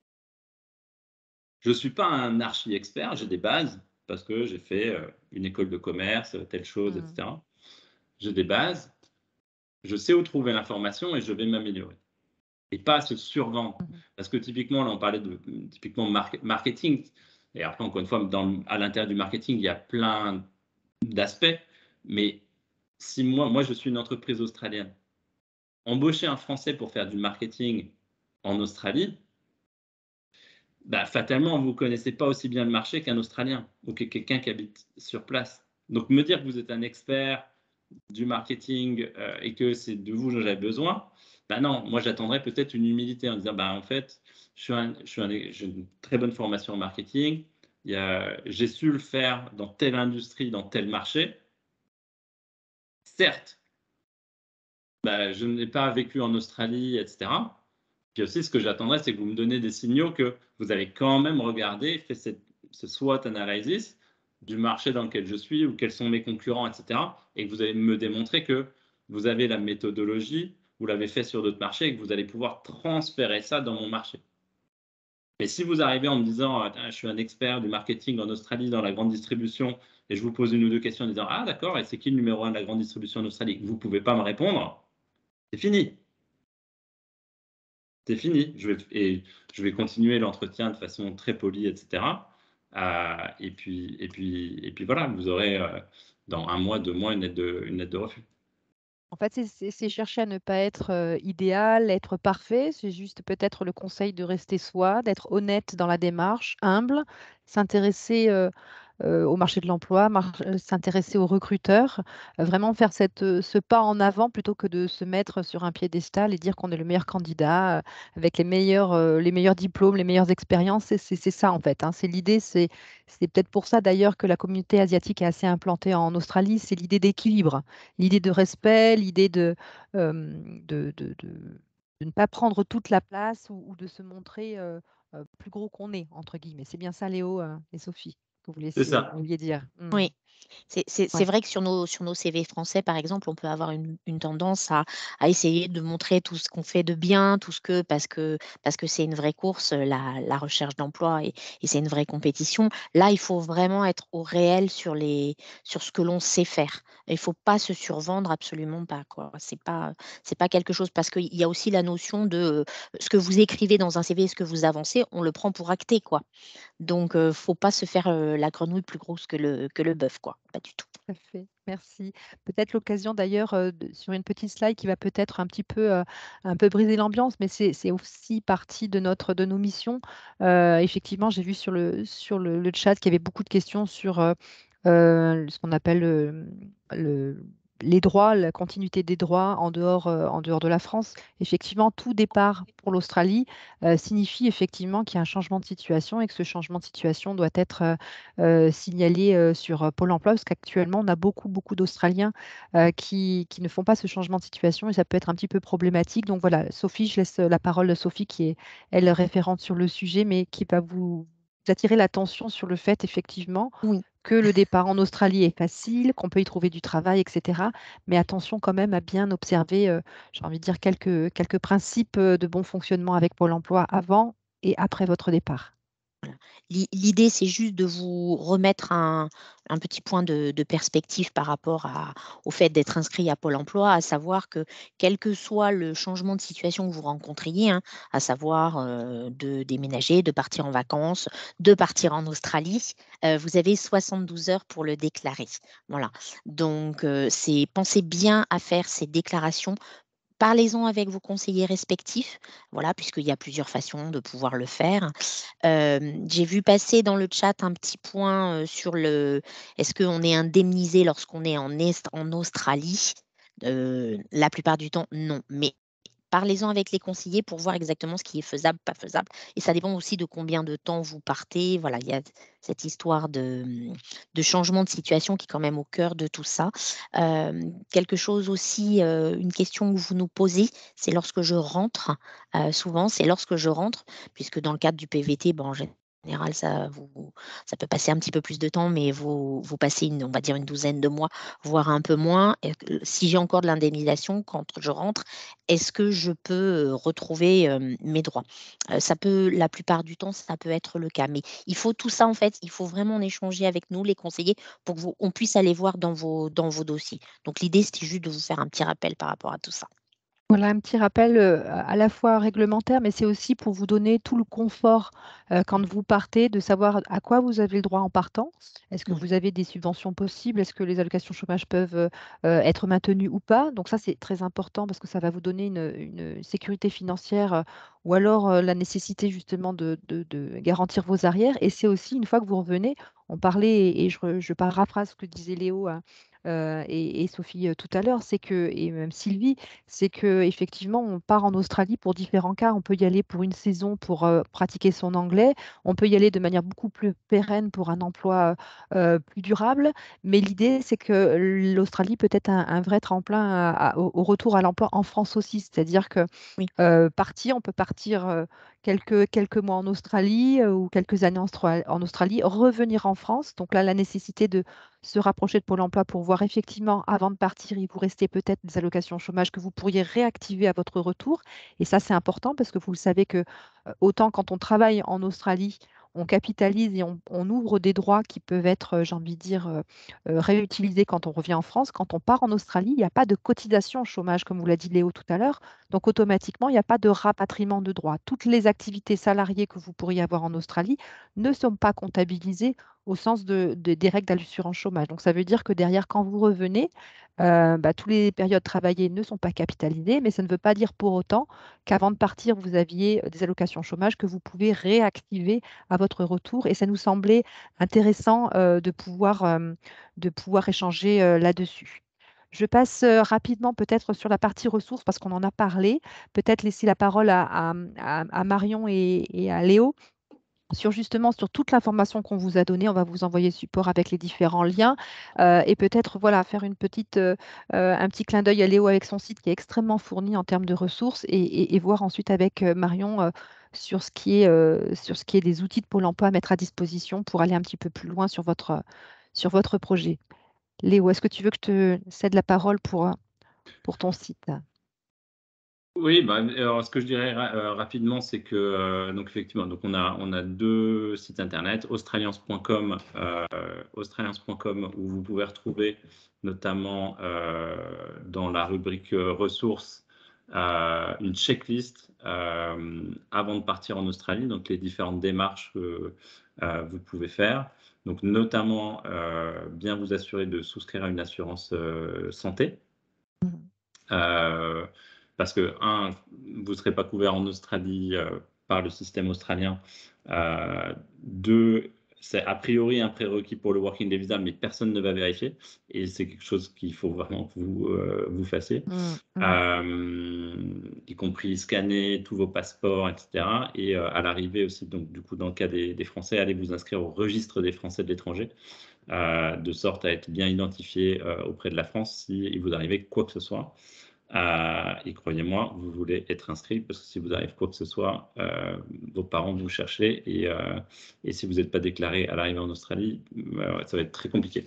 je ne suis pas un archi-expert, j'ai des bases parce que j'ai fait une école de commerce, telle chose, etc. J'ai des bases, je sais où trouver l'information et je vais m'améliorer. Et pas se survendre. Parce que typiquement, là, on parlait de typiquement marketing. Et après, encore une fois, à l'intérieur du marketing, il y a plein d'aspects. Mais si moi, je suis une entreprise australienne, embaucher un Français pour faire du marketing en Australie, fatalement, vous ne connaissez pas aussi bien le marché qu'un Australien ou que quelqu'un qui habite sur place. Donc, me dire que vous êtes un expert du marketing et que c'est de vous dont j'avais besoin, non, moi j'attendrais peut-être une humilité en disant en fait, j'ai une très bonne formation en marketing, j'ai su le faire dans telle industrie, dans tel marché. Certes, je n'ai pas vécu en Australie, etc. Puis aussi, ce que j'attendrais, c'est que vous me donnez des signaux que vous avez quand même regardé, fait ce SWOT analysis du marché dans lequel je suis ou quels sont mes concurrents, etc. Et que vous allez me démontrer que vous avez la méthodologie, vous l'avez fait sur d'autres marchés et que vous allez pouvoir transférer ça dans mon marché. Mais si vous arrivez en me disant je suis un expert du marketing en Australie dans la grande distribution et je vous pose une ou deux questions en disant d'accord, et c'est qui le numéro 1 de la grande distribution en Australie? Vous ne pouvez pas me répondre, c'est fini. C'est fini. Je vais continuer l'entretien de façon très polie, etc. Et puis voilà, vous aurez dans 1 mois, 2 mois une lettre de refus. En fait, c'est chercher à ne pas être idéal, être parfait. C'est juste peut-être le conseil de rester soi, d'être honnête dans la démarche, humble, s'intéresser au marché de l'emploi, s'intéresser aux recruteurs, vraiment faire ce pas en avant plutôt que de se mettre sur un piédestal et dire qu'on est le meilleur candidat avec les meilleurs diplômes, les meilleures expériences. C'est ça en fait, hein. C'est l'idée, c'est peut-être pour ça d'ailleurs que la communauté asiatique est assez implantée en Australie. C'est l'idée d'équilibre, l'idée de respect, l'idée de ne pas prendre toute la place ou de se montrer plus gros qu'on est, entre guillemets. C'est bien ça, Léo et Sophie, que C'est ça. vous vouliez dire. Oui. C'est Ouais. vrai que sur nos CV français, par exemple, on peut avoir une tendance à essayer de montrer tout ce qu'on fait de bien, parce que c'est une vraie course, la recherche d'emploi et c'est une vraie compétition. Là, il faut vraiment être au réel sur ce que l'on sait faire. Il ne faut pas se survendre, absolument pas, quoi. C'est pas quelque chose parce qu'il y a aussi la notion de ce que vous écrivez dans un CV, ce que vous avancez, on le prend pour acté, quoi. Donc, faut pas se faire la grenouille plus grosse que le bœuf, quoi. Pas du tout. Tout à fait, merci. Peut-être l'occasion d'ailleurs sur une petite slide qui va peut-être un peu briser l'ambiance, mais c'est aussi partie de nos missions. Effectivement, j'ai vu sur le chat qu'il y avait beaucoup de questions sur ce qu'on appelle les droits, la continuité des droits en dehors de la France. Effectivement, tout départ pour l'Australie signifie effectivement qu'il y a un changement de situation et que ce changement de situation doit être signalé sur Pôle emploi, parce qu'actuellement, on a beaucoup d'Australiens qui ne font pas ce changement de situation et ça peut être un petit peu problématique. Donc voilà, Sophie, je laisse la parole à Sophie qui est, elle, référente sur le sujet, mais qui va vous attirer l'attention sur le fait, effectivement, Oui. que le départ en Australie est facile, qu'on peut y trouver du travail, etc. Mais attention quand même à bien observer, j'ai envie de dire, quelques principes de bon fonctionnement avec Pôle emploi avant et après votre départ. L'idée, c'est juste de vous remettre un petit point de perspective par rapport au fait d'être inscrit à Pôle emploi, à savoir que quel que soit le changement de situation que vous rencontriez, hein, à savoir de déménager, de partir en vacances, de partir en Australie, vous avez 72 heures pour le déclarer. Voilà. Donc, pensez bien à faire ces déclarations. Parlez-en avec vos conseillers respectifs, voilà, puisqu'il y a plusieurs façons de pouvoir le faire. J'ai vu passer dans le chat un petit point sur est-ce qu'on est indemnisé lorsqu'on est en Australie? La plupart du temps, non. Mais parlez-en avec les conseillers pour voir exactement ce qui est faisable, pas faisable. Et ça dépend aussi de combien de temps vous partez. Voilà, il y a cette histoire de changement de situation qui est quand même au cœur de tout ça. Quelque chose aussi, une question que vous nous posez, c'est lorsque je rentre. Souvent, c'est lorsque je rentre, puisque dans le cadre du PVT, en général, ça peut passer un petit peu plus de temps, mais vous passez on va dire une douzaine de mois, voire un peu moins. Et si j'ai encore de l'indemnisation quand je rentre, est-ce que je peux retrouver mes droits? La plupart du temps, ça peut être le cas. Mais il faut tout ça, en fait, il faut vraiment en échanger avec nous, les conseillers, pour qu'on puisse aller voir dans vos dossiers. Donc l'idée, c'était juste de vous faire un petit rappel par rapport à tout ça. Voilà un petit rappel à la fois réglementaire, mais c'est aussi pour vous donner tout le confort quand vous partez, de savoir à quoi vous avez le droit en partant. Est-ce que Oui. vous avez des subventions possibles? Est-ce que les allocations chômage peuvent être maintenues ou pas? Donc ça, c'est très important parce que ça va vous donner une sécurité financière ou alors la nécessité justement de garantir vos arrières. Et c'est aussi, une fois que vous revenez, on parlait, et je paraphrase ce que disait Léo et Sophie tout à l'heure, c'est que, et même Sylvie, c'est qu'effectivement, on part en Australie pour différents cas. On peut y aller pour une saison pour pratiquer son anglais. On peut y aller de manière beaucoup plus pérenne pour un emploi plus durable. Mais l'idée, c'est que l'Australie peut être un vrai tremplin au retour à l'emploi en France aussi. C'est-à-dire que Oui. on peut partir quelques mois en Australie ou quelques années en Australie, revenir en France. Donc là, la nécessité de se rapprocher de Pôle emploi pour voir effectivement, avant de partir, il vous restait peut-être des allocations chômage que vous pourriez réactiver à votre retour. Et ça, c'est important parce que vous le savez que autant quand on travaille en Australie, on capitalise et on ouvre des droits qui peuvent être, j'ai envie de dire, réutilisés quand on revient en France. Quand on part en Australie, il n'y a pas de cotisation chômage, comme vous l'a dit Léo tout à l'heure. Donc automatiquement, il n'y a pas de rapatriement de droits. Toutes les activités salariées que vous pourriez avoir en Australie ne sont pas comptabilisées au sens des règles d'assurance chômage. Donc ça veut dire que derrière, quand vous revenez, toutes les périodes travaillées ne sont pas capitalisées, mais ça ne veut pas dire pour autant qu'avant de partir, vous aviez des allocations chômage que vous pouvez réactiver à votre retour. Et ça nous semblait intéressant de pouvoir échanger là-dessus. Je passe rapidement peut-être sur la partie ressources parce qu'on en a parlé. Peut-être laisser la parole à Marion et à Léo sur toute l'information qu'on vous a donnée. On va vous envoyer le support avec les différents liens et peut-être voilà, faire un petit clin d'œil à Léo avec son site qui est extrêmement fourni en termes de ressources et voir ensuite avec Marion sur ce qui est des outils de Pôle emploi à mettre à disposition pour aller un petit peu plus loin sur votre projet. Léo, est-ce que tu veux que je te cède la parole pour ton site? Oui, alors ce que je dirais rapidement, c'est que donc effectivement, donc on a 2 sites internet, australians.com où vous pouvez retrouver notamment dans la rubrique ressources une checklist avant de partir en Australie, donc les différentes démarches que vous pouvez faire. Donc notamment bien vous assurer de souscrire à une assurance santé. Parce que, vous ne serez pas couvert en Australie par le système australien. 2, c'est a priori un prérequis pour le Working Holiday Visa, mais personne ne va vérifier. Et c'est quelque chose qu'il faut vraiment que vous fassiez. Y compris scanner tous vos passeports, etc. Et à l'arrivée aussi, donc du coup, dans le cas des Français, allez vous inscrire au registre des Français de l'étranger, de sorte à être bien identifié auprès de la France s'il vous arrivait quoi que ce soit. Et croyez-moi, vous voulez être inscrit parce que si vous arrive quoi que ce soit, vos parents vous chercher et si vous n'êtes pas déclaré à l'arrivée en Australie, ça va être très compliqué.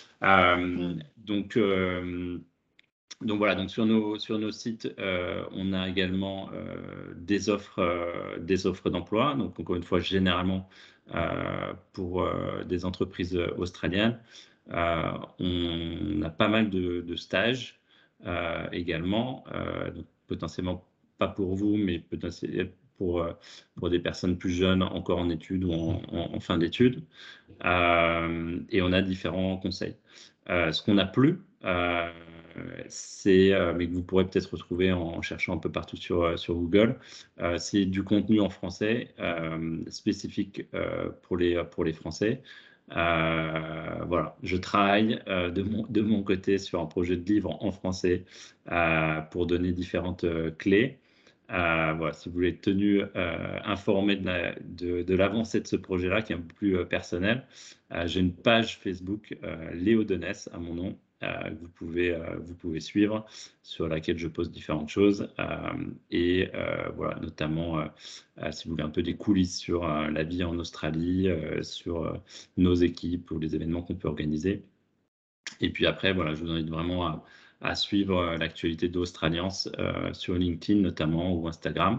Donc voilà, donc sur nos sites, on a également des offres d'emploi. Donc encore une fois, généralement pour des entreprises australiennes. On a pas mal de stages également, donc potentiellement pas pour vous, mais potentiellement pour des personnes plus jeunes, encore en études ou en fin d'études. Et on a différents conseils. Ce qu'on n'a plus, mais que vous pourrez peut-être retrouver en cherchant un peu partout sur Google, c'est du contenu en français spécifique pour les Français. Voilà, je travaille de mon côté sur un projet de livre en français pour donner différentes clés. Voilà, si vous voulez être tenu informé de l'avancée de ce projet-là, qui est un peu plus personnel, j'ai une page Facebook, Léo Denès, à mon nom, que vous pouvez suivre, sur laquelle je poste différentes choses. Et voilà, notamment, si vous voulez un peu des coulisses sur la vie en Australie, sur nos équipes ou les événements qu'on peut organiser. Et puis après, voilà, je vous invite vraiment à suivre l'actualité d'Australiance sur LinkedIn notamment ou Instagram.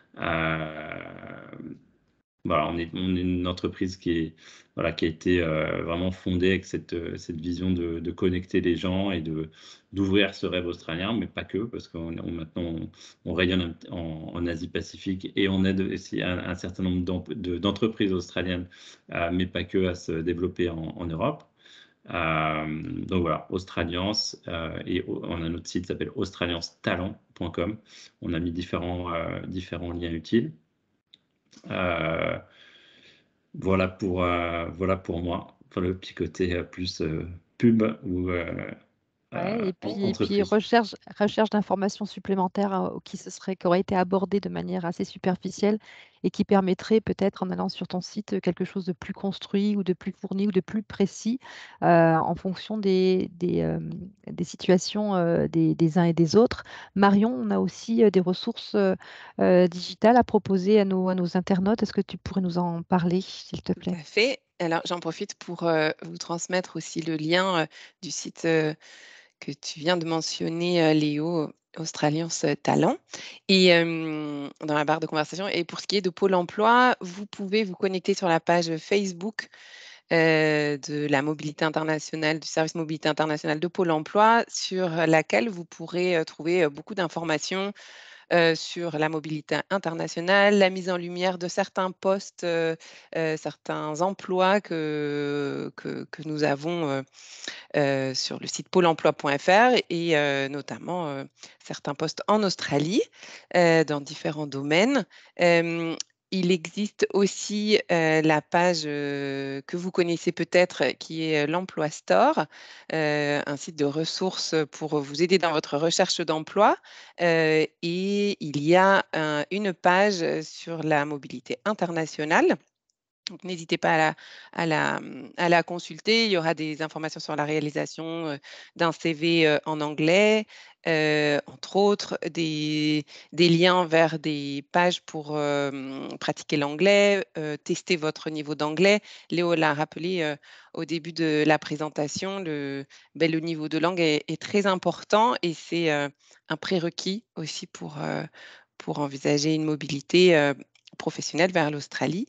Voilà, on est une entreprise qui a été vraiment fondée avec cette vision de connecter les gens et d'ouvrir ce rêve australien, mais pas que, parce que maintenant on rayonne en Asie-Pacifique et on aide aussi un certain nombre d'entreprises australiennes, mais pas que, à se développer en Europe. Donc voilà, Australiance, et on a notre site qui s'appelle australiancetalent.com. On a mis différents liens utiles. Voilà pour moi, enfin, le petit côté plus pub ou Ouais, et puis entreprise. recherche d'informations supplémentaires, qui auraient été abordées de manière assez superficielle et qui permettraient peut-être, en allant sur ton site, quelque chose de plus construit ou de plus fourni ou de plus précis, en fonction des situations, des uns et des autres. Marion, on a aussi, des ressources, digitales à proposer à nos internautes. Est-ce que tu pourrais nous en parler, s'il te Tout plaît? à fait. Alors, j'en profite pour vous transmettre aussi le lien du site que tu viens de mentionner, Léo, Australiance Talent, et dans la barre de conversation. Et pour ce qui est de Pôle emploi, vous pouvez vous connecter sur la page Facebook de la mobilité internationale, du service mobilité internationale de Pôle emploi, sur laquelle vous pourrez trouver beaucoup d'informations sur la mobilité internationale, la mise en lumière de certains postes, certains emplois que nous avons sur le site pôle emploi.fr, et notamment certains postes en Australie dans différents domaines. Il existe aussi la page que vous connaissez peut-être, qui est l'Emploi Store, un site de ressources pour vous aider dans votre recherche d'emploi. Et il y a une page sur la mobilité internationale. Donc, n'hésitez pas à la consulter. Il y aura des informations sur la réalisation d'un CV en anglais, entre autres, des liens vers des pages pour pratiquer l'anglais, tester votre niveau d'anglais. Léo l'a rappelé au début de la présentation, le niveau de langue est très important, et c'est un prérequis aussi pour envisager une mobilité professionnelle vers l'Australie.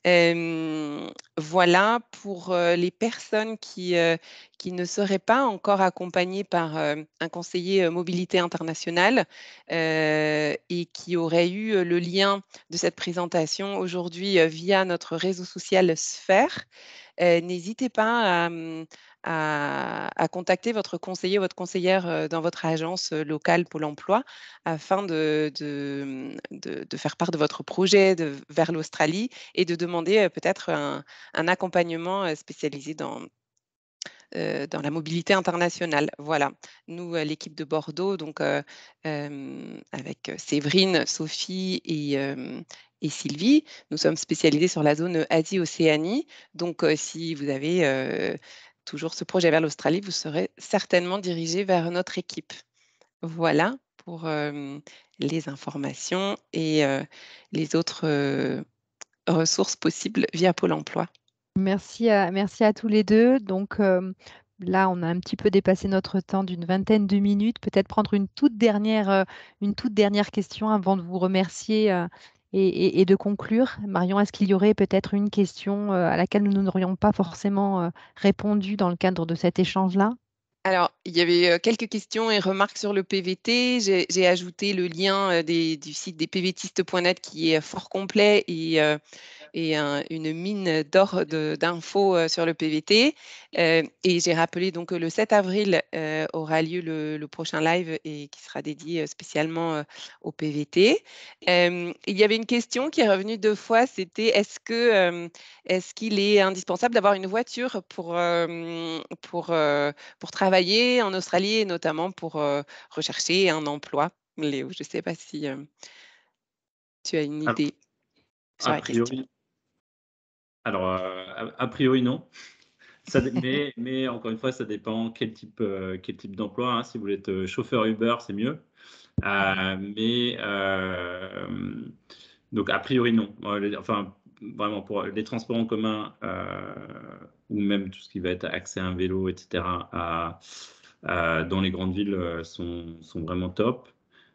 Voilà pour les personnes qui ne seraient pas encore accompagnées par un conseiller mobilité internationale et qui auraient eu le lien de cette présentation aujourd'hui via notre réseau social Sphère. N'hésitez pas à contacter votre conseiller ou votre conseillère dans votre agence locale Pôle emploi afin de faire part de votre projet vers l'Australie et de demander peut-être un accompagnement spécialisé dans la mobilité internationale. Voilà. Nous, l'équipe de Bordeaux, donc avec Séverine, Sophie et Sylvie, nous sommes spécialisés sur la zone Asie-Océanie. Donc, si vous avez toujours ce projet vers l'Australie, vous serez certainement dirigé vers notre équipe. Voilà pour les informations et les autres ressources possibles via Pôle emploi. Merci à tous les deux. Donc là, on a un petit peu dépassé notre temps d'une vingtaine de minutes. Peut-être prendre une toute dernière question avant de vous remercier et de conclure. Marion, est-ce qu'il y aurait peut-être une question à laquelle nous n'aurions pas forcément répondu dans le cadre de cet échange-là? Alors, il y avait quelques questions et remarques sur le PVT. J'ai ajouté le lien du site des pvtistes.net qui est fort complet et une mine d'or d'infos sur le PVT. Et j'ai rappelé donc que le 7 avril aura lieu le prochain live et qui sera dédié spécialement au PVT. Il y avait une question qui est revenue 2 fois, c'était est-ce qu'il est indispensable d'avoir une voiture pour travailler en Australie et notamment pour rechercher un emploi? Léo, je ne sais pas si tu as une idée sur A la question. priori, alors, a priori, non. Mais encore une fois, ça dépend quel type d'emploi. Hein. Si vous voulez être chauffeur Uber, c'est mieux. Donc, a priori, non. Enfin, vraiment, pour les transports en commun ou même tout ce qui va être accès à un vélo, etc., dans les grandes villes sont vraiment top.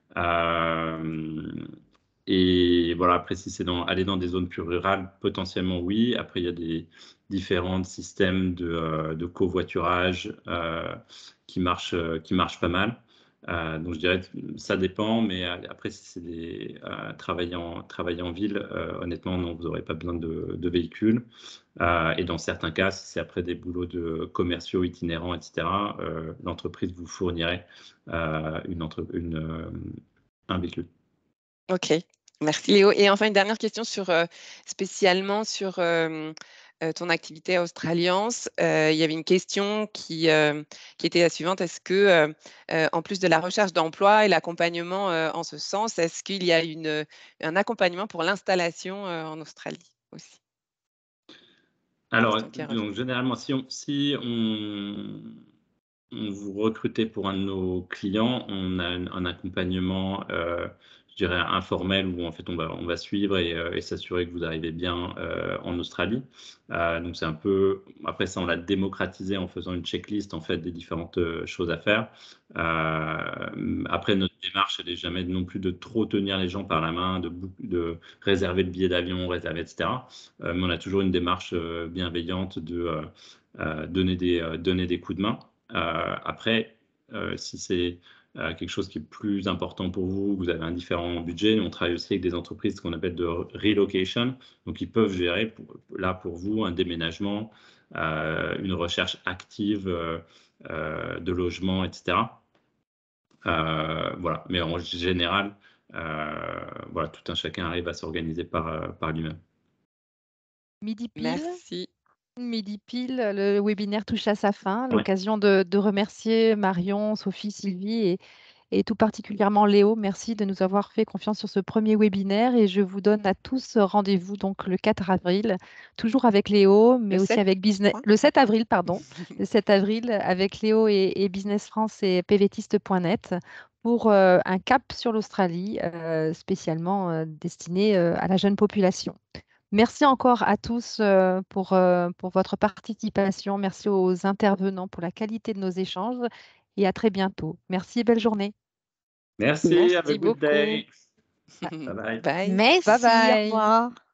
Et voilà, après, si c'est aller dans des zones plus rurales, potentiellement oui. Après, il y a des différents systèmes de covoiturage qui marchent pas mal. Donc, je dirais que ça dépend, mais après, si c'est travailler en ville, honnêtement, non, vous n'aurez pas besoin de véhicule. Et dans certains cas, si c'est après des boulots de commerciaux itinérants, etc., l'entreprise vous fournirait un véhicule. Ok, merci Léo. Et enfin, une dernière question spécialement sur ton activité à Australiance. Il y avait une question qui était la suivante. Est-ce que, en plus de la recherche d'emploi et l'accompagnement en ce sens, est-ce qu'il y a un accompagnement pour l'installation en Australie aussi? Alors, Question qui est donc, revenue. généralement, si on vous recrutez pour un de nos clients, on a un accompagnement, je dirais informel, où en fait on va suivre et s'assurer que vous arrivez bien en Australie. Donc c'est un peu, après ça on l'a démocratisé en faisant une checklist en fait des différentes choses à faire. Après notre démarche, elle n'est jamais non plus de trop tenir les gens par la main, de réserver le billet d'avion, réserver, etc. Mais on a toujours une démarche bienveillante de donner des coups de main. Après, si c'est quelque chose qui est plus important pour vous, vous avez un différent budget, on travaille aussi avec des entreprises qu'on appelle de relocation, donc ils peuvent gérer pour vous un déménagement, une recherche active de logement, etc. Voilà. Mais en général, voilà, tout un chacun arrive à s'organiser par lui-même. Midi pile. Merci. Midi pile, le webinaire touche à sa fin. Ouais. L'occasion de remercier Marion, Sophie, Sylvie et tout particulièrement Léo. Merci de nous avoir fait confiance sur ce premier webinaire et je vous donne à tous rendez-vous donc le 4 avril, toujours avec Léo, mais Le aussi 7, avec Business. je crois. Le 7 avril, pardon. Le 7 avril avec Léo et Business France et pvtiste.net pour un cap sur l'Australie, spécialement destiné à la jeune population. Merci encore à tous pour votre participation. Merci aux intervenants pour la qualité de nos échanges et à très bientôt. Merci et belle journée. Merci, have a Merci good day. beaucoup. Bye bye. Bye. Merci, Bye au bye. revoir.